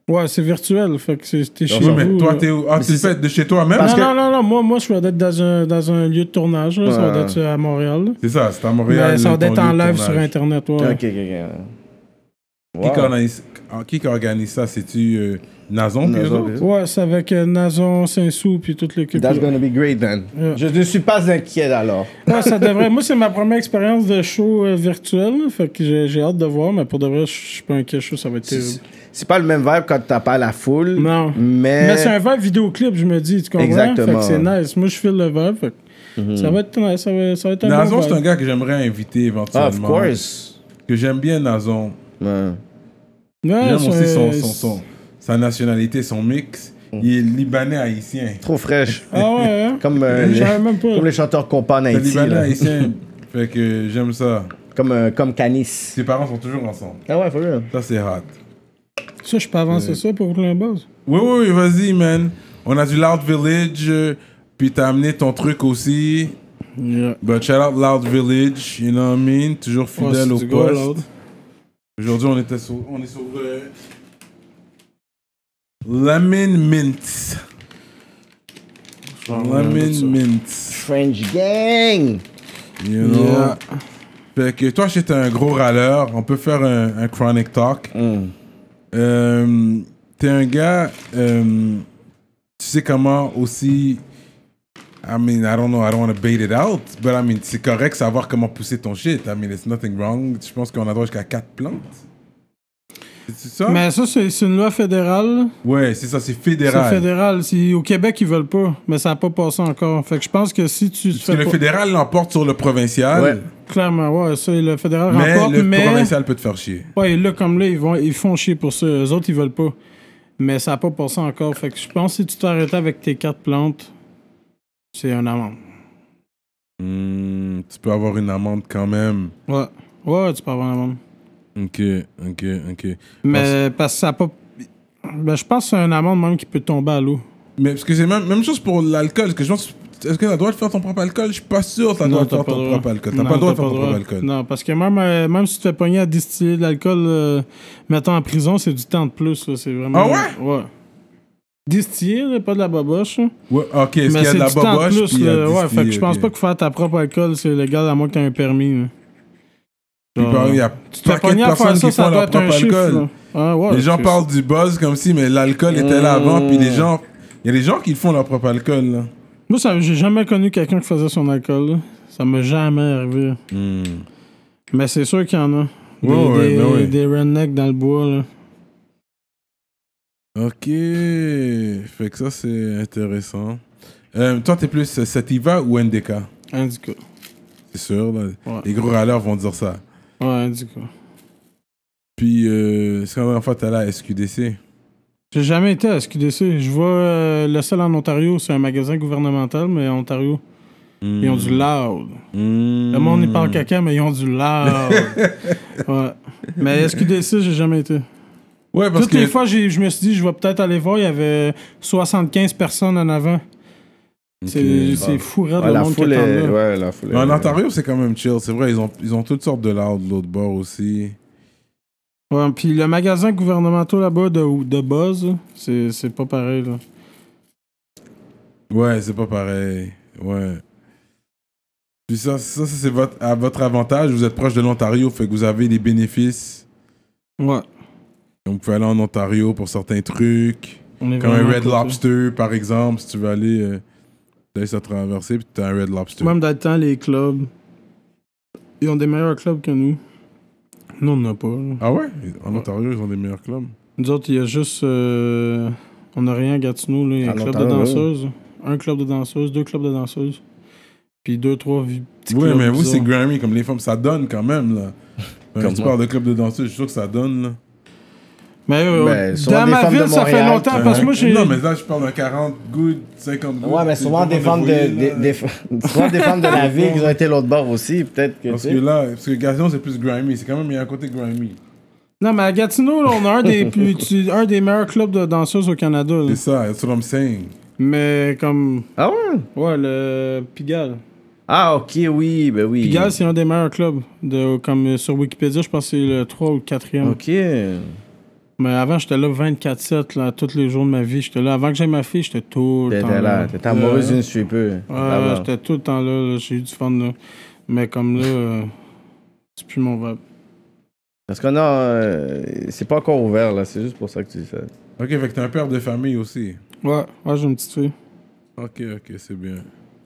Ouais, c'est virtuel. Fait que c'est- t'es chez Oui, vous. mais toi, là. t'es où? Ah, tu le fais de chez toi-même? Parce Non, que- non, non, non, moi, moi je vais être dans un, dans un lieu de tournage. Là. Ça va Ouais. être à Montréal. Là. C'est ça, c'est à Montréal. Mais ça va ton être en lieu de live tournage. sur Internet. Ouais. Ok, ok, ok. Qui, Wow. organise, ah, qui organise ça? C'est-tu euh, Nazon? puis eux Nazon, autres? puis- Ouais, c'est avec euh, Nazon, Saint-Sou, puis toute l'équipe. That's là. gonna be great, then. Yeah. Je ne suis pas inquiet, alors. Ouais, ça devrait. Moi, c'est ma première expérience de show euh, virtuel. Là. Fait que j'ai, j'ai hâte de voir, mais pour de vrai, je suis pas inquiet. Je suis sûr que ça va être terrible. C'est c'est pas le même vibe quand t'as pas la foule. Non. Mais... Mais c'est un vibe vidéoclip, je me dis. Tu comprends? Exactement. Fait que c'est nice. Moi, je file le vibe. Fait que ça va être nice. Ça va, ça va être un Nazon, bon c'est un vibe. gars que j'aimerais inviter Ah, éventuellement. of course. Que j'aime bien Nazon. Ouais. Ouais, J'aime c'est- aussi son, son, son- sa nationalité, son mix. Il est libanais-haïtien. Trop fraîche. Ah ouais, hein? Comme, euh, Je les, savais même pas. comme les chanteurs compas en C'est Haïti. là. libanais-haïtien. Fait que j'aime ça. Comme, euh, comme Canis. Ses parents sont toujours ensemble. Ah ouais, faut bien. Ça, c'est hot. Ça, je peux avancer ça pour le buzz. Oui, oui, oui, vas-y, man. On a du Loud Village, euh, puis t'as amené ton truc aussi. Yeah. But shout out Loud Village, you know what I mean? Toujours Ouais, fidèle c'est au du gros, poste. Loud. Aujourd'hui, on était sur, on est sur euh, Lemon Mint. Lemon Mint. French Gang. You know? Yeah. Fait que toi, j'étais un gros râleur. On peut faire un, un chronic talk. Mm. Euh, T'es un gars, euh, tu sais comment aussi. I mean, I don't know, I don't want to bait it out, but I mean, c'est correct de savoir comment pousser ton shit. I mean, it's nothing wrong. Je pense qu'on a droit jusqu'à quatre plantes. C'est ça? Mais ça, c'est, c'est une loi fédérale. Ouais, c'est ça, c'est C'est fédéral. fédéral. C'est- au Québec, ils veulent pas. Mais ça n'a pas passé encore. Fait que je pense que si tu te Parce fais que le pas- fédéral l'emporte sur le provincial, Ouais. Clairement, ouais, ça, le fédéral mais remporte, le mais... provincial peut te faire chier. Ouais, là, comme là, ils, vont, ils font chier pour ça. Eux autres, ils veulent pas. Mais ça n'a pas passé encore. Fait que je pense que si tu t'arrêtes avec tes quatre plantes, c'est un amende. Hmm, tu peux avoir une amende quand même. Ouais. Ouais, tu peux avoir une amende. Ok, ok, ok. Mais parce que ça n'a pas... Ben, je pense que c'est un amende même qui peut tomber à l'eau. Mais parce que c'est même, même chose pour l'alcool. Parce que je pense, est-ce que t'as le droit de faire ton propre alcool? Je suis pas sûr que t'as le droit de t'as faire pas ton le droit. propre alcool. T'as Non, pas le droit de t'as faire ton le propre droit. alcool. Non, parce que même, euh, même si tu te fais pogner à distiller de l'alcool, euh, mettons en prison, c'est du temps de plus. Là, c'est vraiment... Ah ouais? Ouais. Distiller, là, pas de la baboche. là. Ouais, ok, est-ce Mais qu'il y a c'est de la du temps de boboche? plus. puis il y a là. Ouais, distillé, fait que je pense ok. pas que faire ta propre alcool, c'est légal à moins que tu aies un permis. là. Puis Genre, pareil, il y a tu te fais paquet de pogner à faire personnes ça, qui ça font doit leur être un propre chiffre. alcool. là. Ah, ouais, Les gens c'est- parlent du buzz comme si, mais l'alcool était là avant, puis les gens... Il y a des gens qui font leur propre alcool, là. Moi, ça, j'ai jamais connu quelqu'un qui faisait son alcool. là. Ça m'est jamais arrivé. Hmm. Mais c'est sûr qu'il y en a. Des, Ouais, ouais, des, ben ouais. des rednecks dans le bois. Là. Ok, fait que ça, c'est intéressant. Euh, toi, t'es plus Sativa ou N D K? Indica. C'est sûr, là. Ouais. Les gros râleurs vont dire ça. Ouais, Indica. Puis, euh, c'est la dernière fois que t'es allé à S Q D C? J'ai jamais été à S Q D C. Je vois euh, le seul en Ontario, c'est un magasin gouvernemental, mais en Ontario, ils ont du loud. Hmm. Le monde, ils parlent caca, mais ils ont du loud. Ouais. Mais S Q D C, j'ai jamais été. Ouais, parce Toutes que... les fois, j'ai- je me suis dit, je vais peut-être aller voir, il y avait soixante-quinze personnes en avant. C'est Ok. c'est fou, raide, Ouais, le la monde qui foule attend est... là. Ouais, la foule Mais en est- Ontario, c'est quand même chill. C'est vrai, ils ont, ils ont toutes sortes de loud de l'autre bord aussi. Ouais, puis le magasin gouvernemental là-bas de, de Buzz, là, c'est c'est pas pareil. Là. Ouais, c'est pas pareil. Ouais. Puis ça, ça, ça, c'est votre, à votre avantage. Vous êtes proche de l'Ontario, fait que vous avez des bénéfices. Ouais. Donc, vous pouvez aller en Ontario pour certains trucs. On est Comme un vraiment Red à côté. Lobster, par exemple, si tu veux aller... Euh, t'as ça traverser, puis t'as un Red Lobster. Même dans le temps, les clubs, ils ont des meilleurs clubs que nous. Nous, on n'en a pas. là. Ah ouais? En Ontario, ils ont des meilleurs clubs. Nous autres, il y a juste... euh, on n'a rien à Gatineau. Là. Il y a un En club de Ontario, danseuses, un club de danseuses, deux clubs de danseuses, puis deux, trois vi- petits Oui, clubs mais vous, c'est bizarres. Grammy, comme les femmes, ça donne quand même, là. Quand tu Comment? parles de club de danseuses, je suis sûr que ça donne, là. Mais euh, Ben, souvent dans des ma femmes de ville, ça fait Montréal longtemps, qui- parce que moi, j'ai... Non, mais là, je parle d'un quarante good, cinquante good. Ouais, mais c'est souvent pas des femmes de, voyer, des, là. des, souvent des femmes de la ville qui ont été l'autre bord aussi, peut-être que. Parce tu que sais. là, parce que Gatineau, c'est plus grimy. C'est quand même, il y a un côté grimy. Non, mais à Gatineau, là, on a un des, plus, tu- un des meilleurs clubs de danseuses au Canada. là. C'est ça, that's what I'm saying. Mais comme... Ah ouais? Ouais, le Pigalle. Ah, ok, oui, ben oui. Pigalle, c'est un des meilleurs clubs. De, comme euh, sur Wikipédia, je pense que c'est le trois ou le quatrième. Ok. Mais avant, j'étais là vingt-quatre sept, là, tous les jours de ma vie. J'étais là. Avant que j'aie ma fille, j'étais tout le temps T'étais là. là, t'étais amoureuse d'une stripper. Ouais, j'étais tout le temps là, là. J'ai eu du fun, là. Mais comme là, euh, c'est plus mon vibe. Parce que non, euh, c'est pas encore ouvert, là. C'est juste pour ça que tu dis ça. Ok, fait que t'es un père de famille aussi. Ouais, ouais, j'ai une petite fille. Ok, ok, c'est bien.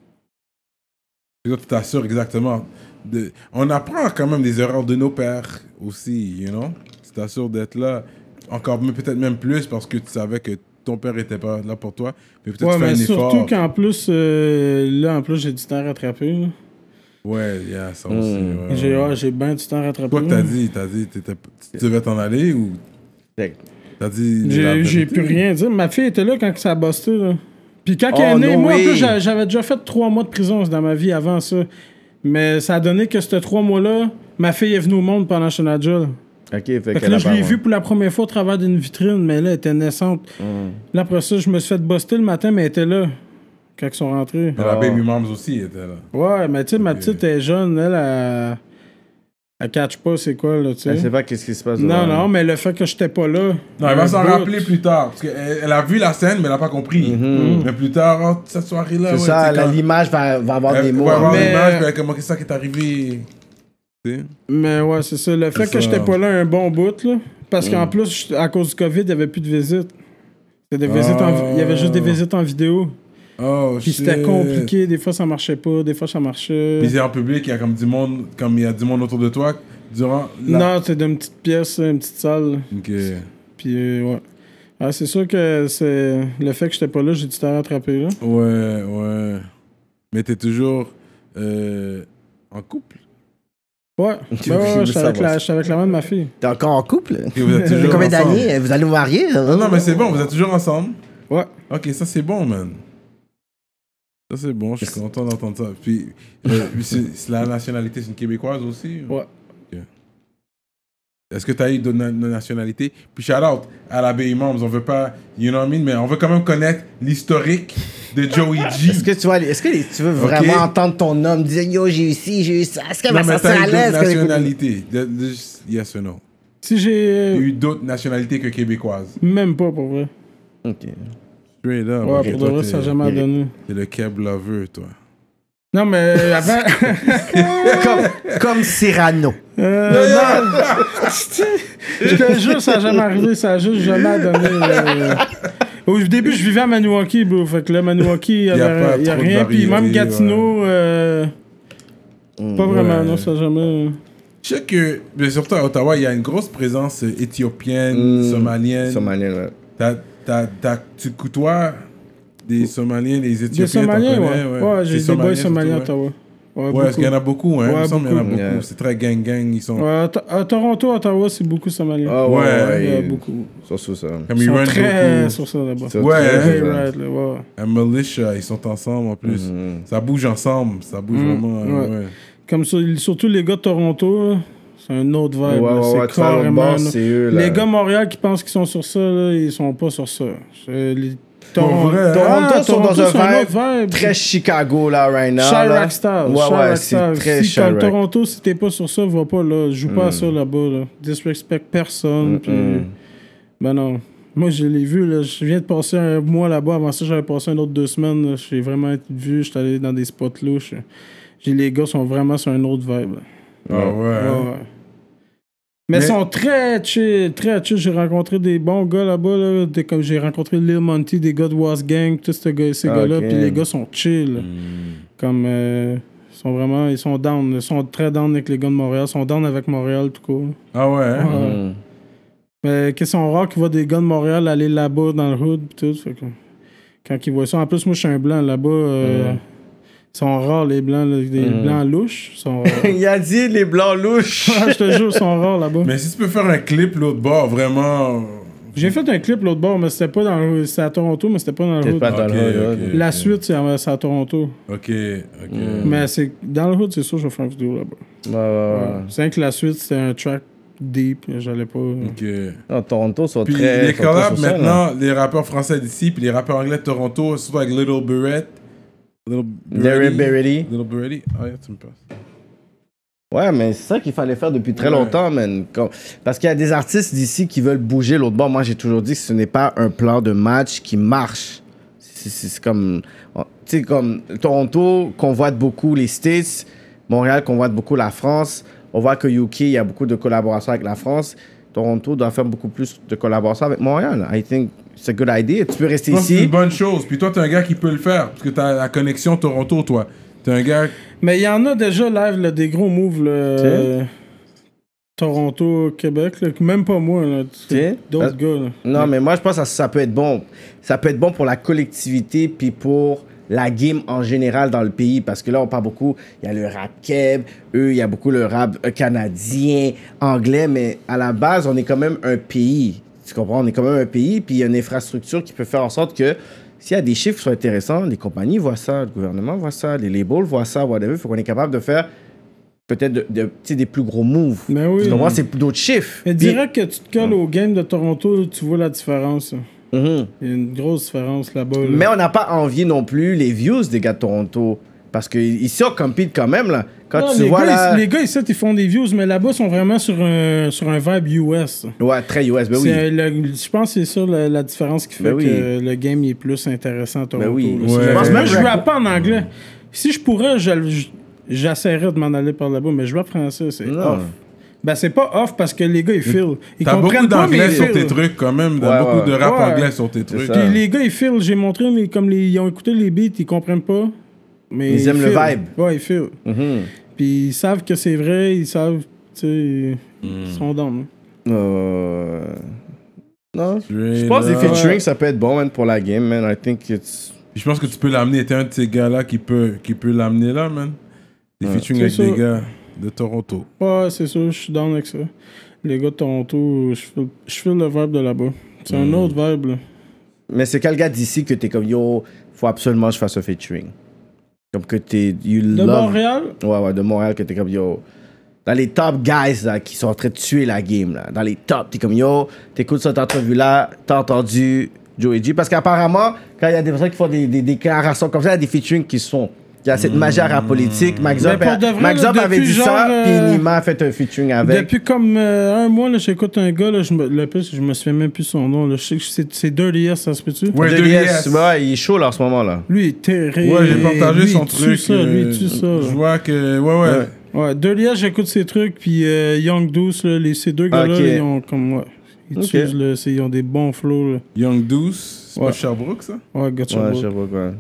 Et toi, tu t'assures exactement. De... On apprend quand même des erreurs de nos pères aussi, you know? Tu t'assures d'être là. Encore mais peut-être même plus parce que tu savais que ton père était pas là pour toi. Mais peut-être Ouais, tu fais mais un surtout effort. qu'en plus, euh, là, en plus, j'ai du temps à rattraper. Là. Ouais, yeah, ça Mm. aussi. Ouais, J'ai ouais. ouais, j'ai bien du temps à rattraper. Toi que t'as dit, t'as dit, t'étais- tu devais t'en aller ou t'as dit la J'ai j'ai vérité? plus rien à dire. Ma fille était là quand ça a busté. Là. Puis quand Oh, elle est née, no moi, en way. plus, j'a- j'avais déjà fait trois mois de prison dans ma vie avant ça. Mais ça a donné que ces trois mois-là, ma fille est venue au monde pendant Shonadjul. Ok, fait, Fait que qu'elle là, a je pas l'ai avoir. vue pour la première fois au travers d'une vitrine, mais là, elle était naissante. Mm. Là, après ça, je me suis fait buster le matin, mais elle était là quand ils sont rentrés. Mais la Oh. baby moms aussi était là. Ouais, mais tu sais, ma Ok. petite est jeune, elle, elle, elle catch pas c'est quoi, là, tu sais. Elle sait pas qu'est-ce qui se passe. Non, devant non, mais le fait que j'étais pas là. Non, elle va un s'en bout, rappeler plus tard. Parce qu'elle elle a vu la scène, mais elle a pas compris. Mhm. Mais plus tard, oh, cette soirée-là, C'est ouais, ça, tu sais, la- quand- l'image va, va avoir elle des mots. va avoir hein. Mais- l'image, puis elle, comment qu'est-ce qui est arrivé. Tu sais? Mais ouais, c'est ça. Le fait C'est que ça. j'étais pas là un bon bout, là. Parce qu'en plus, je- à cause du COVID, il y avait plus de visites. C'était des visites en vi- Il y avait juste des visites en vidéo. Oh, Puis shit. c'était compliqué. Des fois, ça marchait pas. Des fois, ça marchait. Puis c'est en public, il y a comme du monde, comme il y a du monde autour de toi durant la... Non, c'était une petite pièce, une petite salle. Ok. Puis euh, ouais. Ah, c'est sûr que c'est le fait que j'étais pas là, j'ai du temps à rattraper, là. Ouais, ouais. Mais t'es toujours euh, en couple. Ouais. Tu Ouais, veux- ouais, tu veux j'étais avec, savoir la- ça. j'étais avec la main de ma fille. T'es encore en couple? Et vous êtes Ça fait toujours combien ensemble. d'années? Vous allez vous marier? Non, non, mais c'est bon, vous êtes toujours ensemble. Ouais. Ok, ça c'est bon, man. Ça c'est bon, je suis content d'entendre ça. Puis, euh, puis c'est, c'est la nationalité, c'est une québécoise aussi? Ouais. Est-ce que tu as eu d'autres na- nationalités? Puis shout out à la Baby Moms, on veut pas, you know what I mean, mais on veut quand même connaître l'historique de Joey G. Est-ce que tu, vois, est-ce que les- tu veux Ok. vraiment entendre ton homme dire yo, j'ai eu ci, j'ai eu ça? Est-ce qu'elle Non, va mais sortir t'as à eu l'aise? d'autres Est-ce que- nationalités. De- de- Yes or no? Si Il y a j'ai. eu d'autres nationalités que québécoises. Même pas pour vrai. Ok. Straight up. Ouais, ok, pour toi, de vrai, ça n'a t'es- jamais donné. T'es le Keb lover, toi. Non, mais avant. comme, comme Cyrano. Euh, non. Je te jure, ça n'a jamais arrivé. Ça a juste jamais donné. euh, Au début, je vivais à Maniwaki, bro. Fait que là, Maniwaki, il n'y Y a pas a, y a trop de rien. Puis même variété, Gatineau, euh, pas vraiment. Ouais. Non, ça n'a jamais. Je sais que, mais surtout à Ottawa, il y a une grosse présence euh, éthiopienne, Mm. somalienne. Somalien, ouais. T'as- t'as- t'as- tu côtoies des Somaliens, des Éthiopiens, Des Somaliens, t'en ouais. connais, Ouais, j'ai des boys Somaliens à surtout, Ottawa. Ouais, ouais. Ouais, parce qu'il y en a beaucoup, hein. Ouais, il me semble qu'il y en a beaucoup. beaucoup. Yeah. C'est très gang-gang, ils sont... Ouais, à To- à Toronto, Ottawa, c'est beaucoup Somaliens. Ah ouais, Ouais, ouais, Ouais, ils- beaucoup. Sont sous ça. Comme Ils ils sont run très beaucoup. sur ça là-bas. Ils sont Ouais, très- hein. Hey, ouais. right, là, ouais. Un militia, ils sont ensemble en plus. Mhm. Ça bouge ensemble, ça bouge Mm, vraiment. ouais. Ouais. Comme ça, surtout les gars de Toronto, là, c'est un autre Ouais, vibe. ouais, là, ouais, c'est tu vas à l'autre carrément. bord, là. c'est eux, là. Les gars de Montréal qui pensent qu'ils sont sur ça, là, ils sont pas sur ça. C'est les- Pour Toron- vrai, hein? Toronto Ah, sont dans c'est un autre vibe très Chicago, là, right now. là. Chirac style. Ouais, Chirac ouais, style. c'est très Si comme Chirac. Toronto, si t'es pas sur ça, va pas là. Joue pas à ça là-bas. Là. Disrespect personne. Puis... Mm. Ben non. Moi, je l'ai vu. Là. Je viens de passer un mois là-bas. Avant ça, j'avais passé un autre deux semaines. là. J'ai vraiment été vu. J'étais allé dans des spots louches. J'ai les gars sont vraiment sur un autre vibe. là. Ah ouais. Ouais, hein. ouais. Mais ils Mais- sont très chill, très chill. J'ai rencontré des bons gars là-bas. Là, des- comme j'ai rencontré Lil Monty, des gars de Was Gang, tous ces gars- ces Ah, gars-là. ok. Puis les gars sont chill. Mm. Comme euh, ils sont vraiment, ils sont down. Ils sont très down avec les gars de Montréal. Ils sont down avec Montréal tout court. Ah ouais. hein? Ouais. Mm. Mais qu'ils sont rares qu'ils voient des gars de Montréal aller là-bas dans le hood pis tout. Fait que, quand ils voient ça, en plus moi je suis un blanc là-bas. euh, Mm. Ils sont rares les blancs, là, les Mm. blancs louches. Ils sont rares. Il a dit les blancs louches. Je te jure, ils sont rares là-bas. Mais si tu peux faire un clip l'autre bord, vraiment. J'ai fait un clip l'autre bord, mais c'était pas dans le c'était à Toronto, mais c'était pas dans le Peut-être hood. pas dans Ok, le hood, ok. hood. La ok. suite, c'est à, c'est à Toronto. Ok, ok. Mm. Mais c'est dans le hood, c'est sûr, je vais faire une vidéo là-bas. Ouais, ouais, ouais. Ouais. C'est vrai que la suite, c'était un track deep. J'allais pas. Ok. Non, Toronto sont Puis très. les sont très collabs sur ça, là. maintenant, les rappeurs français d'ici, puis les rappeurs anglais de Toronto, surtout avec Little Barrett. Little Larry Berretti. Little Barrett. Ah, yeah, tu me passes. Ouais, mais c'est ça qu'il fallait faire depuis très Ouais. longtemps, man. Comme- Parce qu'il y a des artistes d'ici qui veulent bouger l'autre bord. Moi, j'ai toujours dit que ce n'est pas un plan de match qui marche. C'est- C'est c'est comme... Tu sais, comme Toronto convoite beaucoup les States, Montréal convoite beaucoup la France. On voit que U K, il y a beaucoup de collaborations avec la France. Toronto doit faire beaucoup plus de collaborations avec Montréal. I think it's a good idea. Tu peux rester Je pense que c'est ici. une bonne chose. Puis toi, t'es un gars qui peut le faire. Parce que t'as la connexion Toronto, toi. T'es un gars... Mais il y en a déjà live, là, des gros moves, là, Tu sais? euh, Toronto, Québec, là, même pas moi, là, Tu sais? d'autres Parce- gars. Là. Non, mais moi, je pense que ça, ça peut être bon. Ça peut être bon pour la collectivité puis pour la game en général dans le pays. Parce que là, on parle beaucoup, il y a le rap keb, eux, il y a beaucoup le rap euh, canadien, anglais, mais à la base, on est quand même un pays. Tu comprends? On est quand même un pays, puis il y a une infrastructure qui peut faire en sorte que s'il y a des chiffres qui sont intéressants, les compagnies voient ça, le gouvernement voit ça, les labels voient ça, whatever. Il faut qu'on est capable de faire peut-être de, de, tu sais, des plus gros moves. Mais oui. Tu comprends? C'est d'autres chiffres. Mais Puis- direct que tu te colles au game de Toronto, tu vois la différence. là. Mhm. Il y a une grosse différence là-bas. là. Mais on n'a pas envie non plus les views des gars de Toronto. Parce que ici, on compete quand même, là. Quand Non, tu les, vois gars, là... ils, les gars, ici, ils font des views, mais là-bas, ils sont vraiment sur un, sur un vibe U S. Ouais, très U S, ben oui. C'est le- je pense que c'est ça la, la différence qui fait Ben oui. que le game il est plus intéressant à Toronto. Ben oui. là. Ouais. C'est- Je pense Moi, même je rap- rappe pas en anglais. Si je pourrais, je- je- j'essaierais de m'en aller par là-bas, mais je rappe français, c'est Non. off. Ben, c'est pas off parce que les gars, ils filent. Ils T'as beaucoup comprennent pas, mais d'anglais ils sur filent. tes trucs, quand même. T'as Ouais, beaucoup ouais. de rap Ouais. anglais sur tes trucs. ça. Puis les gars, ils filent. J'ai montré, mais comme les, ils ont écouté les beats, ils comprennent pas. Mais Ils aiment le filent. vibe. Ouais, ils filent. Mhm. Puis ils savent que c'est vrai, ils savent, tu sais, Hmm. ils sont dans. hein. Euh... Non, je Je pense que les là. featuring, ça peut être bon, man, pour la game, man. I think it's... Je pense que tu peux l'amener. T'es un de ces gars-là qui peut, qui peut l'amener là, man. Des featuring avec C'est des ça. gars de Toronto. Ouais, c'est ça, je suis down avec ça. Les gars de Toronto, je file, je file le vibe de là-bas. C'est un autre vibe, là. Mais c'est quel gars d'ici que t'es comme, yo, faut absolument que je fasse un featuring? Comme que t'es... You De love... Montréal, Ouais, ouais, de Montréal, que t'es comme, yo... Dans les top guys, là, qui sont en train de tuer la game, là. Dans les top, t'es comme, yo, t'écoutes cette entrevue-là, t'as entendu Joey G. Parce qu'apparemment, quand il y a des personnes qui font des, des déclarations comme ça, il y a des featuring qui se font. Il y a cette magie à politique. Max Mais Up, pour de vrai, Max là, Up avait depuis dit genre, ça, euh, puis Nima a fait un featuring avec. depuis comme euh, un mois, là, j'écoute un gars, là, je me, le plus, je me souviens même plus son nom, là. Je sais que c'est, c'est Dirty S, ça se peut-tu? Ouais, De Dirty l'I S. S. Ouais, il est chaud, là, en ce moment-là. Lui, il est terrible. Ouais, j'ai partagé Lui, son il tue truc. ça, lui, il euh, tue ça. Je là. vois que. Ouais, ouais. Ouais. Ouais, Dirty S, j'écoute ses trucs, puis euh, Young Douce, là, les, ces deux gars-là, Ok. ils ont comme, ouais, ils Ok. tuent, là, c'est- ils ont des bons flows, là. Young Douce. C'est Ouais. pas Sherbrooke, ça? Ouais, gars de Ouais, Sherbrooke. je sais pas quoi.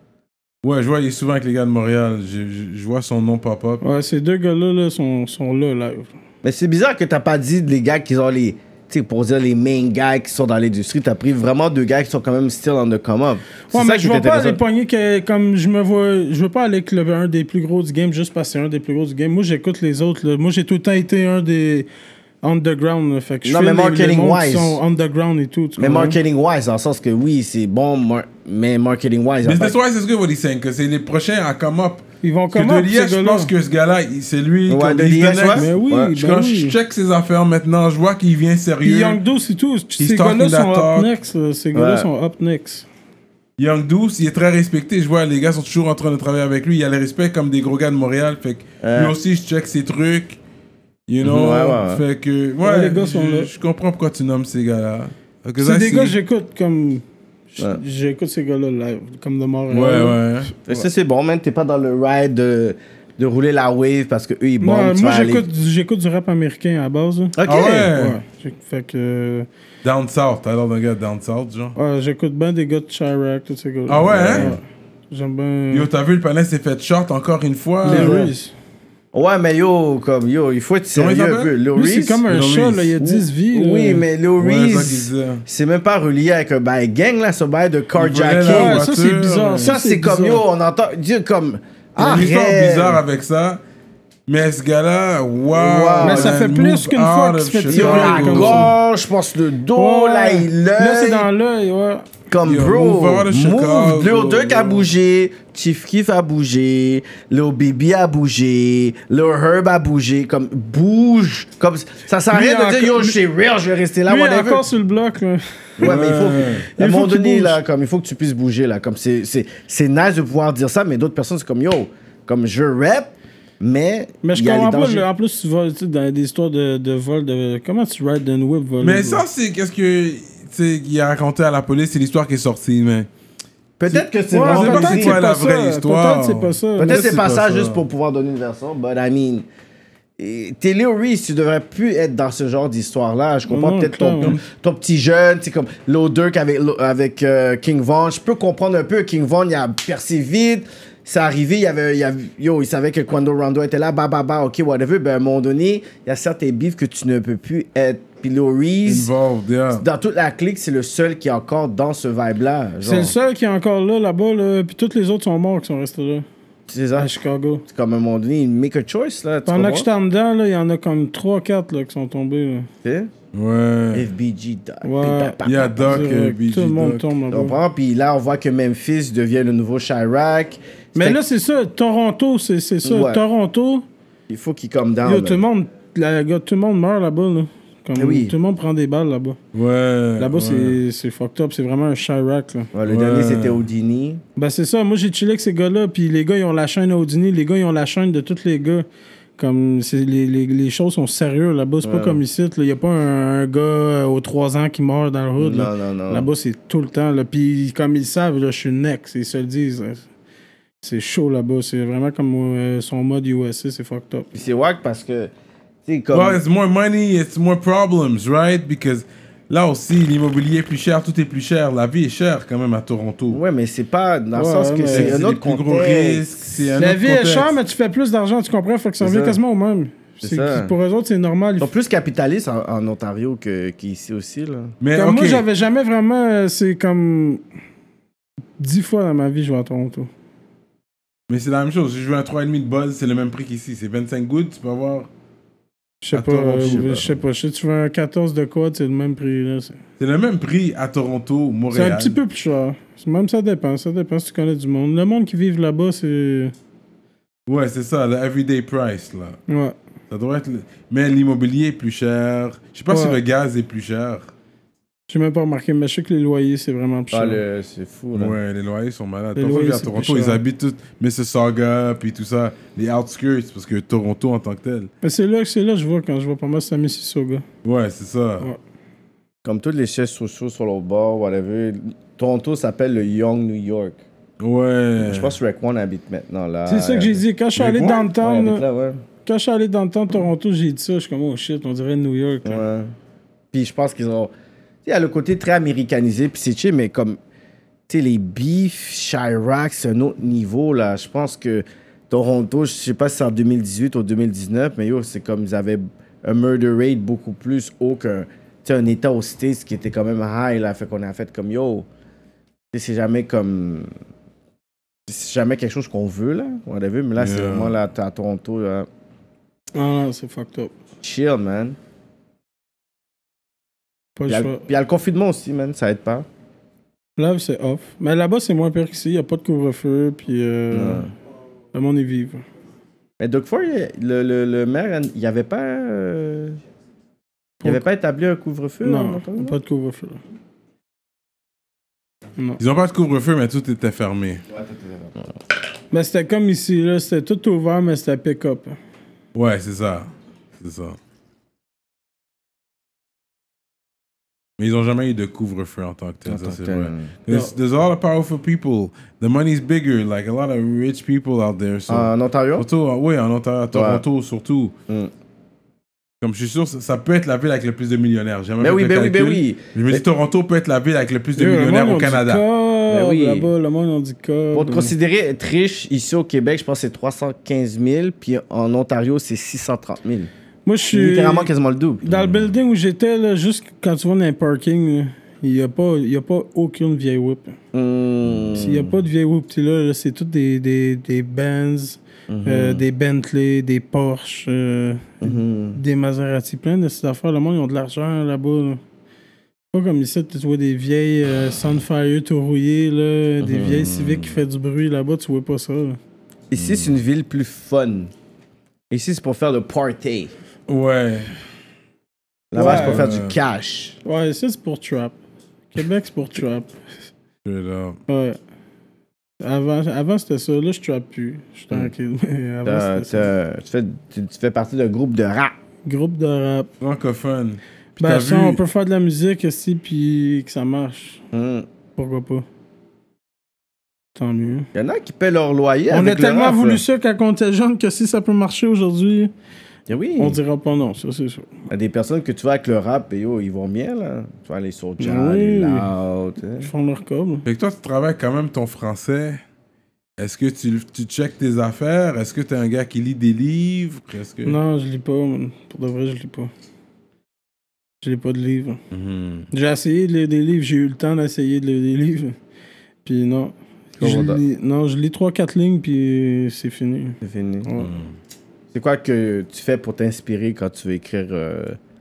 Ouais, je vois, il est souvent avec les gars de Montréal. Je, je- je vois son nom pop-up. Ouais, ces deux gars-là, là, sont, sont là, live. Mais c'est bizarre que t'as pas dit les gars qui ont les. Tu sais, pour dire les main guys qui sont dans l'industrie, t'as pris vraiment deux gars qui sont quand même still on the come up. C'est Ouais, ça mais qui je est vais pas intéressant. aller pogner que, comme je me vois, je veux pas aller avec le, un des plus gros du game juste parce que c'est un des plus gros du game. Moi, j'écoute les autres, là. Moi, j'ai tout le temps été un des underground, là. Fait que je Non, fais mais les- les marketing mondes qui wise. sont underground et tout. tu Mais comprends? marketing wise, dans le sens que oui, c'est bon, mar- mais marketing wise. il y a Business pas- wise, c'est ce que what he's saying, que c'est les prochains à come up. Ils vont Que comment de l'I S, je pense que ce gars-là, il- c'est lui. Ouais, comme de he's the l'I S, next. ouais. Mais oui, Ouais. Je- ben Quand oui. je check ses affaires maintenant, je vois qu'il vient Puis sérieux. Young Douce et tout, ces talking gars-là that sont talk. up next. là. Ces gars-là Ouais. sont up next. Young Douce, il est très respecté. Je vois, les gars sont toujours en train de travailler avec lui. Il a le respect comme des gros gars de Montréal. Fait que Ouais. lui aussi, je check ses trucs. You know? Ouais, ouais, ouais. Fait que, ouais, Ouais, les gars sont je, là. je comprends pourquoi tu nommes ces gars-là. Because C'est I des see- gars que j'écoute comme. Ouais. J'écoute ces gars-là live, comme de Montréal. Ouais, ouais. Et ça, c'est bon, man. T'es pas dans le ride de, de rouler la wave parce que eux ils bombent. Moi, tu moi vas aller- j'écoute, du- j'écoute du rap américain à la base. là. Ok. Ah ouais? Ouais. J'ai- Fait que. Down South, t'as l'air d'un gars de Down South, genre. Ouais, j'écoute bien des gars de Chirac, tous ces gars. Ah ouais, hein? J'aime bien. Yo, t'as vu, le panel s'est fait short encore une fois. Les Euh, Reese. Ouais, mais yo, comme yo, il faut être Comment il sérieux un s'appelle? peu. Lil Lui, c'est Reese, comme un Lil chat, Reese. là, il a dix vies. là. Oui, mais Lil Ouais, c'est ça qu'il Reese, disait. c'est même pas relié avec un bail gang, là, ce bail de volait carjacking. la Ouais, ça, c'est voiture, bizarre. ouais. Ça, Ça, c'est c'est comme yo, bizarre. on entend. Dieu, comme. Il y a une histoire Arrête. bizarre avec ça. Mais ce gars-là, wow. Wow. Mais ça man, fait plus move qu'une fois out qu'il of se fait Yo, tirer Chicago. la comme ça. gorge, je pense le dos, Ouais. là, il Là, c'est l'œil. dans l'œil, ouais. Comme Yo, bro, move out of Chicago, move, Lil Durk a bro. bougé, Chief Keef a bougé, Lil Baby a bougé, Lil Herb a bougé, comme bouge, comme ça sert à Lui, rien de dire encore- yo je suis real, je vais rester là, Lui, il est whatever. encore sur le bloc, là. Ouais, mais il faut, Ouais. à un Il faut moment qu'il donné bouge. là, comme il faut que tu puisses bouger là, comme c'est c'est c'est nice de pouvoir dire ça, mais d'autres personnes c'est comme yo, comme je rap, Mais, Mais je il y a les comprends pas, dangers. le- en plus, tu vas tu sais, dans des histoires de, de vol, de. Comment tu rides d'une whip volée? Mais ça, c'est qu'est-ce que. Tu sais, il a raconté à la police, c'est l'histoire qui est sortie, mais. Peut-être que c'est Ouais, vraiment je sais pas peut-être c'est que quoi c'est la pas vraie ça. histoire. Peut-être c'est pas ça. Peut-être Mais c'est c'est pas pas ça ça. juste pour pouvoir donner une version, but I mean... et T'es Leo Reese, tu devrais plus être dans ce genre d'histoire-là. Je comprends Non, peut-être ton, clairement. ton petit jeune, c'est comme Lil Durk avec, avec euh, King Von. Je peux comprendre un peu. King Von, il a percé vite. C'est arrivé, il y avait, il y avait, yo, il savait que Quando Rondo était là, bah, bah, bah, ok, whatever. Ben, à un moment donné, il y a certains beefs que tu ne peux plus être. Puis Lil Reese, Involved, yeah. dans toute la clique, c'est le seul qui est encore dans ce vibe-là. genre. C'est le seul qui est encore là, là-bas, là, puis tous les autres sont morts qui sont restés là, C'est ça. à Chicago. C'est comme à un moment donné, il make a choice, là. Tu Pendant comprends? que j'étais en dedans, là, il y en a comme trois quatre là, qui sont tombés. Là. Tu sais? Ouais. F B G, Doc. Ouais. Il y a Doc, Direct, euh, B G tout le monde Doc. tombe Tu là-bas. comprends? Puis là, on voit que Memphis devient le nouveau Chirac. Mais C'était- là, c'est ça. Toronto, c'est c'est ça. Ouais. Toronto, il faut qu'il come down. yo, là. tout, le monde, la- gars, tout le monde meurt là-bas. Là. Comme, Eh oui. Tout le monde prend des balles là-bas. Ouais. Là-bas, ouais. c'est- c'est fucked up. C'est vraiment un Chirac. Là. Ouais, le Ouais. dernier, c'était Houdini. Ben, c'est ça. Moi, j'ai chillé avec ces gars-là. Puis les gars, ils ont la chaîne Houdini. Les gars, ils ont la chaîne de tous les gars. Comme c'est- les, les, les choses sont sérieuses là-bas. C'est Ouais. pas comme ici. Il n'y a pas un, un gars euh, aux trois ans qui meurt dans le hood. là. Non, non, non. Là-bas, c'est tout le temps. Là. Puis comme ils savent, là, je suis next. Ils se le disent. là. C'est chaud là-bas. C'est vraiment comme euh, son mode U S A. C'est fucked up. Puis c'est wack parce que, tu sais, comme. Well, it's more money, it's more problems, right? Because là aussi, l'immobilier est plus cher, tout est plus cher. La vie est chère quand même à Toronto. Ouais, mais c'est pas dans le Ouais, sens que mais c'est C'est un des autre plus gros contexte. risques. C'est un La autre vie est contexte. chère, mais tu fais plus d'argent, tu comprends? Fait que ça C'est revient ça. quasiment au même. C'est C'est- ça. Pour eux autres, c'est normal. Ils sont plus capitalistes en, en Ontario que- qu'ici aussi, là. Mais Comme ok. moi, j'avais jamais vraiment. euh, C'est comme. Dix fois dans ma vie, je vais à Toronto. Mais c'est la même chose. Si je veux un trois virgule cinq de buzz, c'est le même prix qu'ici. C'est vingt-cinq gouttes, tu peux avoir. Je sais À pas, Toronto, euh, je sais pas. je sais pas. Je sais, tu veux un quatorze de quad, c'est le même prix. là. C'est C'est le même prix à Toronto, c'est Montréal. un petit peu plus cher. Même ça dépend. Ça dépend si tu connais du monde. Le monde qui vit là-bas, c'est. Ouais, c'est ça, le everyday price, là. Ouais. Ça doit être. le- Mais l'immobilier est plus cher. Je sais pas si Ouais. le gaz est plus cher. J'ai même pas remarqué, mais je sais que les loyers, c'est vraiment plus Ah, cher. le... c'est fou, là. Ouais, les loyers sont malades. Les Pour ça, loyers, à c'est Toronto, plus ils cher. habitent tout Mississauga, puis tout ça, les outskirts, parce que Toronto en tant que tel. Mais c'est là que c'est là que je vois quand je vois pas mal ça Mississauga. Ouais, c'est ça. Ouais. Comme tous les chefs sociaux sur l'autre bord, whatever. Toronto s'appelle le Young New York. Ouais. Je pense que Rec One habite maintenant là. C'est ça que j'ai dit. Quand je suis Mais allé quoi? dans le Ouais, temps, il là, habite là, ouais. quand je suis allé dans le temps de Toronto, j'ai dit ça. Je suis comme, oh shit, on dirait New York. là. Ouais. Puis je pense qu'ils ont. Tu sais, il y a le côté très américanisé, puis c'est chill, mais comme. Tu sais, les beefs, Chirac, c'est un autre niveau, là. Je pense que Toronto, je sais pas si c'est en deux mille dix-huit ou deux mille dix-neuf, mais yo, c'est comme ils avaient un murder rate beaucoup plus haut qu'un. Tu sais, un état aux States qui était quand même high, là. Fait qu'on a fait comme yo. Tu sais, c'est jamais comme. C'est jamais quelque chose qu'on veut, là. Whatever, mais là, c'est Yeah. vraiment là, à Toronto, là. Ah non, c'est fucked up. Chill, man. Pas Puis le il y a- choix. puis il y a le confinement aussi, man. Ça aide pas. Là, c'est off. Mais là-bas, c'est moins pire qu'ici. Il n'y a pas de couvre-feu. Puis euh, Ouais. le monde est vivre. Mais Doug Ford, il- le, le, le maire, il n'y avait pas. euh, Il avait pas établi un couvre-feu? en Non, Ontario? pas de couvre-feu. Non. Ils ont pas de couvre-feu, mais tout était fermé. Mais c'était comme ici, là. C'était tout ouvert, mais c'était pick-up. Ouais, c'est ça. C'est ça. Mais ils ont jamais eu de couvre-feu en tant que tel, En ça tant c'est que vrai. tel. There's, there's a lot of powerful people. The money's bigger, like a lot of rich people out there. So. En Ontario? Surtout, euh, oui, en Ontario, à Toronto surtout. Mm. Comme je suis sûr, ça, ça peut être la ville avec le plus de millionnaires. J'ai jamais Ben fait oui, le ben oui, ben calcul. oui. Je me dis, Toronto peut être la ville avec le plus de Yo, le millionnaires monde au ont du Canada. code, Ben oui. Là-bas, le monde, on dit code. Pour te considérer être riche, ici au Québec, je pense que c'est trois cent quinze mille, puis en Ontario, c'est six cent trente mille. Moi, je suis. Littéralement quasiment le double. Dans le building où j'étais, là, juste quand tu vas dans un parking, là, il n'y a, pas- il y a pas aucune vieille whip. Hmm. S'il n'y a pas de vieille whip, t'es là, là, c'est toutes des, des, des Benz, euh, des Bentley, des Porsche, euh, Mhm. des Maserati, plein de ces affaires. Le monde, ils ont de l'argent là-bas. Là. Pas comme ici, tu vois des vieilles euh, Sunfire tout rouillées, là, des vieilles Civic qui fait du bruit là-bas, tu vois pas ça. Là. Ici, c'est une ville plus fun. Ici, c'est pour faire le party. Ouais. Là-bas, Ouais. c'est pour faire Euh. du cash. Ouais, ça, c'est pour trap. Québec, c'est pour trap. Straight up. Ouais. Avant, avant c'était ça. Là, je trappe plus. Je suis tranquille. Mais avant, T'as- c'était ça. t'as- Tu fais, tu, tu fais partie d'un groupe de rap. Groupe de rap. Francophone. Puis Ben, t'as ça, vu... on peut faire de la musique aussi, puis que ça marche. Hmm. Pourquoi pas? Tant mieux. Il y en a qui paient leur loyer On a avec le tellement rap, voulu là. ça quand on était jeune que si ça peut marcher aujourd'hui, Eh oui. on dira pas non, ça c'est sûr. Il y a des personnes que tu vois avec le rap, et yo, ils vont bien, là. Tu vois, les Soulja, Oui. les Loud. tu sais. Ils font leur com. Fait que toi, tu travailles quand même ton français. Est-ce que tu, tu checkes tes affaires? Est-ce que t'es un gars qui lit des livres? Est-ce que... Non, je lis pas, man. Pour de vrai, je lis pas. Je lis pas de livres. Mhm. J'ai essayé de lire des livres, j'ai eu le temps d'essayer de lire des livres. Puis non. Je Comment lis, non, je lis trois quatre lignes, puis c'est fini. C'est fini. Ouais. C'est quoi que tu fais pour t'inspirer quand tu veux écrire euh,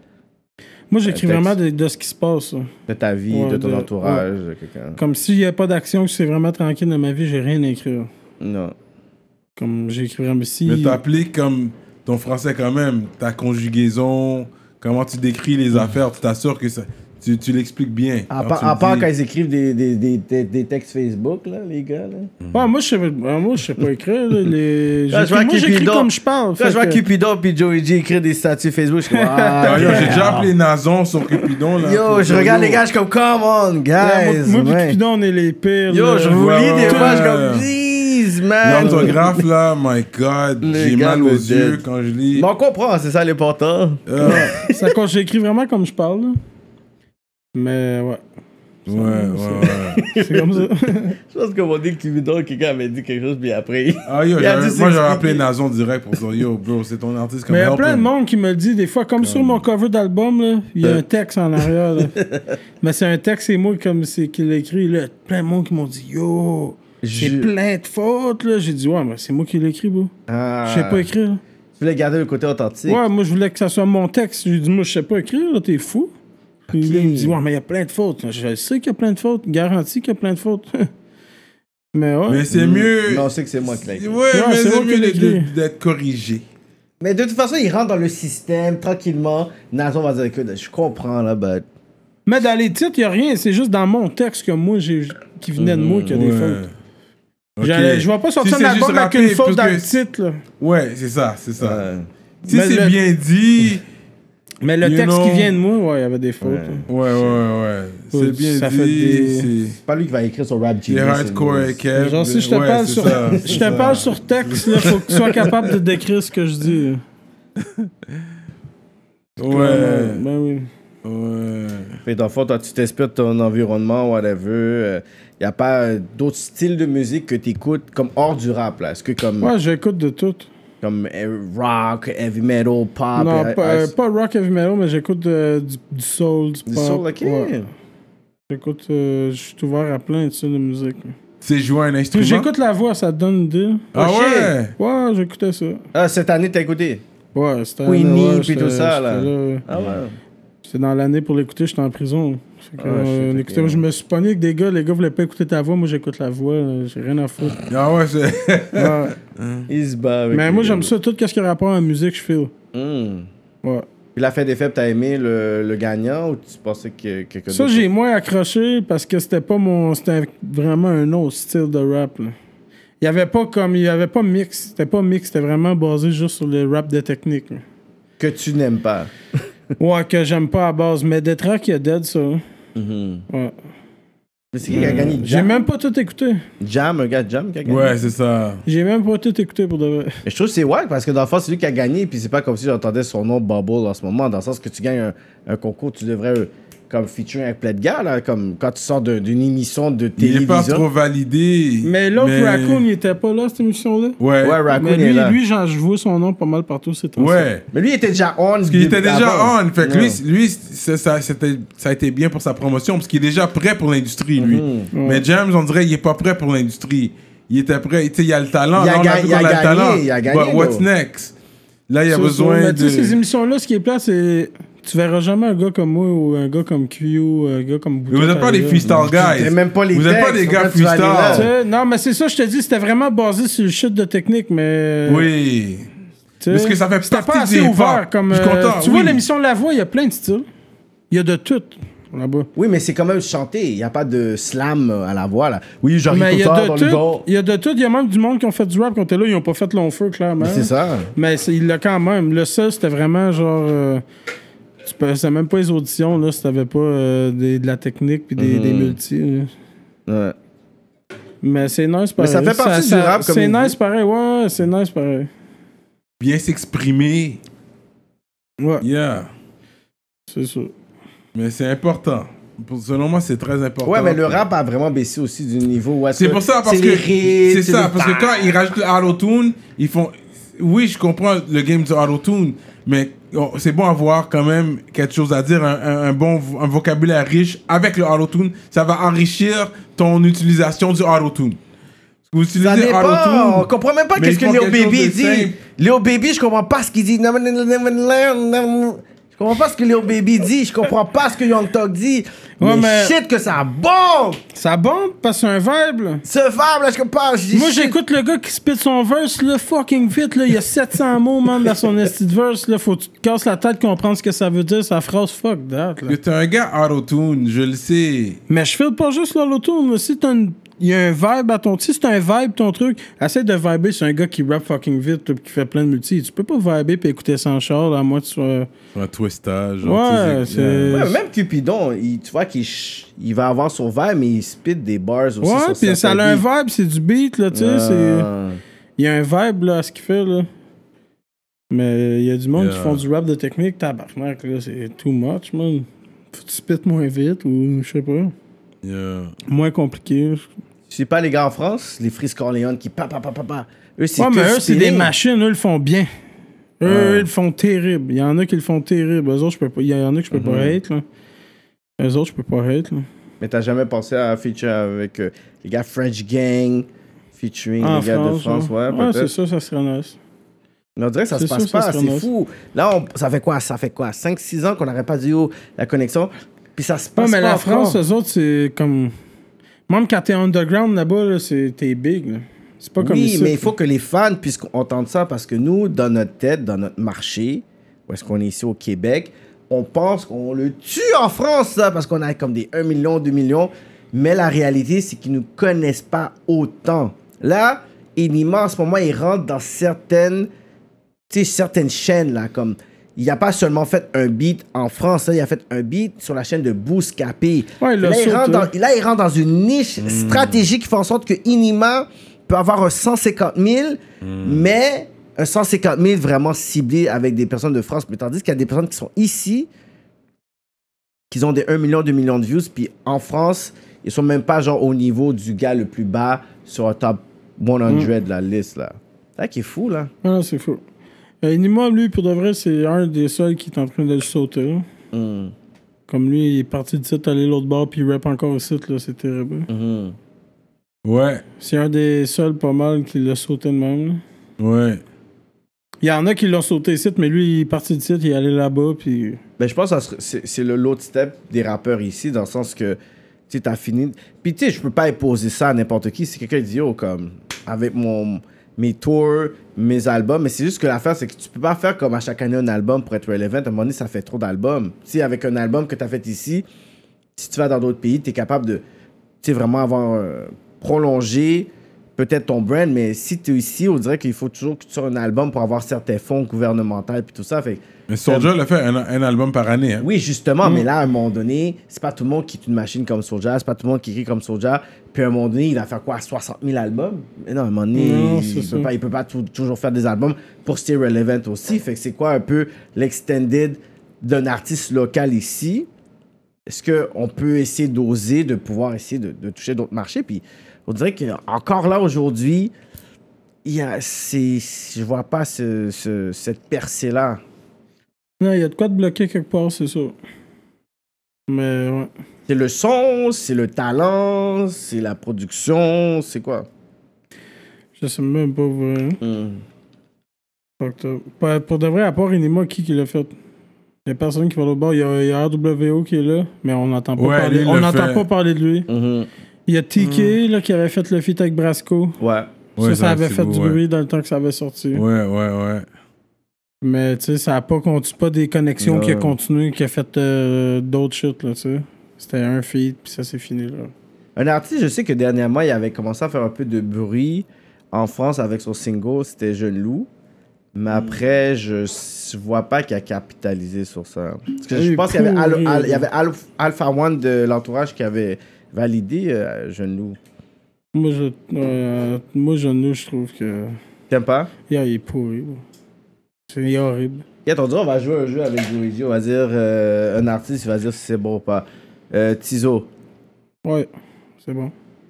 Moi, j'écris Un texte. vraiment de, de ce qui se passe. là. de ta vie, Ouais, de ton de- entourage, de quelqu'un? Comme s'il n'y a pas d'action, que c'est vraiment tranquille dans ma vie, j'ai rien à écrire. Non. Comme j'écris vraiment si. Mais t'appliques comme ton français quand même, ta conjugaison, comment tu décris les affaires, tu t'assures que ça, tu, tu l'expliques bien. À, Quand part- tu à le part dis. quand ils écrivent des, des, des, des, des textes Facebook, là, les gars. Là. Ouais, moi, je sais, ben, moi, je sais pas écrire. là, les... Quand je j'écris- vois moi, j'écris Cupidon- comme je parle. Quand fait je vois que- Cupidon puis Joey G écrire des statuts Facebook, je suis comme, Ah, ah, yo, j'ai damn. déjà appelé Nazon sur Cupidon. Là, Yo, pour je dire, regarde yo. les gars, je suis comme, come on, Ouais, guys. moi, moi ouais. pis Cupidon, on est les pires. Yo, là. je vous Ouais, lis des ouais, fois, je suis ouais. comme, please, man. L'orthographe là, my god, Les j'ai gars mal me aux dead. yeux quand je lis. Mais on comprend, c'est ça l'important. Euh, Ça, quand j'écris vraiment comme je parle. là. Mais ouais, ouais, ouais, ouais. c'est comme ça. Je pense qu'on m'a dit que Cupidon, quelqu'un avait dit quelque chose, puis après. Ah yo, Il a j'avais- dû moi j'aurais s'expliquer. appelé Nazon direct pour dire yo, bro, c'est ton artiste comme Mais il y a help plein de him. monde qui me le dit des fois, comme sur mon cover d'album, là, il y a un texte en arrière. là. Mais c'est un texte, c'est moi comme c'est qui l'a écrit. Là. Plein de monde qui m'ont dit yo, c'est Je- plein de fautes. là. J'ai dit ouais, mais c'est moi qui l'ai écrit, bro. Ah. Je sais pas écrire. là. Tu voulais garder le côté authentique. Ouais, moi je voulais que ça soit mon texte. J'ai dit moi je sais pas écrire, là, t'es fou. Puis là, il me dit ouais, mais il y a plein de fautes. Je sais qu'il y a plein de fautes, garanti qu'il y a plein de fautes. mais ouais. Mais c'est mieux. Mais on sait que c'est moi qui l'ai écrit. Ouais, Non, mais c'est c'est moi qui mieux l'ai de- écrit. d'être corrigé. Mais de toute façon, il rentre dans le système tranquillement. Nazon va dire écoute, je comprends là, but. Mais dans les titres, il n'y a rien. C'est juste dans mon texte que moi, j'ai, qui venait de moi, qu'il y a des Ouais. fautes. Ok. J'allais- Je vais pas sortir Si un c'est juste album avec rappé, une faute parce dans que- le titre. Là. Ouais, c'est ça, c'est ça. Euh, Si Mais c'est le- bien dit, Mais le You texte know- qui vient de moi, ouais, il y avait des fautes. Ouais. là. ouais, ouais, ouais. C'est bien Ça fait dit. des- C'est c'est pas lui qui va écrire sur Rap c'est Genius. hardcore c'est et Kev. Genre, si je te Ouais, parle c'est sur, ça, je c'est te ça. parle sur texte, il faut que tu sois capable de décrire ce que je dis. Ouais, Ben oui. ouais. Fait dans le fond, toi, tu t'inspires de ton environnement, whatever. Il n'y a pas euh, d'autres styles de musique que tu écoutes comme hors du rap, là. Est-ce que comme, Ouais, j'écoute de tout. comme euh, rock, heavy metal, pop? non, euh, pas, euh, euh, pas rock heavy metal, mais j'écoute euh, du, du soul, du, du pop. soul, ok. Ouais. J'écoute, euh, je suis ouvert à plein de styles de musique. C'est jouer un Puis instrument. j'écoute la voix, ça te donne une idée. Ah Oh, ouais. Ouais, j'écoutais ça. Ah, cette année, t'as écouté? Ouais, c'était... Queenie, ouais, puis j'étais- tout ça, là. j'étais là. Ah ouais. C'était dans l'année pour l'écouter, j'étais en prison. Fait que, Ah, euh, shit, on ok. écoutait- moi, je me suis pogné avec des gars, les gars voulaient pas écouter ta voix, moi j'écoute la voix, là, j'ai rien à foutre. Ah ouais, c'est. Ouais. Il se bat avec Mais les moi gars. j'aime ça, tout ce qui a rapport à la musique, je feel. Hmm. Ouais. Puis la fête des fêtes, t'as aimé le, le gagnant ou tu pensais que quelqu'un Ça, d'autre- j'ai moins accroché parce que c'était pas mon. C'était vraiment un autre style de rap. Là. Il y avait pas comme. Il y avait pas mix. C'était pas mix, c'était vraiment basé juste sur le rap de technique. là. que tu n'aimes pas. Ouais, que j'aime pas à base. Mais des tracks, il y a dead, ça. Mhm. Ouais. Mais c'est qui qui a gagné? J'ai Jam? même pas tout écouté. Jam, un gars de Jam qui a gagné? Ouais, c'est ça. J'ai même pas tout écouté pour de vrai. Mais je trouve que c'est wack parce que dans le fond, c'est lui qui a gagné, puis c'est pas comme si j'entendais son nom Bubble en ce moment. Dans le sens que tu gagnes un, un concours, tu devrais euh, comme featuring avec plein de gars, là, comme quand tu sors de- d'une émission de Il télévision. est pas trop validé. Mais l'autre Raccoon, il était pas là, cette émission-là. Ouais. Ouais, Raccoon Mais est lui, là. lui genre, je vois son nom pas mal partout, c'est temps. Ouais. Mais lui, il était déjà on. Parce qu'il était déjà on. Fait que lui, Ouais. lui ça, ça, c'était- ça a été bien pour sa promotion parce qu'il est déjà prêt pour l'industrie, lui. Mhm. Mais James, on dirait qu'il est pas prêt pour l'industrie. Il était prêt. Tu sais, il y a le talent. Il a Là, on ga- a vu il a qu'on a le gagné, talent. il a gagné, But what's though. next? Là, il y a C'est besoin ça. Mais de... tu sais, ces émissions-là, ce qui est plat, c'est. Tu verras jamais un gars comme moi ou un gars comme Q ou un gars comme Bouton. Vous n'êtes pas des freestyle guys. T'es même pas les Vous n'êtes pas textes, des gars pourquoi tu vas aller là? freestyle. Tu sais, non, mais c'est ça, je te dis, c'était vraiment basé sur le shit de technique, mais. Oui. tu sais, Parce que ça fait c'était partie pas du assez hip-hop. ouvert. Comme, Je suis euh, content, tu vois, oui. l'émission La Voix, il y a plein de styles. Il y a de tout. là-bas. Oui, mais c'est quand même chanté. Il n'y a pas de slam à la voix, là. Oui, j'arrive Mais tout il y le a temps de dans le tout. dos. Il y a de tout. Il y a même du monde qui ont fait du rap quand t'es là. Ils ont pas fait long feu, clairement. C'est ça. Mais c'est- il l'a quand même. Le seul, c'était vraiment genre. Euh, tu passais même pas les auditions, là, si t'avais pas euh, des, de la technique puis des, Mhm. des multis. Là. Ouais. Mais c'est nice pareil. ça fait partie du rap, comme C'est il nice dit. pareil, ouais, c'est nice pareil. Bien s'exprimer. Ouais, Yeah. c'est ça. Mais c'est important. Pour- Selon moi, c'est très important. Ouais, mais le rap a vraiment baissé aussi du niveau. où est-ce C'est que pour ça, parce c'est que. les rythmes, C'est ça, le parce que bang. quand ils rajoutent l'autotune, ils font. Oui, je comprends le game du autotune, mais oh, c'est bon avoir quand même quelque chose à dire, un, un- un bon vo- un vocabulaire riche avec le autotune. Ça va enrichir ton utilisation du autotune. Vous Ça utilisez dépend. On autotune. comprend même pas mais qu'est-ce ils que font Léo quelque chose Baby de dit. simple. Léo Baby, je comprends pas ce qu'il dit. Je comprends pas ce que Léo Baby dit. Je comprends pas ce que Young Thug dit. Ouais, mais, mais- shit que ça bombe. Ça bombe parce que c'est un vibe, là. Ce vibe là, je comprends. Je dis Moi, shit. j'écoute le gars qui spit son verse, là, fucking vite, là. Il y a sept cents mots, man, dans son esti de verse, là. Faut que tu te casses la tête, comprendre ce que ça veut dire, sa phrase, fuck that, là. Que t'es un gars autotune, je le sais. Mais je file pas juste l'autotune, là. Si t'as une... Il y a un vibe à ton... Si c'est un vibe, ton truc, essaie de vibrer sur un gars qui rappe fucking vite, là, pis qui fait plein de multi. Tu peux pas vibrer pis écouter sans char, là, à moins que tu sois... Un twistage. Ouais, c'est... Ouais, même Cupidon, il, tu vois qu'il ch- il va avoir son vibe, mais il spit des bars aussi. Ouais, sur pis ça certains a un beats. vibe, c'est du beat, là, tu sais, Euh, c'est... Il y a un vibe, là, à ce qu'il fait, là. Mais il y a du monde Yeah. qui font du rap de technique, tabarnak, là, c'est too much, man. Faut que tu spit moins vite, ou je sais pas. Yeah. Moins compliqué. Je sais pas les gars en France, les Freeze Corleone qui pa pa pa pa pa. Eux, c'est Ouais, que mais eux, c'est spinning. des machines, eux, ils le font bien. Eux, Ouais. ils le font terrible. Il y en a qui le font terrible. Eux autres, je peux pas... Il y en a que je peux Mhm. pas hate, là. Eux autres, je peux pas hate, là. Mais t'as jamais pensé à feature avec euh, les gars French Gang, featuring En les gars de France, ouais, ouais, c'est peut-être. ça, ça serait nice. Mais on dirait que ça se C'est passe sûr, ça pas, serait c'est nice. fou. Là, on- ça fait quoi? Ça fait quoi? cinq six ans qu'on n'aurait pas dit oh, la connexion. Puis ça se Ouais, passe mais pas la encore. France, eux autres, c'est comme... Même quand t'es underground là-bas, là, c'est... t'es big, là. C'est pas comme Oui, ici. mais il faut que les fans puissent entendre ça parce que nous, dans notre tête, dans notre marché, où est-ce qu'on est ici au Québec, on pense qu'on le tue en France, ça, parce qu'on a comme des un million, deux millions. Mais la réalité, c'est qu'ils ne nous connaissent pas autant. Là, Enima, en ce moment, il rentre dans certaines, tu sais, certaines chaînes, là, comme... Il n'a pas seulement fait un beat en France, là, il a fait un beat sur la chaîne de Bouscapé. Ouais, il l'a là, il sauté. rentre dans, là, il rentre dans une niche stratégique qui fait en sorte que Inima peut avoir un cent cinquante mille, mais un cent cinquante mille vraiment ciblé avec des personnes de France. Mais tandis qu'il y a des personnes qui sont ici, qui ont des un million, deux millions de views, puis en France, ils sont même pas genre au niveau du gars le plus bas sur un top cent de la liste, là. C'est ça qui est fou, là. Ah, c'est fou. Euh, Enima, lui, pour de vrai, c'est un des seuls qui est en train de le sauter. là. Mm. Comme lui, il est parti du site, aller l'autre bord, puis il rap encore ici, là, c'est terrible. Mhm. Ouais, C'est un des seuls pas mal qui l'a sauté de même. là. ouais. Il y en a qui l'ont sauté ici, mais lui, il est parti du site, il est allé là-bas, puis... Ben, je pense que ça serait- c'est c'est le load step des rappeurs ici, dans le sens que, tu sais, t'as fini. Puis, tu sais, je peux pas imposer ça à n'importe qui. Si quelqu'un dit, oh, comme, avec mon, mes tours, mes albums, mais c'est juste que l'affaire, c'est que tu peux pas faire comme à chaque année un album pour être relevant. À un moment donné, ça fait trop d'albums. Tu sais, avec un album que t'as fait ici, si tu vas dans d'autres pays, t'es capable de, tu sais, vraiment avoir euh, prolongé peut-être ton brand, mais si tu es ici, on dirait qu'il faut toujours que tu sortes un album pour avoir certains fonds gouvernementaux puis tout ça. Fait que, Mais Soulja l'a fait un, un album par année. Hein. oui, justement, mais là, à un moment donné, c'est pas tout le monde qui est une machine comme Soulja, c'est pas tout le monde qui écrit comme Soulja. Puis à un moment donné, il va faire quoi, soixante mille albums? Mais non, à un moment donné, Non, il, c'est il ça. peut pas, il peut pas tou- toujours faire des albums pour stay relevant aussi. Fait que c'est quoi un peu l'extended d'un artiste local ici? Est-ce qu'on peut essayer d'oser, de pouvoir essayer de, de toucher d'autres marchés? Puis on dirait qu'encore là, aujourd'hui, il y a, c'est, je vois pas ce, ce- cette percée-là. Non, il y a de quoi de bloquer quelque part, c'est ça. Mais, ouais. C'est le son, c'est le talent, c'est la production, c'est quoi? Je sais même pas, vrai. Hmm. Fucked up. Pour, pour de vrai, à part Enima, qui qui l'a fait? Il y a personne qui va au bord. Il y a, il y a R W O qui est là, mais on n'entend pas, Ouais, parler- lui, il on l'a n'entend fait. pas parler de lui. Mhm. Il y a T K là, qui avait fait le feat avec Brasco. Ouais. Ouais, ça, ça avait c'est fait beau, du ouais. bruit dans le temps que ça avait sorti. Ouais, ouais, ouais. Mais tu sais, ça a pas continué, pas des connexions Ouais. qui a continué, qui a fait euh, d'autres shit, là, tu sais. C'était un feat, puis ça s'est fini là. Un artiste, je sais que dernièrement, il avait commencé à faire un peu de bruit en France avec son single, c'était Jeune Loup. Mais après, je ne vois pas qu'il a capitalisé sur ça. Parce que je pense qu'il y avait, Al- Al- il y avait Al- Alpha One de l'entourage qui avait validé euh, Jeune Loup. Moi, je, euh, moi, Jeune Loup, je trouve que. T'aimes pas? Yeah, il est pourri. Bro. C'est horrible. Et on dirait, on va jouer un jeu avec Luigi. On va dire euh, un artiste, il va dire si c'est bon ou pas. Euh, Tizo. Ouais, c'est bon.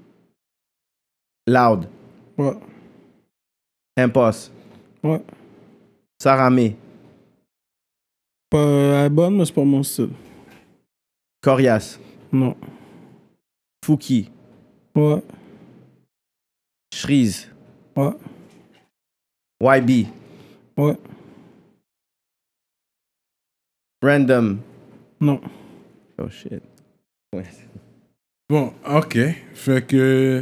Loud. Ouais. Impost. Ouais. Saramé. Pas euh, bonne, mais c'est pas mon style. Corias. Non. Fouki. Ouais. Shreeze. Ouais. Y B. Ouais. Random. Non. Oh shit. Ouais. Bon, ok. Fait que.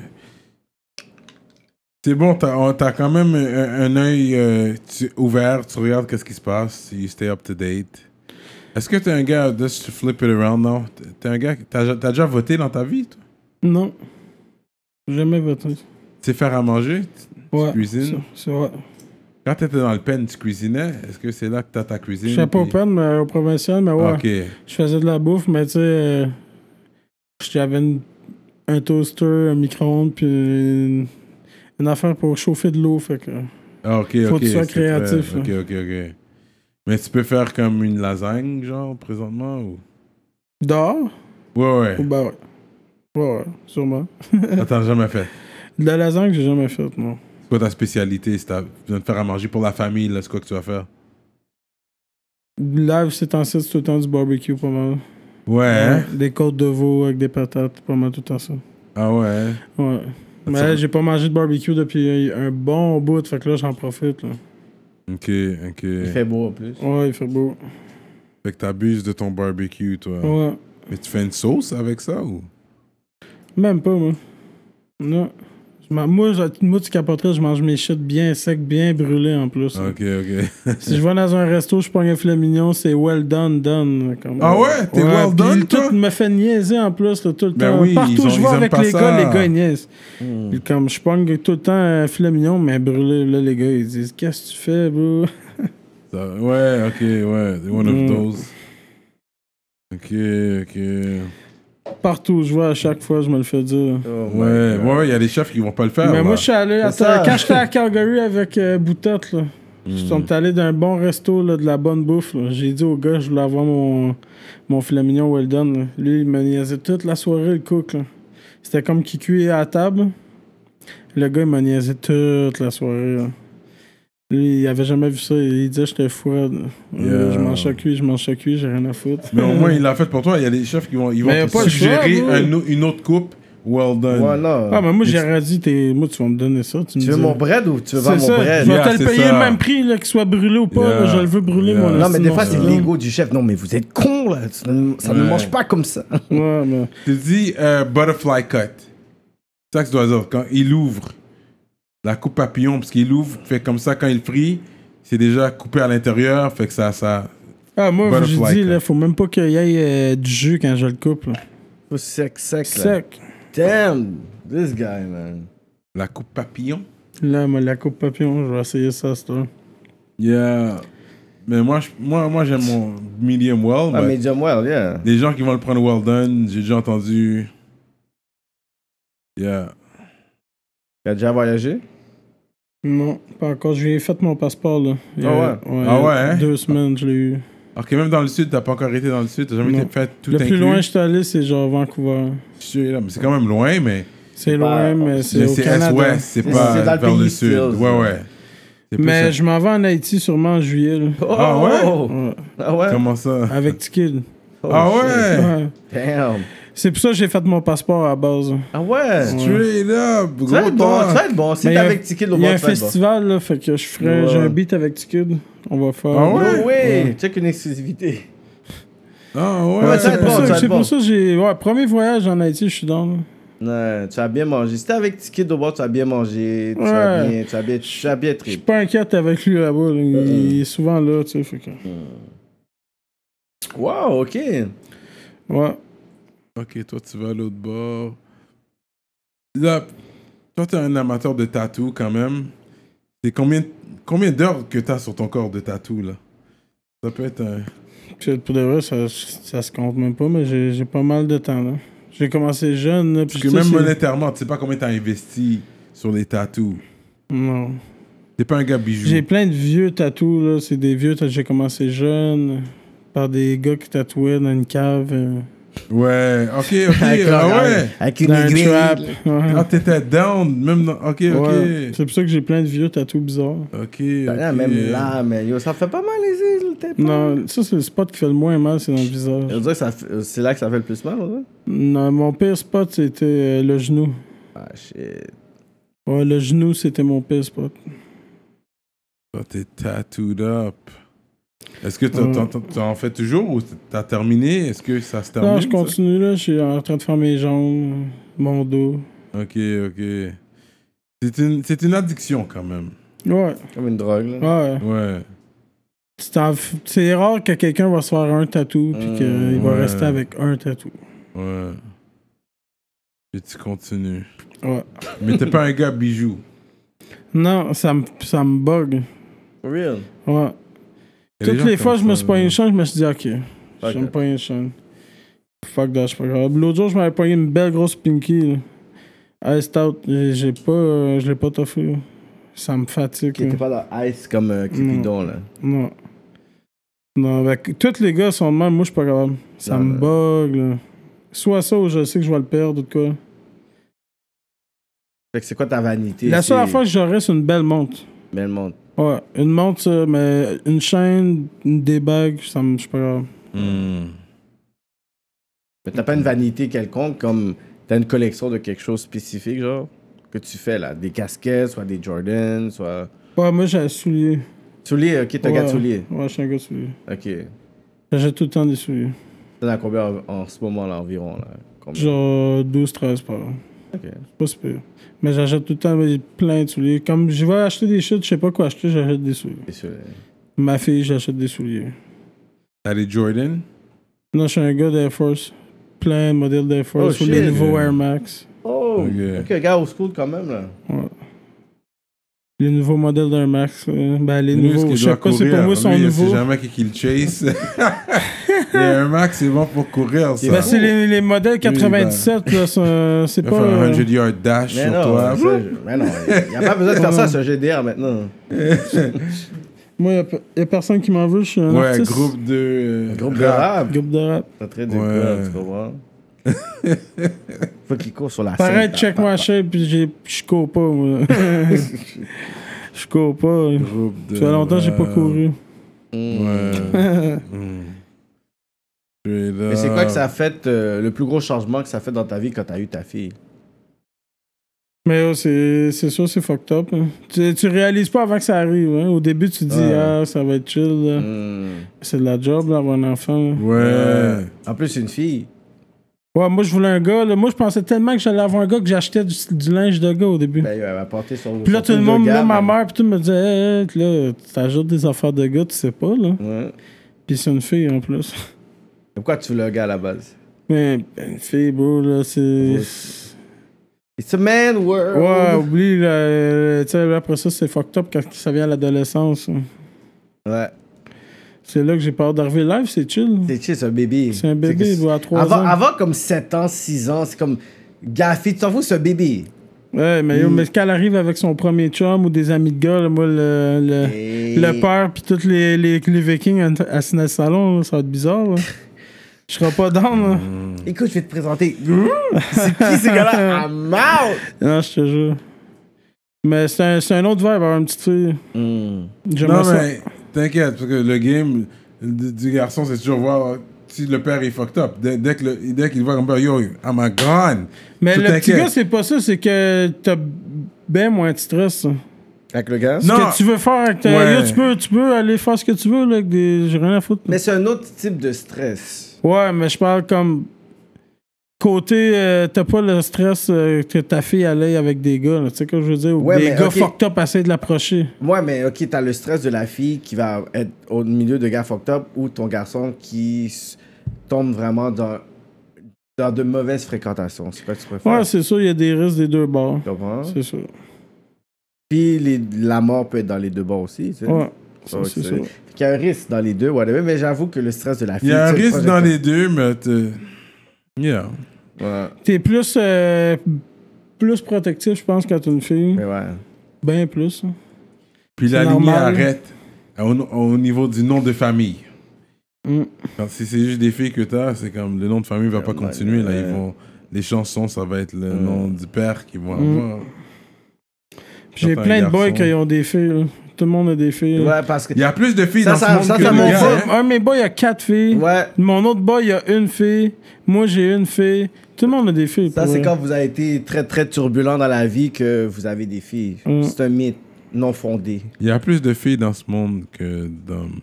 C'est bon, t'as on- t'as quand même un, un œil euh, tu- ouvert, tu regardes qu'est-ce qui se passe, you stay up to date. Est-ce que t'es un gars, just to flip it around, non? T'es un gars, t'as t'as déjà voté dans ta vie, toi? Non. Jamais voté. Tu sais faire à manger? Tu, Ouais. tu cuisines? C'est vrai. Quand t'étais dans le pen, tu cuisinais? Est-ce que c'est là que t'as ta cuisine? Je sais pas au puis- pen, mais au provincial, mais ouais. Ok. Je faisais de la bouffe, mais tu sais, euh, j'avais une- un toaster, un micro-ondes, puis une, une affaire pour chauffer de l'eau, fait que... Ah, ok, Faut ok. que tu sois c'est créatif, très- Ok, ok, ok. Mais tu peux faire comme une lasagne, genre, présentement? Ou... Dehors? Ouais, ouais. Ou bah ouais. Ouais, ouais, sûrement. Ah, t'en as jamais fait. De la lasagne, j'ai jamais fait, non. C'est quoi ta spécialité? Si t'as besoin de faire à manger pour la famille, là, c'est quoi que tu vas faire? Live, c'est en c'est tout le temps du barbecue, pas mal. Ouais, hein? Des côtes de veau avec des patates, pas mal tout le temps ça. Ah ouais? Ouais. Mais Ça- là, j'ai pas mangé de barbecue depuis un bon bout, fait que là, j'en profite, là. Ok, ok. Il fait beau en plus. Ouais, il fait beau. Fait que t'abuses de ton barbecue, toi. Ouais. Mais tu fais une sauce avec ça ou? Même pas, moi. Non. Je m'en- moi, je- moi, tu capoterais, je mange mes shit bien secs, bien brûlés en plus. Ok, ok. Si je vais dans un resto, je prends un filet mignon, c'est well done, done. Comme, Ah ouais? T'es well puis done, tout toi? me fait niaiser en plus, là, tout le Ben temps. oui, Partout ils où ont- je ils vais aiment avec pas les ça. gars, les gars, ils niaisent. Mm. Puis comme je pogne tout le temps un filet mignon, mais brûlé, là, les gars, ils disent « Qu'est-ce que tu fais, bro? Ça- ouais, ok, ouais. One of Mm. those. Ok, ok. Partout où je vais, à chaque fois, je me le fais dire. Oh my Ouais, God. ouais, il y a des chefs qui vont pas le faire. mais là. moi, je suis allé... C'est attends, ça. quand j'étais à Calgary avec euh, Boutette, là, Mm. on est allé d'un bon resto, là, de la bonne bouffe. là. J'ai dit au gars, je voulais avoir mon, mon filet mignon well done. là. Lui, il me niaisait toute la soirée, le cook. là. C'était comme qu'il cuit à la table. Le gars, il me niaisait toute la soirée. là. Lui, il avait jamais vu ça. Il disait que j'étais fou. là. Yeah. Je mange ça cuit, je mange ça cuit, j'ai rien à foutre. Mais au moins, il l'a fait pour toi. Il y a des chefs qui vont, ils vont Mais y a te pas le suggérer choix, un o- une autre coupe. Well done. Voilà. Ah, mais moi, Mais j'aurais dit, t'es... moi, tu vas me donner ça. Tu, me Tu veux dis- mon bread ou tu veux C'est pas mon ça. bread? Je vais Yeah, te le c'est payer ça. le même prix, là, qu'il soit brûlé ou pas. Yeah. là, je le veux brûler, Yeah. mon Non, mais des fois, c'est esti, l'ego du chef. Non, mais vous êtes con là. Ça ne, ça ne Ouais. mange pas comme ça. Ouais, mais... Tu dis euh, butterfly cut. C'est ça que tu dois dire. Quand il ouvre la coupe papillon, parce qu'il ouvre, fait comme ça, quand il frit, c'est déjà coupé à l'intérieur, fait que ça. ça... Ah, moi, je Butterfly dis, cut. là, faut même pas qu'il y ait euh, du jus quand je le coupe. Là. Faut sec, sec. Là. Sec. Damn, this guy, man. La coupe papillon? Là, moi, la coupe papillon, je vais essayer ça, c'est toi. Yeah. Mais moi, je- moi, moi j'aime mon medium well. Ah, mais medium well, yeah. les gens qui vont le prendre well done, j'ai déjà entendu. Yeah. Tu as déjà voyagé? Non, pas encore. J'ai fait mon passeport, là. Il y a- Ah Ah il y a ouais, hein? Deux semaines, je l'ai eu. Alors que même dans le sud, t'as pas encore été dans le sud, t'as jamais Non. été fait tout Le inclus. plus loin que je suis allé, c'est genre Vancouver. Je suis là, mais c'est quand même loin, mais, C'est pas- loin, mais c'est mais au c'est Canada. est-ouest, c'est C'est- pas c'est dans le vers le pays sud. still, Ouais, ça. ouais. C'est plus Mais ça. je m'en vais en Haïti sûrement en juillet, là. Oh, Ah ouais? Ouais. Ah ouais? Comment ça? Avec Tikid. Oh, Ah shit. ouais? Ouais. Damn. C'est pour ça que j'ai fait mon passeport à la base. Ah ouais? Straight up, Tu vas gros être bon, temps. tu vas être bon. Si Mais t'es il y a- avec Tikid, au Il y a moins, un tu vas être bon. festival, là, fait que je ferais. Ouais. J'ai un beat avec Tikid. On va faire. Ah ouais? Oh, oui, check une exclusivité. Ah ouais. Ouais, ça C'est va être pour, bon, ça, ça va c'est être bon. pour ça que j'ai. Ouais, premier voyage en Haïti, je suis dans. là. Ouais, tu as bien mangé. Si t'es avec Tikid au bord, tu as bien mangé. Tu as Ouais. bien, tu as bien, tu as bien Je suis trip. pas inquiète avec lui là-bas. là. Il, il est souvent là, tu sais. Fait que. Wow, ok. Ouais. Ok, toi, tu vas à l'autre bord. Là, toi, t'es un amateur de tatou quand même. C'est combien, combien d'heures que t'as sur ton corps de tatou, là? Ça peut être un... Puis, pour de vrai, ça, ça se compte même pas, mais j'ai, j'ai pas mal de temps, là. J'ai commencé jeune, là, Parce puis que même c'est... monétairement, tu sais pas combien t'as investi sur les tatous. Non. T'es pas un gars bijou. J'ai plein de vieux tatous, là. C'est des vieux tatous. J'ai commencé jeune par des gars qui tatouaient dans une cave. Euh, Ouais, ok, ok, Avec, ah un- ouais. avec une dans un aiguille. trap. Ouais. Ah, t'étais down, même dans... Ok, ok. Ouais. C'est pour ça que j'ai plein de vieux tatous bizarres. Ok, Ah, ok. même là, mais yo, ça fait pas mal les îles, t'es pas. Non, ça, c'est le spot qui fait le moins mal, c'est dans le visage. Je veux dire, ça fait- c'est là que ça fait le plus mal, là. Non, mon pire spot, c'était euh, le genou. Ah, shit. Ouais, le genou, c'était mon pire spot. Ah, t'es tattooed up. Est-ce que t'as- Ouais. t'en- t'en t'en fais toujours ou t'as terminé? Est-ce que ça se termine? Non, je ça? continue, là. Je suis en train de faire mes jambes, mon dos. Ok, ok. C'est une, c'est une addiction quand même. Ouais, Comme une drogue, là. ouais. Ouais. C'est en- C'est rare que quelqu'un va se faire un tatou puis Mmh, qu'il va ouais. rester avec un tatou. Ouais. Et tu continues. Ouais. Mais t'es pas un gars bijou. Non, ça me ça me bug. For real. Ouais. Il y a des Toutes gens les fois, comme je me ça, suis pogné une chaîne, je me suis dit, ok, Fuck j'aime that. pas une chaîne. Fuck that, c'est pas grave. L'autre jour, je m'avais pogné une belle grosse pinky. Là. Iced out, j'ai j'ai pas, euh, je l'ai pas toffé. là. Ça me fatigue. Qui était là. pas dans Ice comme euh, Cupidon, là. Non. Non, avec, tous les gars sont de même, moi, je suis pas capable. Ça Non, me non. bug, là. Soit ça ou je sais que je vais le perdre ou de quoi. Fait que c'est quoi ta vanité? La seule c'est- affaire que j'aurais, c'est une belle montre. Mais le monde. Ouais, une montre, ça, mais une chaîne, une des bagues, ça me, je suis pas grave. Hmm. Mais t'as pas une vanité quelconque, comme t'as une collection de quelque chose spécifique, genre, que tu fais, là. Des casquettes, soit des Jordan, soit... Ouais, moi, j'ai un soulier. Souliers, ok, t'as un Ouais. gars de souliers. Ouais, je suis un gars de soulier. Ok. J'achète tout le temps des souliers. T'en as combien en, en ce moment, là, environ, là? Combien? Genre douze treize par an. Ok. C'est pas super. Mais j'achète tout le temps mais plein de souliers. Comme je vais acheter des shit, je sais pas quoi acheter, j'achète des souliers. Et sur- Ma fille, j'achète des souliers. T'as les Jordan? Non, je suis un gars d'Air Force. Plein de modèles d'Air Force. Oh, ou les shit. nouveaux Yeah. Air Max. Oh! Ok. Ok, gars au school, quand même, là. Ouais. Les nouveaux modèles d'Air Max. euh, ben, les Lui, ce nouveaux. qu'il Je doit sais pas si courir, pour moi, ils sont lui, nouveaux. C'est jamais qui qui le chase. Il y a un max, c'est bon pour courir, ça. Ben, c'est les, les modèles quatre-vingt-dix-sept, là, c'est- c'est Il va pas... faire un euh, cent yard dash Mais sur non, toi. ça, je- mais non, il n'y a pas besoin de faire ça sur G D R maintenant. Moi, il n'y a, personne qui m'en veut, je suis un Ouais, artiste. groupe de... euh, Groupe de rap. rap. Groupe de rap. T'as très de Ouais. quoi, tu comprends? Faut qu'il court sur la scène. Pareil, check my shape, puis j'ai- je cours pas, moi. Je cours pas. Groupe de Ça fait longtemps que j'ai pas rap. couru. Ouais. Mm. Straight Mais c'est quoi up. que ça a fait, euh, le plus gros changement que ça a fait dans ta vie quand t'as eu ta fille? Mais oh, c'est c'est sûr, c'est fucked up. hein. Tu, tu réalises pas avant que ça arrive. Hein. Au début, tu dis, Ouais. ah, ça va être chill. là. Hmm. C'est de la job, là, avoir un enfant. là. Ouais. En plus, c'est une fille. Ouais, moi, je voulais un gars. Là. Moi, je pensais tellement que j'allais avoir un gars que j'achetais du, du linge de gars au début. Ben, elle va porter son. Puis là, son tout le truc de monde, là, gamme. ma mère, puis tout me disait, hey, hey, là, t'ajoutes des affaires de gars, tu sais pas, là. Ouais. Puis c'est une fille en plus. Pourquoi tu veux le gars à la base? Mais une fille, bro, là, c'est. It's a man world. Ouais, oublie, là, euh, tu sais, après ça, c'est fucked up quand ça vient à l'adolescence. hein. Ouais. C'est là que j'ai peur d'arriver live, c'est chill. C'est chill, c'est un bébé. C'est un bébé, il doit à trois avant, ans. Avant, comme sept ans, six ans, c'est comme. Gaffi, tu t'en fous, c'est un bébé. Ouais, mais, yo, mais quand elle arrive avec son premier chum ou des amis de gars, là, moi, le, le, Et- le père puis tous les, les, les vikings assis dans le salon, là, ça va être bizarre. là. Je serai pas down. Là. Écoute, je vais te présenter. C'est qui ces gars-là? I'm out! Non, je te jure. Mais c'est un, c'est un autre vibe, avoir une petite fille. Hmm. J'aimerais Non, ça. mais t'inquiète, parce que le game du, du garçon, c'est toujours voir si le père est fucked up. Dès, dès que le- dès qu'il voit comme père, yo, I'm a gone. Mais Tout le petit t'inquiète. gars, c'est pas ça, c'est que t'as bien moins de stress. ça. Avec le gars? Ce Non. que tu veux faire avec ta... Ouais. Yo, tu, peux, tu peux aller faire ce que tu veux, là, avec des... J'ai rien à foutre. Mais c'est un autre type de stress. Ouais, mais je parle comme... Côté, euh, t'as pas le stress euh, que ta fille allait avec des gars, là, tu sais ce que je veux dire? Ou Ouais, des mais gars ok. fucked up essaient de l'approcher. Ouais, mais ok, t'as le stress de la fille qui va être au milieu de gars fucked up ou ton garçon qui s- tombe vraiment dans Dans de mauvaises fréquentations, c'est quoi que tu préfères? Ouais, c'est sûr, il y a des risques des deux bords. Tu comprends? C'est sûr. Puis les, la mort peut être dans les deux bords aussi, tu sais. Ouais, ça, Ouais, c'est c'est- sûr. Il y a un risque dans les deux, whatever, mais j'avoue que le stress de la fille... Il y a un tu sais, risque le dans projet- les deux, mais t'es- yeah. Ouais, T'es plus, euh, plus protectif, je pense, quand t'es une fille. mais ouais. Ben plus. hein. Puis C'est la lignée normal. arrête au, au niveau du nom de famille. Mm. Quand si c'est juste des filles que t'as, c'est comme le nom de famille va pas Ouais, continuer. Là, ouais. ils vont, les chansons, ça va être le Mm. nom du père qui vont Mm. avoir. J'ai Certains plein de boys garçons. qui ont des filles. là. Tout le monde a des filles. Ouais, parce que... Il y a plus de filles Ça, dans ça- ce monde ça, que ça de m'en gars. va. hein. Un de mes boys, il y a quatre filles. Ouais, Mon autre boy, il y a une fille. Moi, j'ai une fille. Tout le monde a des filles. ça, pour c'est vrai. quand vous avez été très, très turbulent dans la vie que vous avez des filles. Mm. C'est un mythe non fondé. Il y a plus de filles dans ce monde que d'hommes.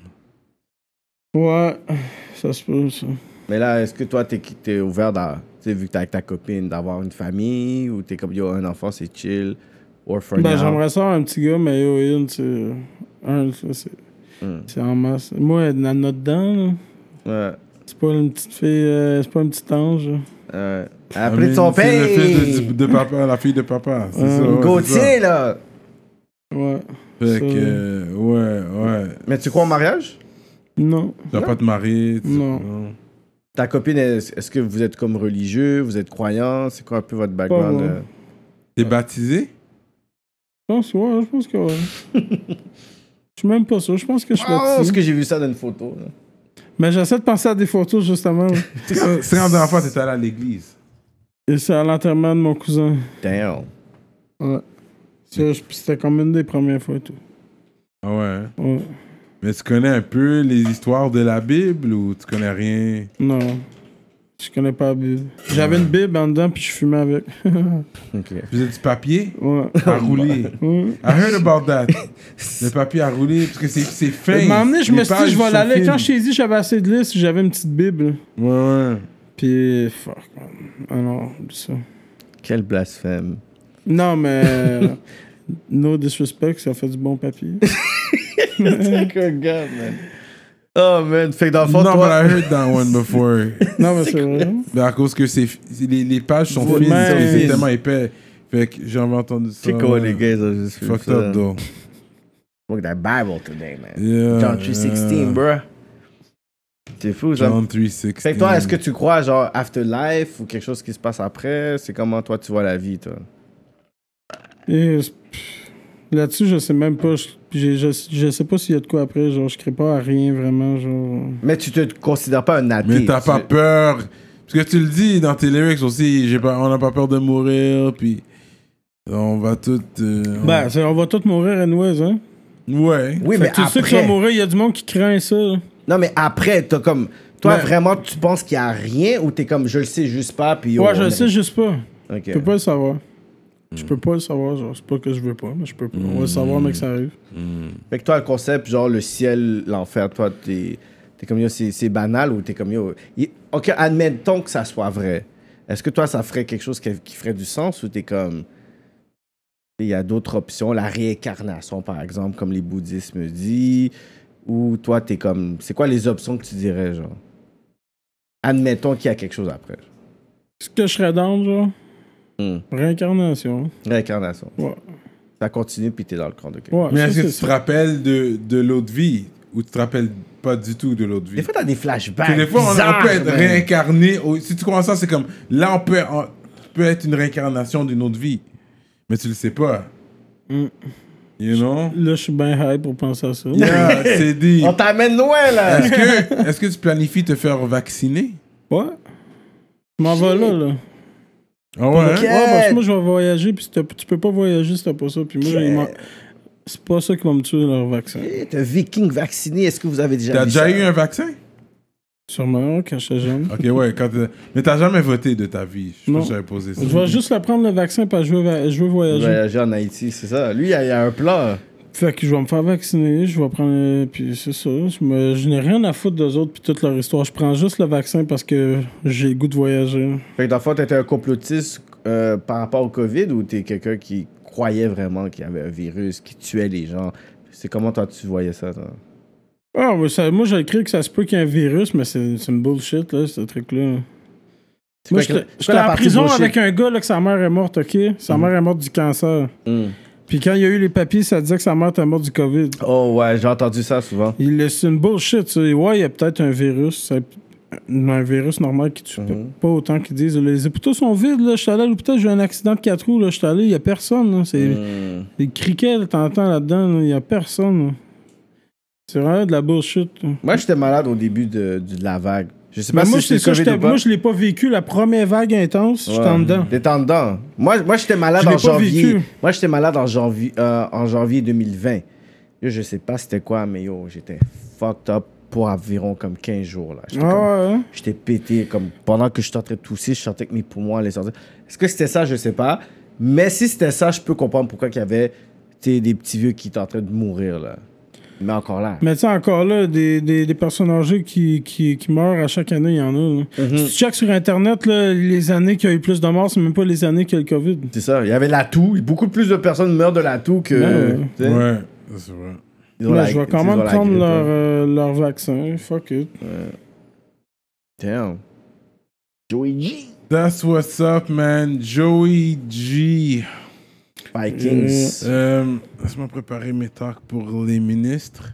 Ouais, ça se peut, ça. Mais là, est-ce que toi, t'es, t'es ouvert, dans, tu sais, vu que t'es avec ta copine, d'avoir une famille ou t'es comme, yo, un enfant, c'est chill, or for Ben, now? j'aimerais ça avoir un petit gars, mais yo, une, c'est. Un, ça, c'est. Mm. C'est en masse. Moi, elle en a dedans, là. Ouais. C'est pas une petite fille. euh, c'est pas un petit ange. là. Euh, I appelé de mean, son c'est père. le fils de, de papa, la fille de papa. C'est Euh, ça. ouais, c'est Gauthier, là. Ouais. ça. Fait Ça. que, euh, ouais, ouais. Mais tu crois au mariage? Non. Tu vas pas te marier. tu- Non. Ta copine, est- est-ce que vous êtes comme religieux, vous êtes croyant? C'est quoi un peu votre background? Pas moi. euh? T'es baptisé? Je pense, ouais, je pense que ouais. Je suis même pas sûr. Je pense que je suis Oh, baptisé. est-ce que j'ai vu ça dans une photo? là? Mais j'essaie de penser à des photos, justement. là. C'est quand c'est quand la dernière fois que t'étais allé à l'église. Et c'est à l'enterrement de mon cousin. Damn. Ouais. Ça, je- C'était comme une des premières fois et tout. Ah ouais. Ouais. Mais tu connais un peu les histoires de la Bible ou tu connais rien? Non. Je connais pas la Bible. J'avais une Bible en dedans, puis je fumais avec. OK. Tu faisais du papier Ouais. à rouler. Ouais. I heard about that. Le papier à rouler, parce que c'est c'est fin. À un moment donné, je Les me suis dit, pages je vais sont l'aller. fines. Quand je t'ai dit, j'avais assez de listes, j'avais une petite Bible. Ouais, ouais. Puis, fuck, man. Ah non, oublie ça. Quel blasphème. Non, mais. No disrespect, ça fait du bon papier. C'est un gars, man. Oh, man. Fait que dans le fond, Non, toi... but I heard that one before. Non, mais c'est vrai. Mais à cause que c'est c'est- les, les pages sont Ouais, fines, mais- c'est c'est tellement épais. Fait que j'ai jamais entendu ça. C'est quoi, les gars? Ils ont juste fait Fucked ça. up, though. Look at that Bible today, man. Yeah, John three sixteen, yeah. bruh. C'est fou, ça. John three sixteen. Fait que toi, est-ce que tu crois, genre, afterlife ou quelque chose qui se passe après? C'est comment, toi, tu vois la vie, toi? Et, pff, là-dessus, je sais même pas. Je, j'ai- je, je sais pas s'il y a de quoi après. Genre, je crée pas à rien vraiment. Genre. Mais tu te considères pas un athée. Mais t'as tu- pas peur. Parce que tu le dis dans tes lyrics aussi, j'ai pas, on n'a pas peur de mourir, puis on va tout. euh, on- Ben, c'est- on va tous mourir anyways, hein. ouais. Oui, Fait mais que tu sais que tu vas après... mourir, il y a du monde qui craint ça. là. Non, mais après, t'as comme... Toi, Mais- vraiment, tu penses qu'il y a rien ou t'es comme, je le sais juste pas, puis... Ouais, oh, je on le est- sais juste pas. Ok. Je peux pas le savoir. Je peux pas le savoir, genre, c'est pas que je veux pas, mais je peux pas. On va le savoir, mais que ça arrive. Fait que toi, le concept, genre, le ciel, l'enfer, toi, t'es... T'es comme, yo, c'est c'est banal ou t'es comme, yo... y- Ok, admettons que ça soit vrai. Est-ce que toi, ça ferait quelque chose qui, qui ferait du sens ou t'es comme... Il y a d'autres options, la réincarnation, par exemple, comme les bouddhistes me disent, ou toi, t'es comme... C'est quoi les options que tu dirais, genre? Admettons qu'il y a quelque chose après. Est-ce que je serais dans, genre? Hmm. Réincarnation. Réincarnation. Ouais. Ça continue, puis t'es dans le camp de quelqu'un. Ouais, Mais ça, est-ce que c'est tu te ça. rappelles de, de l'autre vie ou tu te rappelles pas du tout de l'autre vie? Des fois, t'as des Parce flashbacks que des fois, on, on bizarres, peut être man. réincarné. au- Si tu comprends ça, c'est comme là, on peut, on peut être une réincarnation d'une autre vie, mais tu le sais pas. Mm. You know? Là, je suis bien hype pour penser à ça. Yeah, c'est dit. On t'amène loin, là! Est-ce que, est-ce que tu planifies te faire vacciner? Ouais. Je m'en vais là, là. Ah ouais? hein? Ok. Ouais, parce que moi, je vais voyager, puis si t'as- tu peux pas voyager si t'as pas ça. Puis moi, Ok. il m'a- c'est pas ça qui va me tuer, leur vaccin. Hey, t'es un viking vacciné, est-ce que vous avez déjà T'as vu déjà ça? eu un vaccin? Sûrement, quand j'étais jeune. Ok, ouais. Quand t'as- mais t'as jamais voté de ta vie. Je Non. pense que j'avais posé ça. Je vais juste le prendre, le vaccin, parce que je veux, va- je veux voyager. Voyager en Haïti, c'est ça. Lui, il y, a- il y a un plan. Fait que je vais me faire vacciner, je vais prendre. Puis c'est ça. Je, me- je n'ai rien à foutre d'eux autres, puis toute leur histoire. Je prends juste le vaccin parce que j'ai le goût de voyager. Fait que dans le fond, t'étais un complotiste euh, par rapport au COVID ou t'es quelqu'un qui croyait vraiment qu'il y avait un virus qui tuait les gens? C'est comment toi tu voyais ça, toi? Ah, mais ça- moi, j'ai écrit que ça se peut qu'il y ait un virus, mais c'est c'est une bullshit, là, ce truc-là. Moi, j'étais en prison avec un gars là, que sa mère est morte, OK? Sa mm. mère est morte du cancer. Mm. Puis quand il y a eu les papiers, ça disait que sa mère était morte du COVID. Oh ouais, j'ai entendu ça souvent. C'est une bullshit, ça. Ouais, il y a peut-être un virus, un virus normal qui tue mm-hmm. pas autant qu'ils disent. Les hôpitaux sont vides, là. Je suis allé à l'hôpital, j'ai eu un accident de quatre roues, là. Je suis allé, il y a personne, c'est mm. les criquets, t'entends là-dedans, il là. y a personne, là. C'est vraiment de la bullshit. Là. Moi, j'étais malade au début de, de la vague. Je sais pas moi, si c'est ça, moi, je l'ai pas vécu. La première vague intense, ouais. j'étais en dedans. T'étais en dedans. Moi, moi j'étais malade en janvier. Vécu. Moi, j'étais malade en janvier, euh, en janvier deux mille vingt. Yo, je sais pas c'était quoi, mais yo, j'étais fucked up pour environ comme quinze jours. Là. J'étais, ah, comme, ouais. j'étais pété. Comme, pendant que je suis en train de tousser, je sentais que mes poumons allaient sortir. Est-ce que c'était ça? Je sais pas. Mais si c'était ça, je peux comprendre pourquoi il y avait des petits vieux qui étaient en train de mourir, là. Mais encore là. Mais tu sais, encore là, des, des, des personnes âgées qui, qui, qui meurent à chaque année, il y en a. Mm-hmm. Si tu checkes sur Internet, là, les années qu'il y a eu plus de morts, c'est même pas les années qu'il y a le COVID. C'est ça. Il y avait la toux. Beaucoup plus de personnes meurent de la toux que... Ouais, ouais c'est vrai. Là, la, je vais quand même prendre leur, euh, leur vaccin. Fuck it. Ouais. Damn. Joey G. That's what's up, man. Joey G. Vikings. Euh, Laisse-moi préparer mes talks pour les ministres.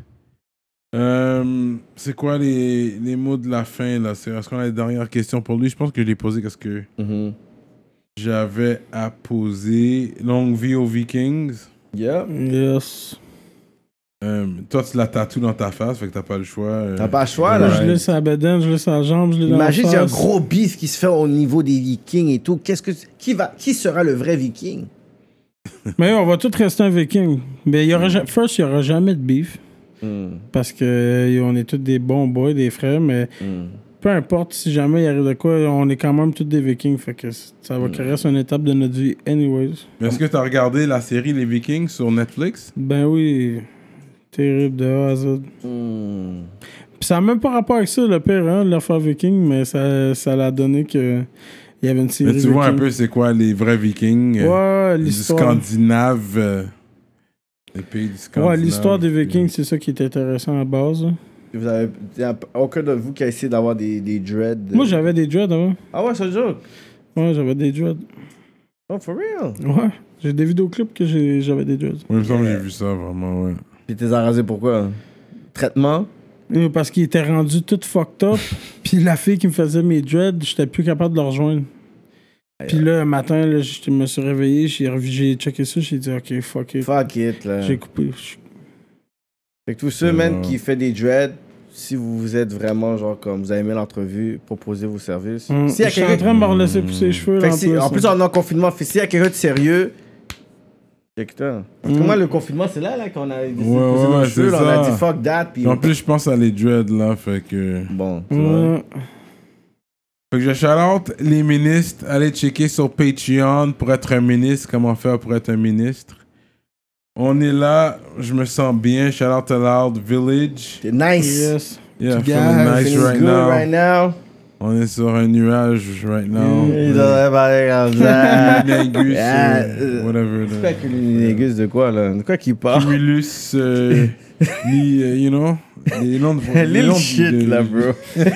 Euh, c'est quoi les, les mots de la fin, là? C'est, est-ce qu'on a les dernières questions pour lui? Je pense que je l'ai posé parce que mm-hmm. j'avais à poser. Longue vie aux Vikings. Yeah. Yes. Euh, toi, tu l'as tatoué dans ta face, fait que t'as pas le choix. Euh, t'as pas le choix, là. Moi, je l'ai sur la bedaine, je l'ai sur la jambe, je l'ai dans la face. Imagine, il y a un gros beef qui se fait au niveau des Vikings et tout. Qu'est-ce que... Qui, va... qui sera le vrai Viking? Mais on va tous rester un Viking. Mais il y aura, first, il n'y aura jamais de beef. Mm. Parce que on est tous des bons boys, des frères, mais mm. peu importe si jamais il arrive de quoi, on est quand même tous des Vikings. Fait que ça va créer mm. une étape de notre vie anyways. Mais est-ce que tu as regardé la série Les Vikings sur Netflix? Ben oui. Terrible de A à Z. Mm. Puis ça n'a même pas rapport avec ça, le pire, hein, l'affaire Viking, mais ça, ça l'a donné que... Il y avait une série. Mais tu vois un peu c'est quoi les vrais Vikings ouais, euh, l'histoire. Du Scandinave. Euh, les pays du Scandinave. Ouais, l'histoire des Vikings, puis... c'est ça qui est intéressant à la base. Vous avez, y a aucun de vous qui a essayé d'avoir des, des dreads? Moi, j'avais des dreads avant. Ah ouais, c'est un joke? Ouais, j'avais des dreads. Oh, for real? Ouais. J'ai des vidéoclips que j'ai, j'avais des dreads. Oui, il me semble que j'ai vu ça, vraiment, ouais. Puis t'es rasé pourquoi? Traitement? Parce qu'il était rendu tout fucked up. Puis la fille qui me faisait mes dreads, j'étais plus capable de le rejoindre. Puis là, un matin, là, je me suis réveillé, j'ai, j'ai checké ça, j'ai dit, OK, fuck it. Fuck it, là. J'ai coupé. Fait que tous ceux, man, qui fait des dreads, si vous vous êtes vraiment, genre, comme vous avez aimé l'entrevue, proposez vos services. Mmh. Si je suis en train de me relaisser pousser les cheveux, là, en si, plus. En plus, en en confinement, s'il y a quelqu'un de sérieux... Putain. Parce que moi, le confinement, c'est là, là qu'on a décidé ouais, de poser ouais, nos cheveux, là, on a dit fuck that. Puis... En plus, je pense à les dreads, là, fait que... Bon, tu vois. Fait que je shout-out les ministres. Allez checker sur Patreon pour être un ministre. Comment faire pour être un ministre. On est là. Je me sens bien. Shout-out to Loud Village. C'est nice. Yes. Yeah, feeling nice right now. right now. On est sur un nuage right now. Il devrait parler comme ça. Négus, euh, whatever. C'est quoi que Négus de quoi, là? De quoi qu'il parle? Cumulus, euh, ni, uh, you know, les noms de... Little shit, de, là, bro.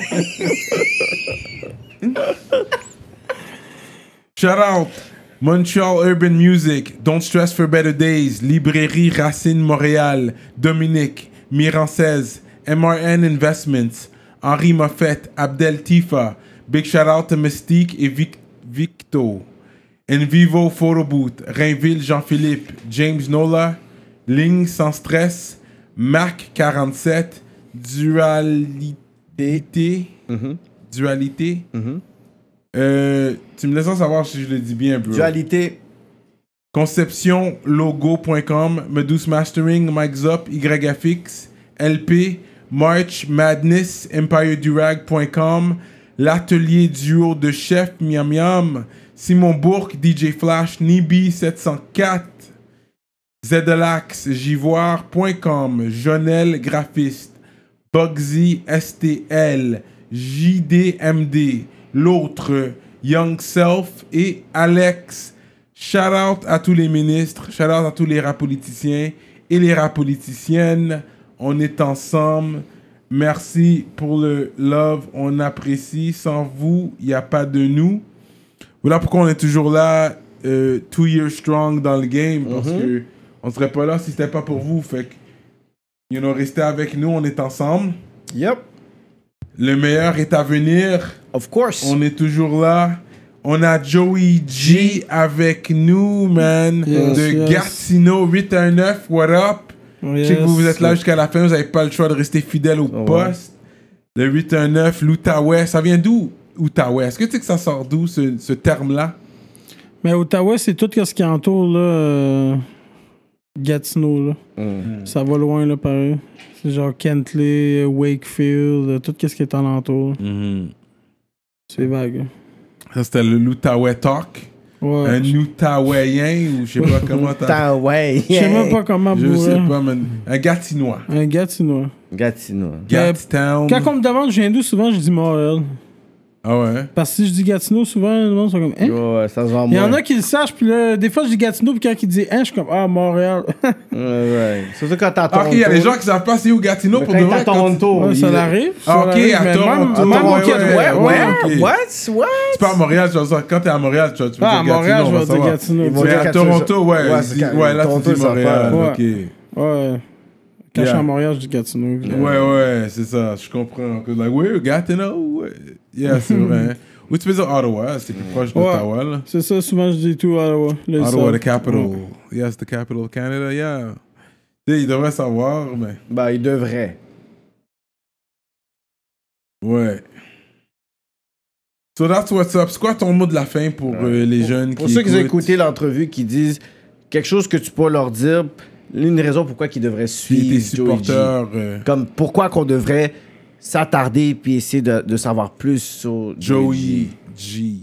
Shout out Montreal Urban Music, Don't Stress for Better Days, Librairie Racine Montréal, Dominique, Mirancez, M R N Investments, Henri Moffett, Abdel Tifa. Big shout out to Mystique et Vic Victo. Envivo Photo Booth, Rainville Jean-Philippe, James Nola, Ligne Sans Stress, Mac quarante-sept, Dualité. Mm-hmm. Dualité. Mm-hmm. Euh, tu me laisses savoir si je le dis bien, bro. Dualité. Conception logo point com, Medus Mastering, Mike Zop, Y F X, L P, March Madness, Empire Durag point com, l'atelier duo de chef Miam Miam, Simon Bourque, D J Flash, Nibi sept cent quatre, Zedelax, Jivoire point com, Jonel Graphiste, Bugsy S T L, J D M D, L'autre, Young Self et Alex. Shout out à tous les ministres, shout out à tous les rap politiciens et les rap politiciennes. On est ensemble. merci pour le love. On apprécie. Sans vous, il n'y a pas de nous. Voilà pourquoi on est toujours là, euh, two years strong dans le game. Parce Mm-hmm. que on serait pas là si c'était pas pour vous. Fait que, you know, restez avec nous. On est ensemble. Yep. Le meilleur est à venir. Of course. On est toujours là. On a Joey G avec nous, man. Yes, de yes. Gatineau huit un neuf. What up? Je sais que vous, vous êtes là jusqu'à la fin. Vous n'avez pas le choix de rester fidèle au Oh, poste. Le huit un neuf, l'Outaouais. Ça vient d'où, Outaouais? Est-ce que tu sais que ça sort d'où, ce, ce terme-là? Mais Ottawa, c'est tout ce qui entoure là, euh, Gatineau. Là. Mm. Ça va loin, là, pareil. C'est genre Kentley, Wakefield, euh, tout ce qui est alentour. Mm-hmm. C'est vague. Ça, c'était le l'Outaouais Talk. Ouais. Un Outaouaien, ou je sais pas comment t'as... Putain, ouais. Je sais même pas comment Je bourrer. sais pas, man. Un Gatinois. Un Gatinois. Gatineau. Gatitown. Quand on me demande je viens d'où, souvent je dis Montréal. Ah ouais? Parce que si je dis Gatineau, souvent, le monde sont comme hein? Yo, ouais, ça se vend Il y en moins. a qui le sachent, puis là, des fois je dis Gatineau, puis quand ils disent hein, je suis comme ah, Montréal. Ouais, ouais. Surtout quand t'es à Ah, Toronto. ok, il y a des gens qui savent pas c'est où Gatineau Mais pour quand de t'es à vrai. quand- Toronto. Ouais, il- ça l'arrive. ça Ah, ok, l'arrive, à mais Toronto. Même, même Ouais, au Québec. ouais, Ouais, ouais, ouais. ok. What? What? C'est pas à Montréal, tu vas dire, quand t'es à Montréal, tu vas tu vas Ah, à dire Montréal, Gatineau, je on va vais dire savoir. Gatineau. Ils vont Mais dire à Gatineau, Toronto, ouais. ouais, ils c'est disent- quand- Ouais, là, Toronto, tu dis ils savent Montréal. pas. Ok. Ouais. Quand je suis Yeah. à Montréal, je dis Gatineau. Ouais, ouais, c'est ça, je comprends. Cause like, ouais, Gatineau, ouais. Yeah, c'est vrai. Hein. Ou tu peux dire Ottawa, c'est plus proche Ouais. d'Ottawa, là. C'est ça, souvent je dis tout à Ottawa. Là, ils Ottawa, savent. the capital. Ouais. Yes, the capital of Canada, yeah. Tu sais, ils devraient savoir, mais... Bah, il devrait. Ouais. So that's what's up. C'est quoi ton mot de la fin pour euh, les jeunes Pour qui ceux qui ont écoutent? écouté l'entrevue, qui disent quelque chose que tu peux leur dire, une raison pourquoi ils devraient Puis suivre tes Joey G. supporters... euh, Comme pourquoi qu'on devrait s'attarder puis essayer de, de savoir plus sur Joey G. G.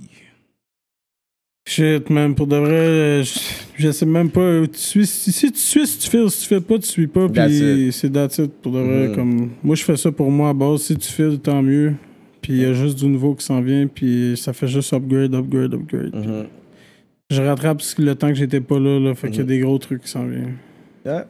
Shit, man, pour de vrai, je, je sais même pas. Tu suis, si, si tu suis, si tu fais, si tu fais pas, tu suis pas, That's puis c'est that's it, pour de vrai. Mhm. Comme, moi, je fais ça pour moi à base. Si tu fais, tant mieux. Puis il y a juste du nouveau qui s'en vient, puis ça fait juste upgrade, upgrade, upgrade. Mhm. Je rattrape le temps que j'étais pas là, là fait qu'il y a Mhm. des gros trucs qui s'en viennent. Yeah.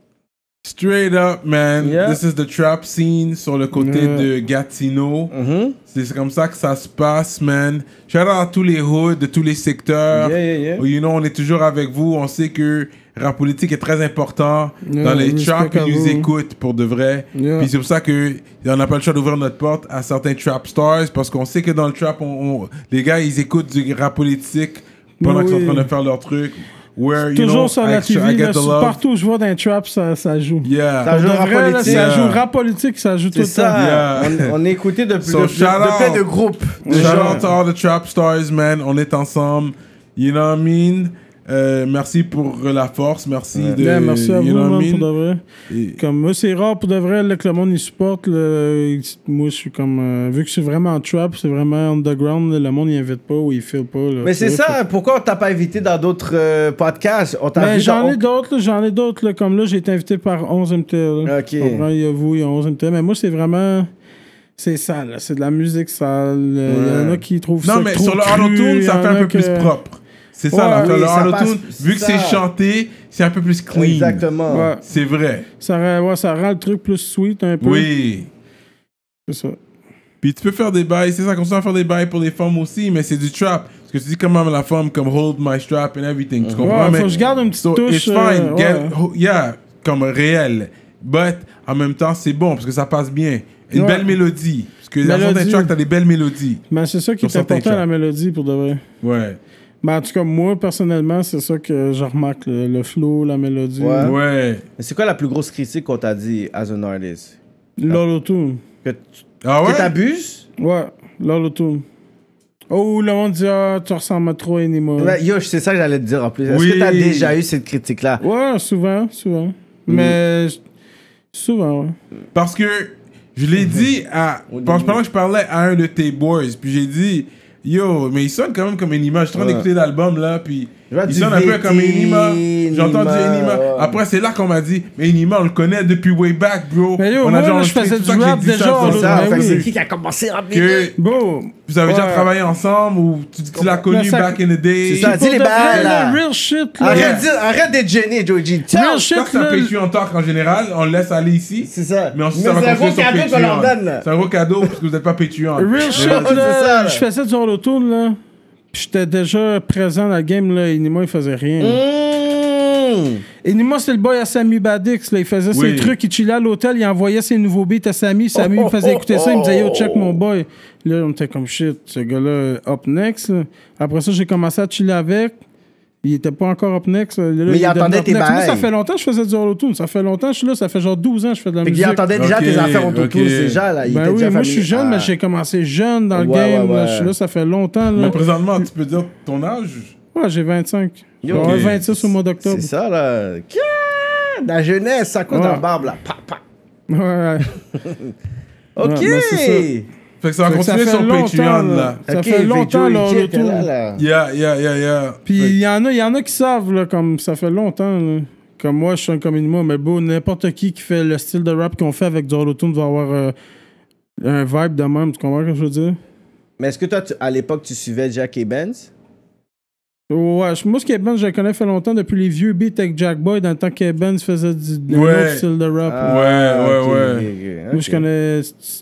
Straight up, man. Yeah. This is the trap scene sur le côté Yeah. de Gatineau. Mhm. C'est comme ça que ça se passe, man. Shout out à tous les hoods de tous les secteurs. Yeah, yeah, yeah. You know, on est toujours avec vous. On sait que rap politique est très important Yeah, dans les respect traps. à Ils nous vous. écoutent pour de vrai. Yeah. Puis c'est pour ça qu'on n'a pas le choix d'ouvrir notre porte à certains trap stars parce qu'on sait que dans le trap, on, on- les gars, ils écoutent du rap politique pendant Oui, qu'ils sont en oui. train de faire leur truc. Where, you Toujours know, sur I, la T V, I get là, the sur- love. partout où je vois dans les traps, ça, ça joue. Yeah. Ça Pour joue de rap vrai, là, politique. ça Yeah. joue rap politique, ça joue tout C'est le temps. ça. Yeah. On, on est écouté de, So, de, de, shout de plein out. de groupes. De Shout gens. out to all the trap stars, man. On est ensemble. You know what I mean? Euh, merci pour la force. Merci de. Yeah, merci à you vous, know what man, I pour de mean? vrai. Et- Comme moi, c'est rare pour de vrai là, que le monde il supporte. Là, moi, je suis comme. euh, vu que je suis vraiment en trap, c'est vraiment underground. Là, le monde il invite pas ou il file pas. Là, Mais tu c'est vois, ça, pourquoi on t'a pas invité dans d'autres euh, podcasts? On t'a Ben, vu j'en dans- ai d'autres, là, j'en ai d'autres. là, Comme là, j'ai été invité par onze M T L. là. Ok. Tu comprends, il y a vous, il y a onze M T L. Mais moi, c'est vraiment. C'est sale, là. C'est de la musique sale. Il y en a qui trouvent ça. Non, mais trop sur le cru, auto-tune, il y ça en fait un a peu plus que- propre. C'est Ouais, ça, l'affaire. oui, le ça auto-tune, passe- vu que c'est ça. chanté, c'est un peu plus clean. Exactement. Ouais. C'est vrai. Ça, rend- ouais, ça rend le truc plus sweet un peu. Oui. C'est ça. Puis tu peux faire des bails, c'est ça, continue à faire des bails pour les femmes aussi, mais c'est du trap. Parce que tu dis quand même à la femme comme hold my strap and everything. Tu comprends? Ouais, mais faut que je garde une petite so, touche. It's fine. euh, Get- ouais. ho- yeah, comme réel. But en même temps, c'est bon parce que ça passe bien. Une Ouais. belle mélodie. Parce que dans Mélodie. certains tracks, t'as des belles mélodies. Mais c'est ça qui Sur est certains important, tracks. la mélodie, pour de vrai. Ouais. Mais en tout cas, moi, personnellement, c'est ça que je remarque. Le, le flow, la mélodie. Ouais. Ouais. Mais c'est quoi la plus grosse critique qu'on t'a dit as an artist? L'auto-tune. Que tu Ah que ouais? t'abuses? Ouais, l'auto-tune. Oh, le monde dit, ah, tu ressembles à trop à Enima. Ouais, yo, c'est ça que j'allais te dire en plus. Est-ce Oui. que t'as déjà eu cette critique-là? Ouais, souvent, souvent. Mm. Mais j- souvent, ouais. Parce que je l'ai dit à. Au Pendant début. que je parlais à un de tes boys, puis j'ai dit, yo, mais il sonne quand même comme une image. Je suis en train Ouais. d'écouter l'album là, puis Il sonne un peu comme Enima. J'ai entendu Enima. Après, c'est là qu'on m'a dit, mais Enima, on le connaît depuis way back, bro. Mais yo, on moi, a déjà là, je enregistré, faisais c'est du ça que j'ai rap dit déjà, ça, là. c'est Ça, ça. fait que c'est Oui. qui qui a commencé à rapper? Que Bon. vous avez déjà Ouais. travaillé ensemble ou tu, tu l'as connu Mais ça- back in the day? C'est ça. Dis Pour les de vrai, balles, là, là. Real shit, là. Arrête, de- arrête d'être gêné, Joji. Tiens, Real Ça, shit, c'est un là. Patreon Talk en général. On le laisse aller ici. c'est ça. Mais ensuite, Mais ça va c'est un gros continuer sur cadeau qu'on leur Patreon. donne, là. C'est un gros cadeau parce que vous n'êtes pas Patreon. Real shit, c'est ça, là. là. Je faisais du autotune, là. Puis j'étais déjà présent dans la game, là. Enima, il faisait rien. Mmh. Enima, c'est le boy à Samy Badix, là. Il faisait Oui. ses trucs, il chillait à l'hôtel, il envoyait ses nouveaux beats à Samy. Samy Oh, me faisait oh, écouter ça, il me disait, yo, oh. check mon boy. Là, on était comme shit, ce gars-là, up next, là. Après ça, j'ai commencé à chiller avec. Il était pas encore up next. Là, Mais est il devenu entendait up tes next. Moi, ça bails. fait longtemps que je faisais du autotune. Ça fait longtemps que je suis là. Ça fait genre douze ans que je fais de la Fait qu'il musique. entendait déjà Ok, tes affaires autotune, ok. déjà, là. Il Ben était oui, déjà moi je suis familier. jeune, Ah. mais j'ai commencé jeune dans le Ouais, game. ouais, là. ouais. Je suis là, ça fait longtemps. Là. Mais présentement, tu peux dire ton âge? Ouais, j'ai vingt-cinq. Je vais Ok. avoir vingt-six au mois d'octobre. C'est ça, là. Qu'est- La jeunesse, ça coûte Ouais. dans la barbe, là. Pa, pa. Ouais. OK. Ouais, mais c'est ça. Fait que ça va Fait que ça continuer fait sur longtemps, Patreon, là. là. Ça OK, fait longtemps, Joey là, J le était tour. là, là. Yeah, yeah, yeah, yeah. Puis Fait- il y en a, il y en a qui savent, là, comme ça fait longtemps. Là. Comme moi, je suis un comme Enima, mais bon, n'importe qui qui fait le style de rap qu'on fait avec du autotune va avoir euh, un vibe de même. Tu comprends ce que je veux dire? Mais est-ce que toi, tu- à l'époque, tu suivais Jack et Benz? Ouais, je- moi, ce qu'Eben, je le connais fait longtemps depuis les vieux beats avec Jack Boy, dans le temps qu'Eben faisait du, d'un Ouais. autre style de rap. Ah, ouais, ok, ouais. ok, ok, Moi, je ok. connais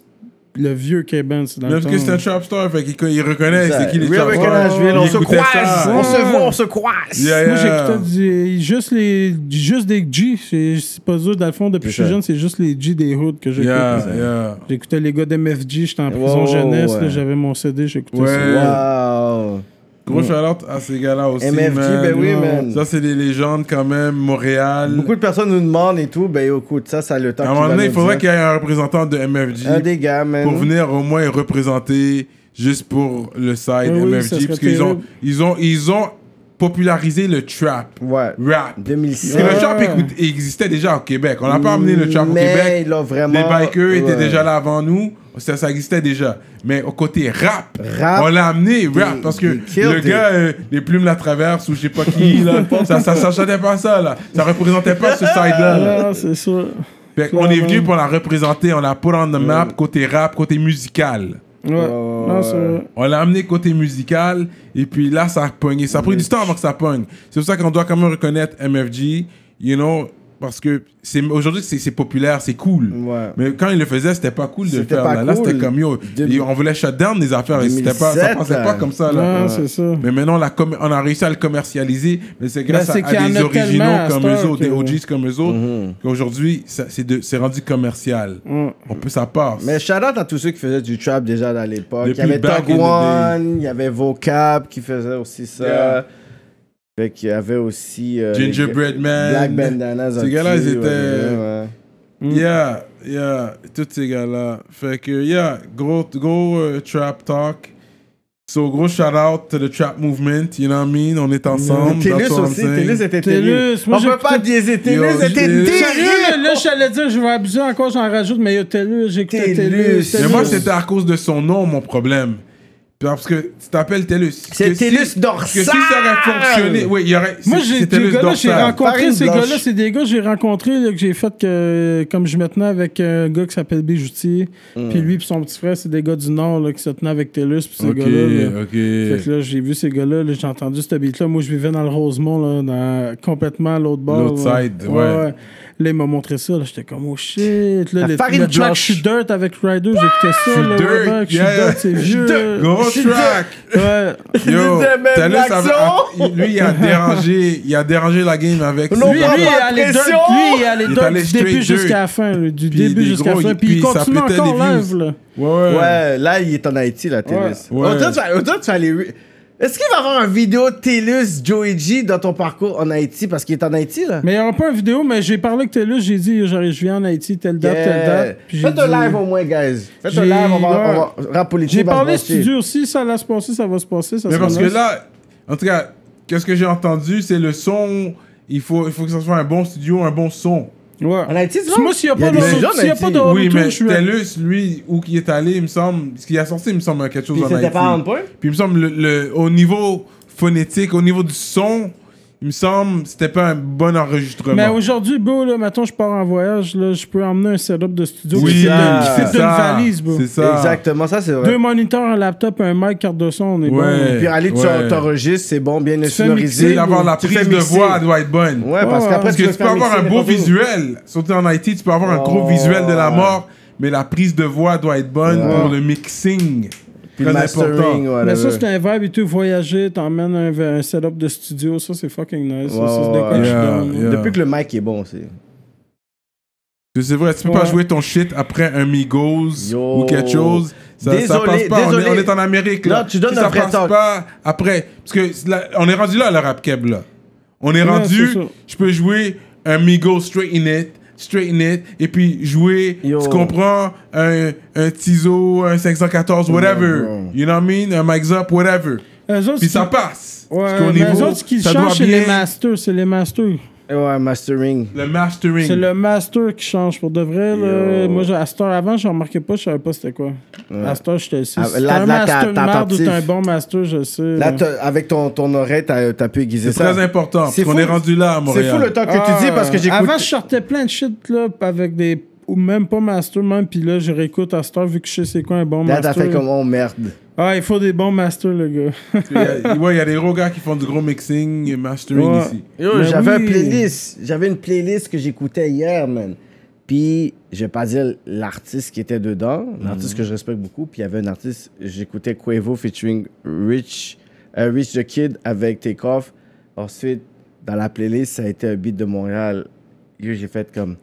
le vieux K-Ben, c'est dans Même le parce que temps. c'est un trap star, fait qu'il il reconnaît Ça, c'est qui les Real trap Recognize stars. Real, on Il se écoutait croise, ça. on se Ouais. voit, on se croise. Yeah, Moi, yeah. j'écoutais du- juste, les, juste des G. C'est c'est pas dur, dans le fond, depuis que je suis C'est ça. jeune, c'est juste les G des hoods que j'écoute. Yeah, yeah. J'écoutais les gars d'M F G, j'étais en prison Wow, jeunesse, ouais. là, j'avais mon C D, j'écoutais Ouais. ça. Wow. Gros shout-out à ces gars-là aussi, M F G, man. ben oui, Ouais. man. Ça, c'est des légendes quand même, Montréal. Beaucoup de personnes nous demandent et tout, ben écoute, ça, ça a le temps À un qu'il moment va donné, nous il faudrait dire. qu'il y ait un représentant de M F G Un des gars, man. pour venir au moins représenter juste pour le side Oui, oui, M ça F G. serait Parce qu'ils ont, terrible. ils ont, ils ont popularisé le trap. Ouais. Rap. deux mille Parce sept. que le Ouais. trap écoute- existait déjà au Québec. On n'a pas amené le trap au Mais Québec. il a vraiment... Les bikers étaient ouais. déjà là avant nous. Ça, ça existait déjà. Mais au côté rap, Rap, on l'a amené rap. they- Parce que they killed le it. gars, euh, les plumes la traversent ou je sais pas qui, là, ça, ça, ça chantait pas ça, là. Ça représentait pas ce side-là. là. Ah, c'est ça. Fait qu'on est venu pour la représenter, on l'a put on the map, côté rap, côté musical. Ouais. Non, c'est vrai. On l'a amené côté musical, et puis là, ça a pogné. Ça a pris du temps avant que ça pogne. C'est pour ça qu'on doit quand même reconnaître M F G, you know, parce que c'est aujourd'hui, c'est c'est populaire, c'est cool. Ouais. Mais quand il le faisait, c'était pas cool de le C'était faire. pas Là, Là, cool. c'était comme yo. De- et on voulait shut down des affaires, et c'était pas, ça deux mille sept, passait là. pas comme ça. Là. Non, c'est ça. Mais maintenant, on a, com- on a réussi à le commercialiser, mais c'est grâce Ben, c'est à, qu'il y à en des a originaux tellement à comme cette eux heure autres, des que- O Gs comme eux autres, Mhm. qu'aujourd'hui, ça- c'est de- c'est rendu commercial. Ouais. On peut, ça passe. Mais shout out à tous ceux qui faisaient du trap déjà dans l'époque. Il y Depuis avait back Tug in the One, il y avait Vocab qui faisait aussi ça. Yeah. Fait qu'il y avait aussi... euh, Gingerbread les- Man. Black Bandanas. Ces gars-là, ils étaient- Ouais, Yeah, yeah, tous ces gars-là. Fait que, yeah, gros, gros euh, trap talk. So, gros shout out to the trap movement, you know what I mean? On est ensemble. Télus that's what I'm aussi, saying. Télus était Télus, Télus. moi, On peut j'écoutais- pas biaiser Télus, Yo, était Télus. Télus. Sérieux, là, là, j'allais dire, je vais abuser encore, j'en rajoute, mais yo, Télus, j'écoutais Télus. Télus. Mais Télus. moi, c'était à cause de son nom, mon problème. Parce que tu t'appelles Télus. C'est Que si- Télus Que si Dorsal. ça aurait fonctionné, oui, il y aurait. Moi, c'est- j'ai c'est ces Télus gars-là, j'ai Dorsal. rencontré Farine ces blanche. gars-là, c'est des gars que j'ai rencontrés, là, que j'ai fait que, comme je me tenais avec un gars qui s'appelle Bijoutier, puis lui et son petit frère, c'est des gars du Nord là, qui se tenaient avec Télus, puis ces Ok, gars-là. là. ok. Fait que là, j'ai vu ces gars-là, là, j'ai entendu ce beat-là. Moi, je vivais dans le Rosemont, là, dans, complètement à l'autre bord. L'autre là. side, ouais. Là, il m'a montré ça, là, j'étais comme, oh shit. Là, La le, farine le track blanche. Je suis dirt avec Ryder, j'écoutais ça. J'suis là, dirt, ouais, Je suis yeah. dirt, c'est vieux. Gros Je suis track! Ouais. Yo, C'était même Télus avait- l'action. lui, il a dérangé, il a dérangé la game avec. Non, Lui, pas lui, il de est allé dirt, pression. lui, il est allé Il est dirt allé du straight début dirt. jusqu'à la fin. là, Du Puis début des jusqu'à la gros, fin. il- Puis il puis ça continue pétait encore des views. live, là. Ouais, ouais. Ouais, là, il est en Haïti, là, Télus. Ouais. Autant tu vas- autant tu vas aller... re- Est-ce qu'il va y avoir une vidéo Télus Joey G dans ton parcours en Haïti? Parce qu'il est en Haïti, là. Mais il n'y aura pas une vidéo, mais j'ai parlé avec Télus, j'ai dit, j'arrive, je viens en Haïti, telle date, telle date. Puis j'ai Faites un dit- live au moins, guys. Faites un J'ai- live, on va... ouais. on va- Rap politique J'ai va se parlé passer. studio aussi, ça va se passer, ça va se passer. Ça Mais se parce que passe. là, en tout cas, qu'est-ce que j'ai entendu, c'est le son. Il faut, il faut que ça soit un bon studio, un bon son. Ouais. En Haïti, tu vois? Moi, s'il n'y a Il y a pas des de gens en s'il y a Haïti. pas de Oui, autotune, mais je suis. Télus, lui, où il est allé, il me semble, ce qu'il a sorti, il me semble quelque chose Puis en c'était Haïti. pas on point? Puis il me semble, le, le- au niveau phonétique, au niveau du son, il me semble, c'était pas un bon enregistrement. Mais aujourd'hui, bro, là, mettons, je pars en voyage, là, je peux emmener un setup de studio Oui, qui fit ça, qui fit c'est d'une ça, valise, bro. c'est ça. Exactement, ça c'est vrai. Deux moniteurs, un laptop, un mic, carte de son, on est Ouais. bon. Puis aller, tu Ouais. t'enregistres, c'est bon, bien fais sonorisé. mixer, D'avoir la Tu prise fais de mixer. voix doit être bonne. Ouais, parce Ouais, qu'après, Parce que peux tu peux faire avoir un mixer beau n'importe où. visuel. Surtout en I T, tu peux avoir un gros Oh. visuel de la mort, mais la prise de voix doit être bonne Ouais. pour le mixing. Puis le Très mastering, important. ouais. Mais ça, c'est un vibe et tout, voyager, t'emmènes un, un setup de studio, ça, c'est fucking nice. Ça, Ouais, ça, c'est des ouais, quoi que je yeah, donne. yeah. Depuis que le mic est bon, c'est. C'est vrai, tu peux Ouais. pas jouer ton shit après un Migos Yo. ou quelque chose. Ça, ça Désolé, passe pas. On est, désolé. on est en Amérique, là. Non, tu donnes Si un ça vrai passe talk. pas après. Parce que là, on est rendu là, le rap keb, là. On est Ouais, rendu, c'est ça. je peux jouer un Migos straight in it, straight in it, et puis jouer, Yo. tu comprends, un, un Tizo, un cinq cent quatorze, whatever. bro. You know what I mean? Un Mike's Up, whatever. Eux autres, Puis ce ça qui- passe. Ouais, Parce qu'au mais eux niveau, autres, ce qui ça doit change, c'est bien- les masters, c'est les masters. Ouais, mastering. Le mastering. C'est le master qui change pour de vrai. Là. Yo. Moi, j'ai- à cette heure, avant, je remarquais pas, je savais pas c'était quoi. À cette heure, je te le sais. Ah, Si t'as là- un là, master t'as- de t'as merde ou attentif. t'as un bon master, je sais. Là, là. t'as- avec ton, ton oreille, t'as as pu aiguiser C'est ça. très important. Parce C'est qu'on fou. est rendu là à C'est Montréal. fou le temps que tu Ah, dis parce que j'écoute. Avant, je sortais plein de shit là, avec des. Ou même pas master, même. Puis là, je réécoute à cette heure vu que je sais c'est quoi un bon Là, t'as master. fait comme oh merde. Ah, il faut des bons masters, le gars. Il y a, ouais, il y a des gros gars qui font du gros mixing et mastering Ouais. ici. Yo, Mais j'avais oui. une playlist. J'avais une playlist que j'écoutais hier, man. Puis, je vais pas dire l'artiste qui était dedans, l'artiste que je respecte beaucoup. Puis, il y avait un artiste, j'écoutais Quavo featuring Rich, euh, Rich the Kid avec Takeoff. Ensuite, dans la playlist, ça a été un beat de Montréal. Yo, j'ai fait comme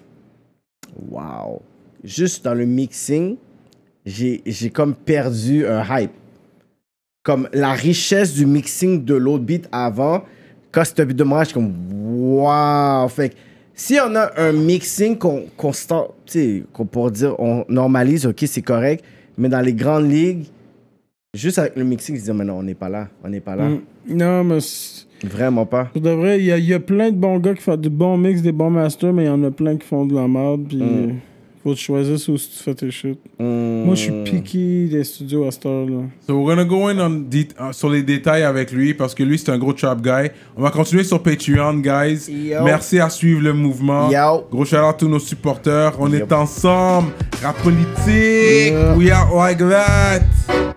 wow. Juste dans le mixing, j'ai j'ai comme perdu un hype. Comme la richesse du mixing de l'autre beat avant, quand c'était un beat de Montréal, je suis comme wow. Fait que si on a un mixing qu'on constant, tu sais, qu'on pourrait dire, on normalise, ok, c'est correct, mais dans les grandes ligues, juste avec le mixing, ils se disent, mais non, on n'est pas là, on n'est pas là. Mm. Non, mais. c'est- Vraiment pas. Pour de vrai, il y, a- il y a plein de bons gars qui font du bon mix, des bons masters, mais il y en a plein qui font de la merde. Puis. Mm. Faut que tu choisisses où tu fais tes shit. Mm. Moi, je suis piqué des studios à cette heure-là. So we're gonna go in on det- uh, sur les détails avec lui parce que lui c'est un gros trap guy. On va continuer sur Patreon, guys. Yo. Merci à suivre le mouvement. Yo. Gros shout out à tous nos supporters. On Yep. est ensemble. Rap politique. Yeah. We are like that.